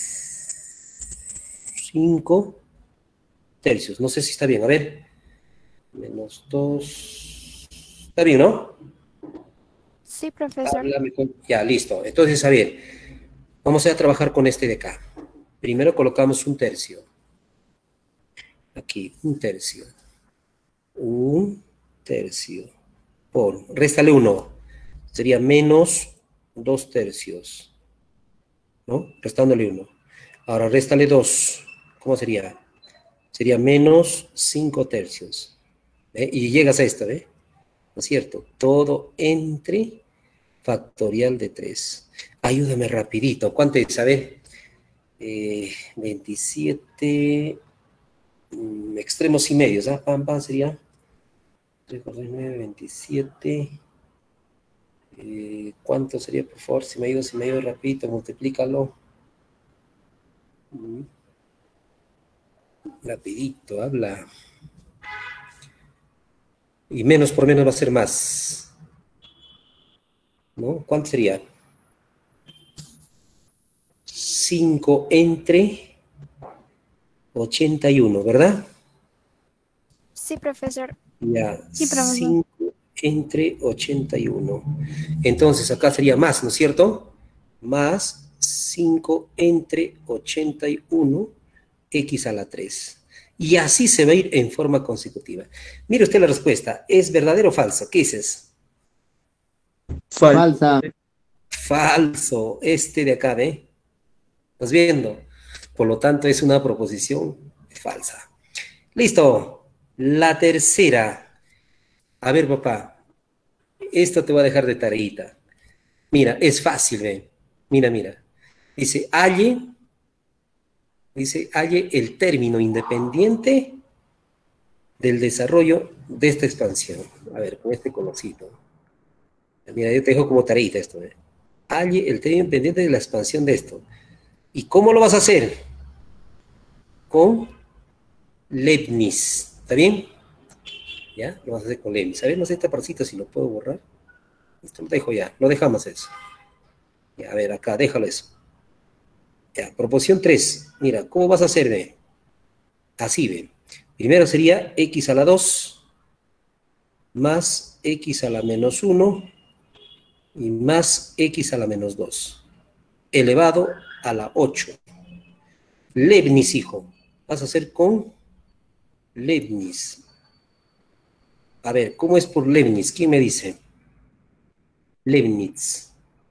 5 tercios. No sé si está bien. A ver. Menos 2. ¿Está bien, no? Sí, profesor. Ya, listo. Entonces, a ver. Vamos a trabajar con este de acá. Primero colocamos un tercio. Aquí, un tercio. Un tercio. Por, réstale 1. Sería menos 2 tercios. ¿No? Restándole 1. Ahora, réstale 2. ¿Cómo sería? Sería menos 5 tercios. Y llegas a esto, ¿ve? ¿No es cierto? Todo entre factorial de 3. Ayúdame rapidito. ¿Cuánto es? A ver. 27 extremos y medios. ¿Ah? Pam, sería 3 por 6, 9, 27. ¿Cuánto sería, por favor? Si me ayudo rapidito, multiplícalo. Rapidito, habla. Y menos por menos va a ser más. ¿No? ¿Cuánto sería? 5 entre 81, ¿verdad? Sí, profesor. Ya, Sí, profesor. 5 entre 81. Entonces, acá sería más, ¿no es cierto? Más 5 entre 81, x a la 3. Y así se va a ir en forma consecutiva. Mire usted la respuesta. ¿Es verdadero o falso? ¿Qué dices? Falsa. Falso. Este de acá, ¿ve? ¿Estás viendo? Por lo tanto, es una proposición falsa. Listo. La tercera. A ver, papá. Esto te voy a dejar de tareita. Mira, es fácil, ¿ve? Mira. Dice, halle el término independiente del desarrollo de esta expansión. A ver, con este colorcito. Mira, yo te dejo como tareita esto, ¿ve? Halle el término independiente de la expansión de esto. ¿Y cómo lo vas a hacer? Con Leibniz. ¿Está bien? ¿Ya? Lo vas a hacer con Leibniz. A ver, no sé esta partecita si lo puedo borrar. Esto lo dejo ya. Lo dejamos eso. Ya, a ver, acá, déjalo eso. Ya, proposición 3. Mira, ¿cómo vas a hacer, ve? Así, ve. Primero sería x a la 2 más x a la menos 1 y más x a la menos 2 elevado a la 8. Leibniz, hijo. Vas a hacer con Leibniz. A ver, ¿cómo es por Leibniz? ¿Quién me dice? Leibniz.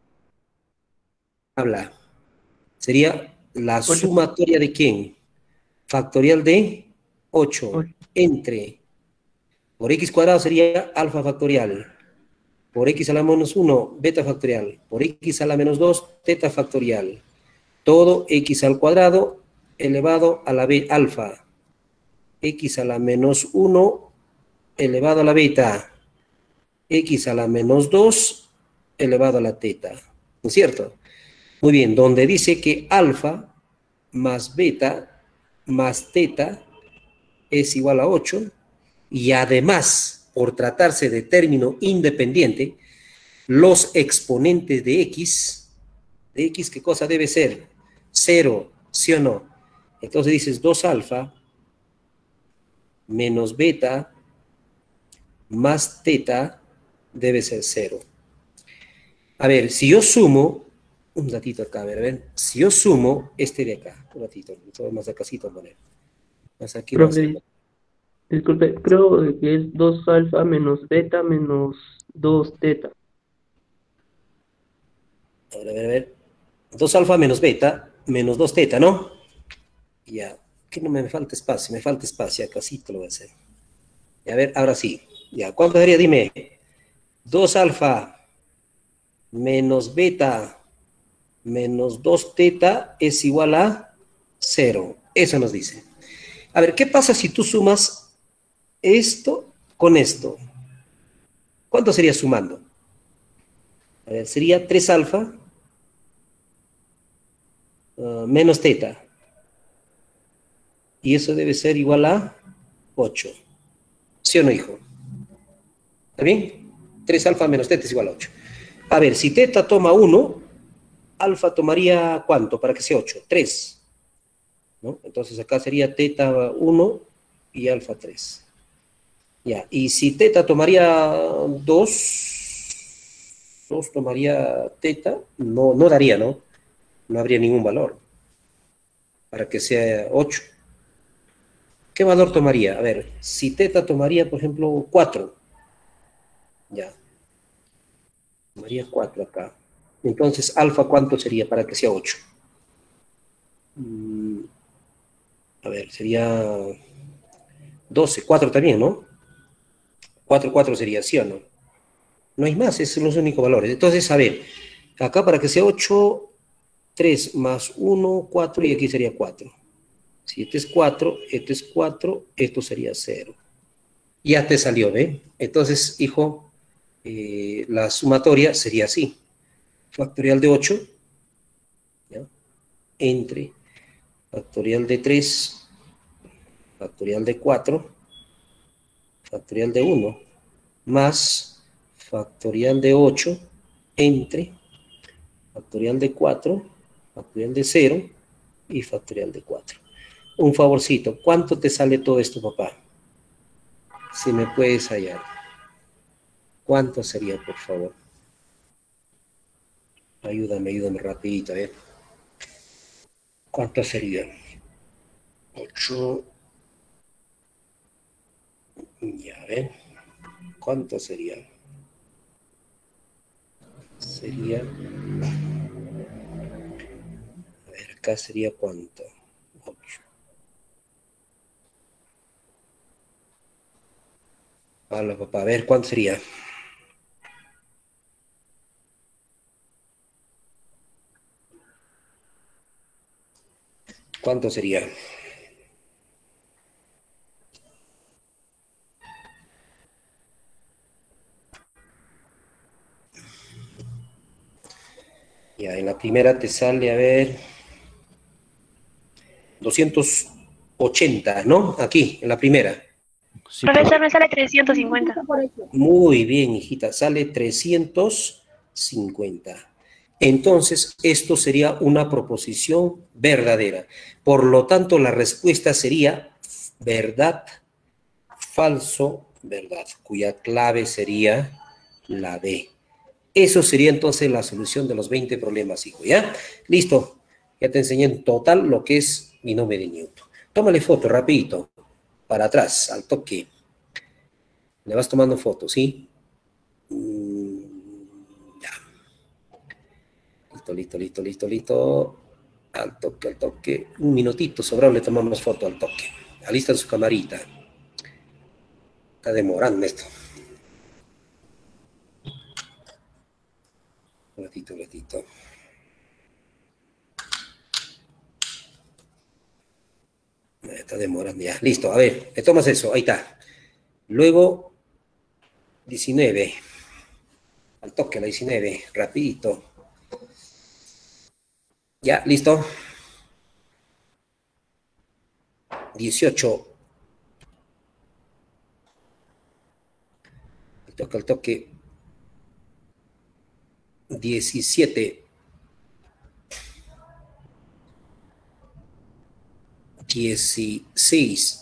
Habla. Sería la sumatoria de ¿quién? Factorial de 8 entre, por x cuadrado sería alfa factorial, por x a la menos 1, beta factorial, por x a la menos 2, teta factorial, todo x al cuadrado elevado a la b alfa, x a la menos 1 elevado a la beta, x a la menos 2 elevado a la teta, ¿no es cierto? Muy bien, donde dice que alfa más beta más teta es igual a 8, y además, por tratarse de término independiente, los exponentes de x, ¿qué cosa debe ser? 0, ¿sí o no? Entonces dices 2 alfa menos beta más teta debe ser 0. A ver, si yo sumo, un ratito acá, a ver, si yo sumo este de acá, un ratito, más acá, poner. Más aquí, Profe, Disculpe, creo que es 2 alfa menos beta menos 2 teta. A ver, a ver, a ver. 2 alfa menos beta menos 2 teta, ¿no? Ya, que no me falta espacio, me falta espacio, acá sí te lo voy a hacer. Y a ver, ahora sí. Ya, ¿cuánto sería? Dime. 2 alfa menos beta menos 2 teta es igual a 0. Eso nos dice. A ver, ¿qué pasa si tú sumas esto con esto? ¿Cuánto sería sumando? A ver, sería 3 alfa menos teta. Y eso debe ser igual a 8. ¿Sí o no, hijo? ¿Está bien? 3 alfa menos teta es igual a 8. A ver, si teta toma 1, alfa tomaría ¿cuánto para que sea 8? 3. ¿No? Entonces acá sería teta 1 y alfa 3. Ya, y si teta tomaría 2 tomaría teta, no daría, ¿no? No habría ningún valor para que sea 8. ¿Qué valor tomaría? A ver, si teta tomaría, por ejemplo, 4. Ya. Tomaría 4 acá. Entonces, alfa, ¿cuánto sería para que sea 8? A ver, sería 12, 4 también, ¿no? 4 sería, ¿sí o no? No hay más, esos son los únicos valores. Entonces, a ver, acá para que sea 8, 3 más 1, 4, y aquí sería 4. Si este es 4, esto sería 0. Ya te salió, ¿ve? Entonces, hijo, la sumatoria sería así. Factorial de 8, ¿ya? Entre factorial de 3, factorial de 4, factorial de 1, más factorial de 8, entre factorial de 4, factorial de 0 y factorial de 4. Un favorcito, ¿cuánto te sale todo esto, papá? Si me puedes hallar. ¿Cuánto sería, por favor? Ayúdame rapidito, a ver. ¿Cuánto sería? 8. Ya, a ver. ¿Cuánto sería? Sería... A ver, acá sería ¿cuánto? 8. Hola, papá, a ver, ¿cuánto sería? ¿Cuánto sería? Ya, en la primera te sale, a ver, 280, ¿no? Aquí, en la primera. Sí, Profesor, me sale 350. Muy bien, hijita, sale 350. Entonces, esto sería una proposición verdadera. Por lo tanto, la respuesta sería verdad, falso, verdad, cuya clave sería la D. Eso sería entonces la solución de los 20 problemas, hijo, ¿ya? Listo. Ya te enseñé en total lo que es binomio de Newton. Tómale foto, rapidito, para atrás, al toque. Le vas tomando fotos, ¿sí? Ya. Listo. Al toque. Un minutito, sobrado, le tomamos foto al toque. Alistan su camarita. Está demorando esto. Un ratito. Está demorando ya. Listo, a ver, le tomas eso, ahí está. Luego, 19. Al toque la 19, rapidito. Ya, listo. 18. Al toque. 17. 16.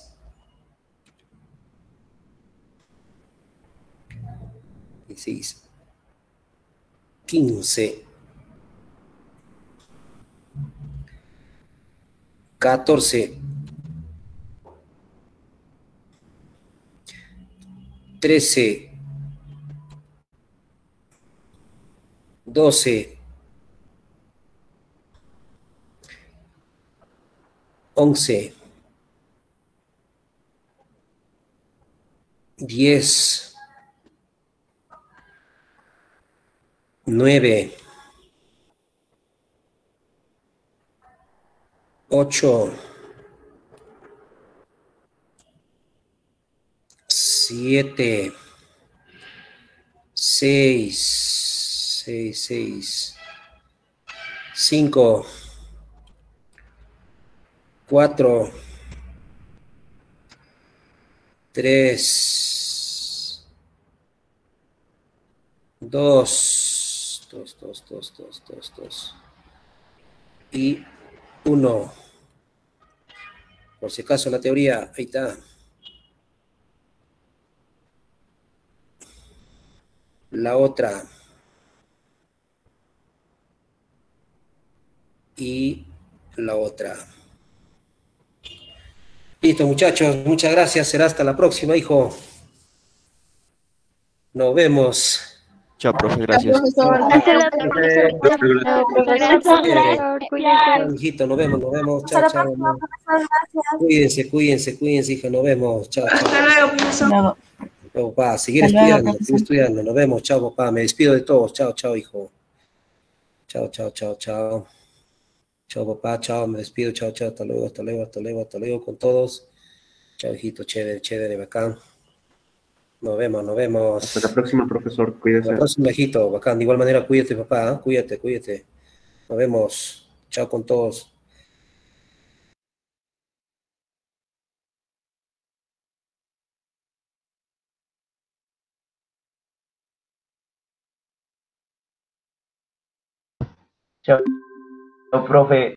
15. 14. 13, 12, 11, 10, 9, 8, 7, 6, 5, 4, 3, 2, 2, y 1. Por si acaso la teoría, ahí está. La otra. Y la otra. Listo, muchachos. Muchas gracias. Será hasta la próxima, hijo. Nos vemos. Chao, profe, gracias. Hasta la próxima, profesor. Cuídese. Hijito, nos vemos. Chao, chao. Cuídense, hija. Nos vemos. Chao, chao. Hasta luego, profesor. Papá, seguir Hasta luego, estudiando, seguir estudiando. Nos vemos. Chao, papá. Me despido de todos. Chao, chao, hijo. Chao, chao, chao, chao. Chao, papá. Chao, me despido. Chao, chao. Hasta luego con todos. Chao, hijito. Chévere, bacán. Nos vemos. Hasta la próxima, profesor. Cuídese. Hasta la próxima, hijito. Bacán. De igual manera, cuídate, papá. ¿Eh? Cuídate. Nos vemos. Chao con todos. Chao, profe.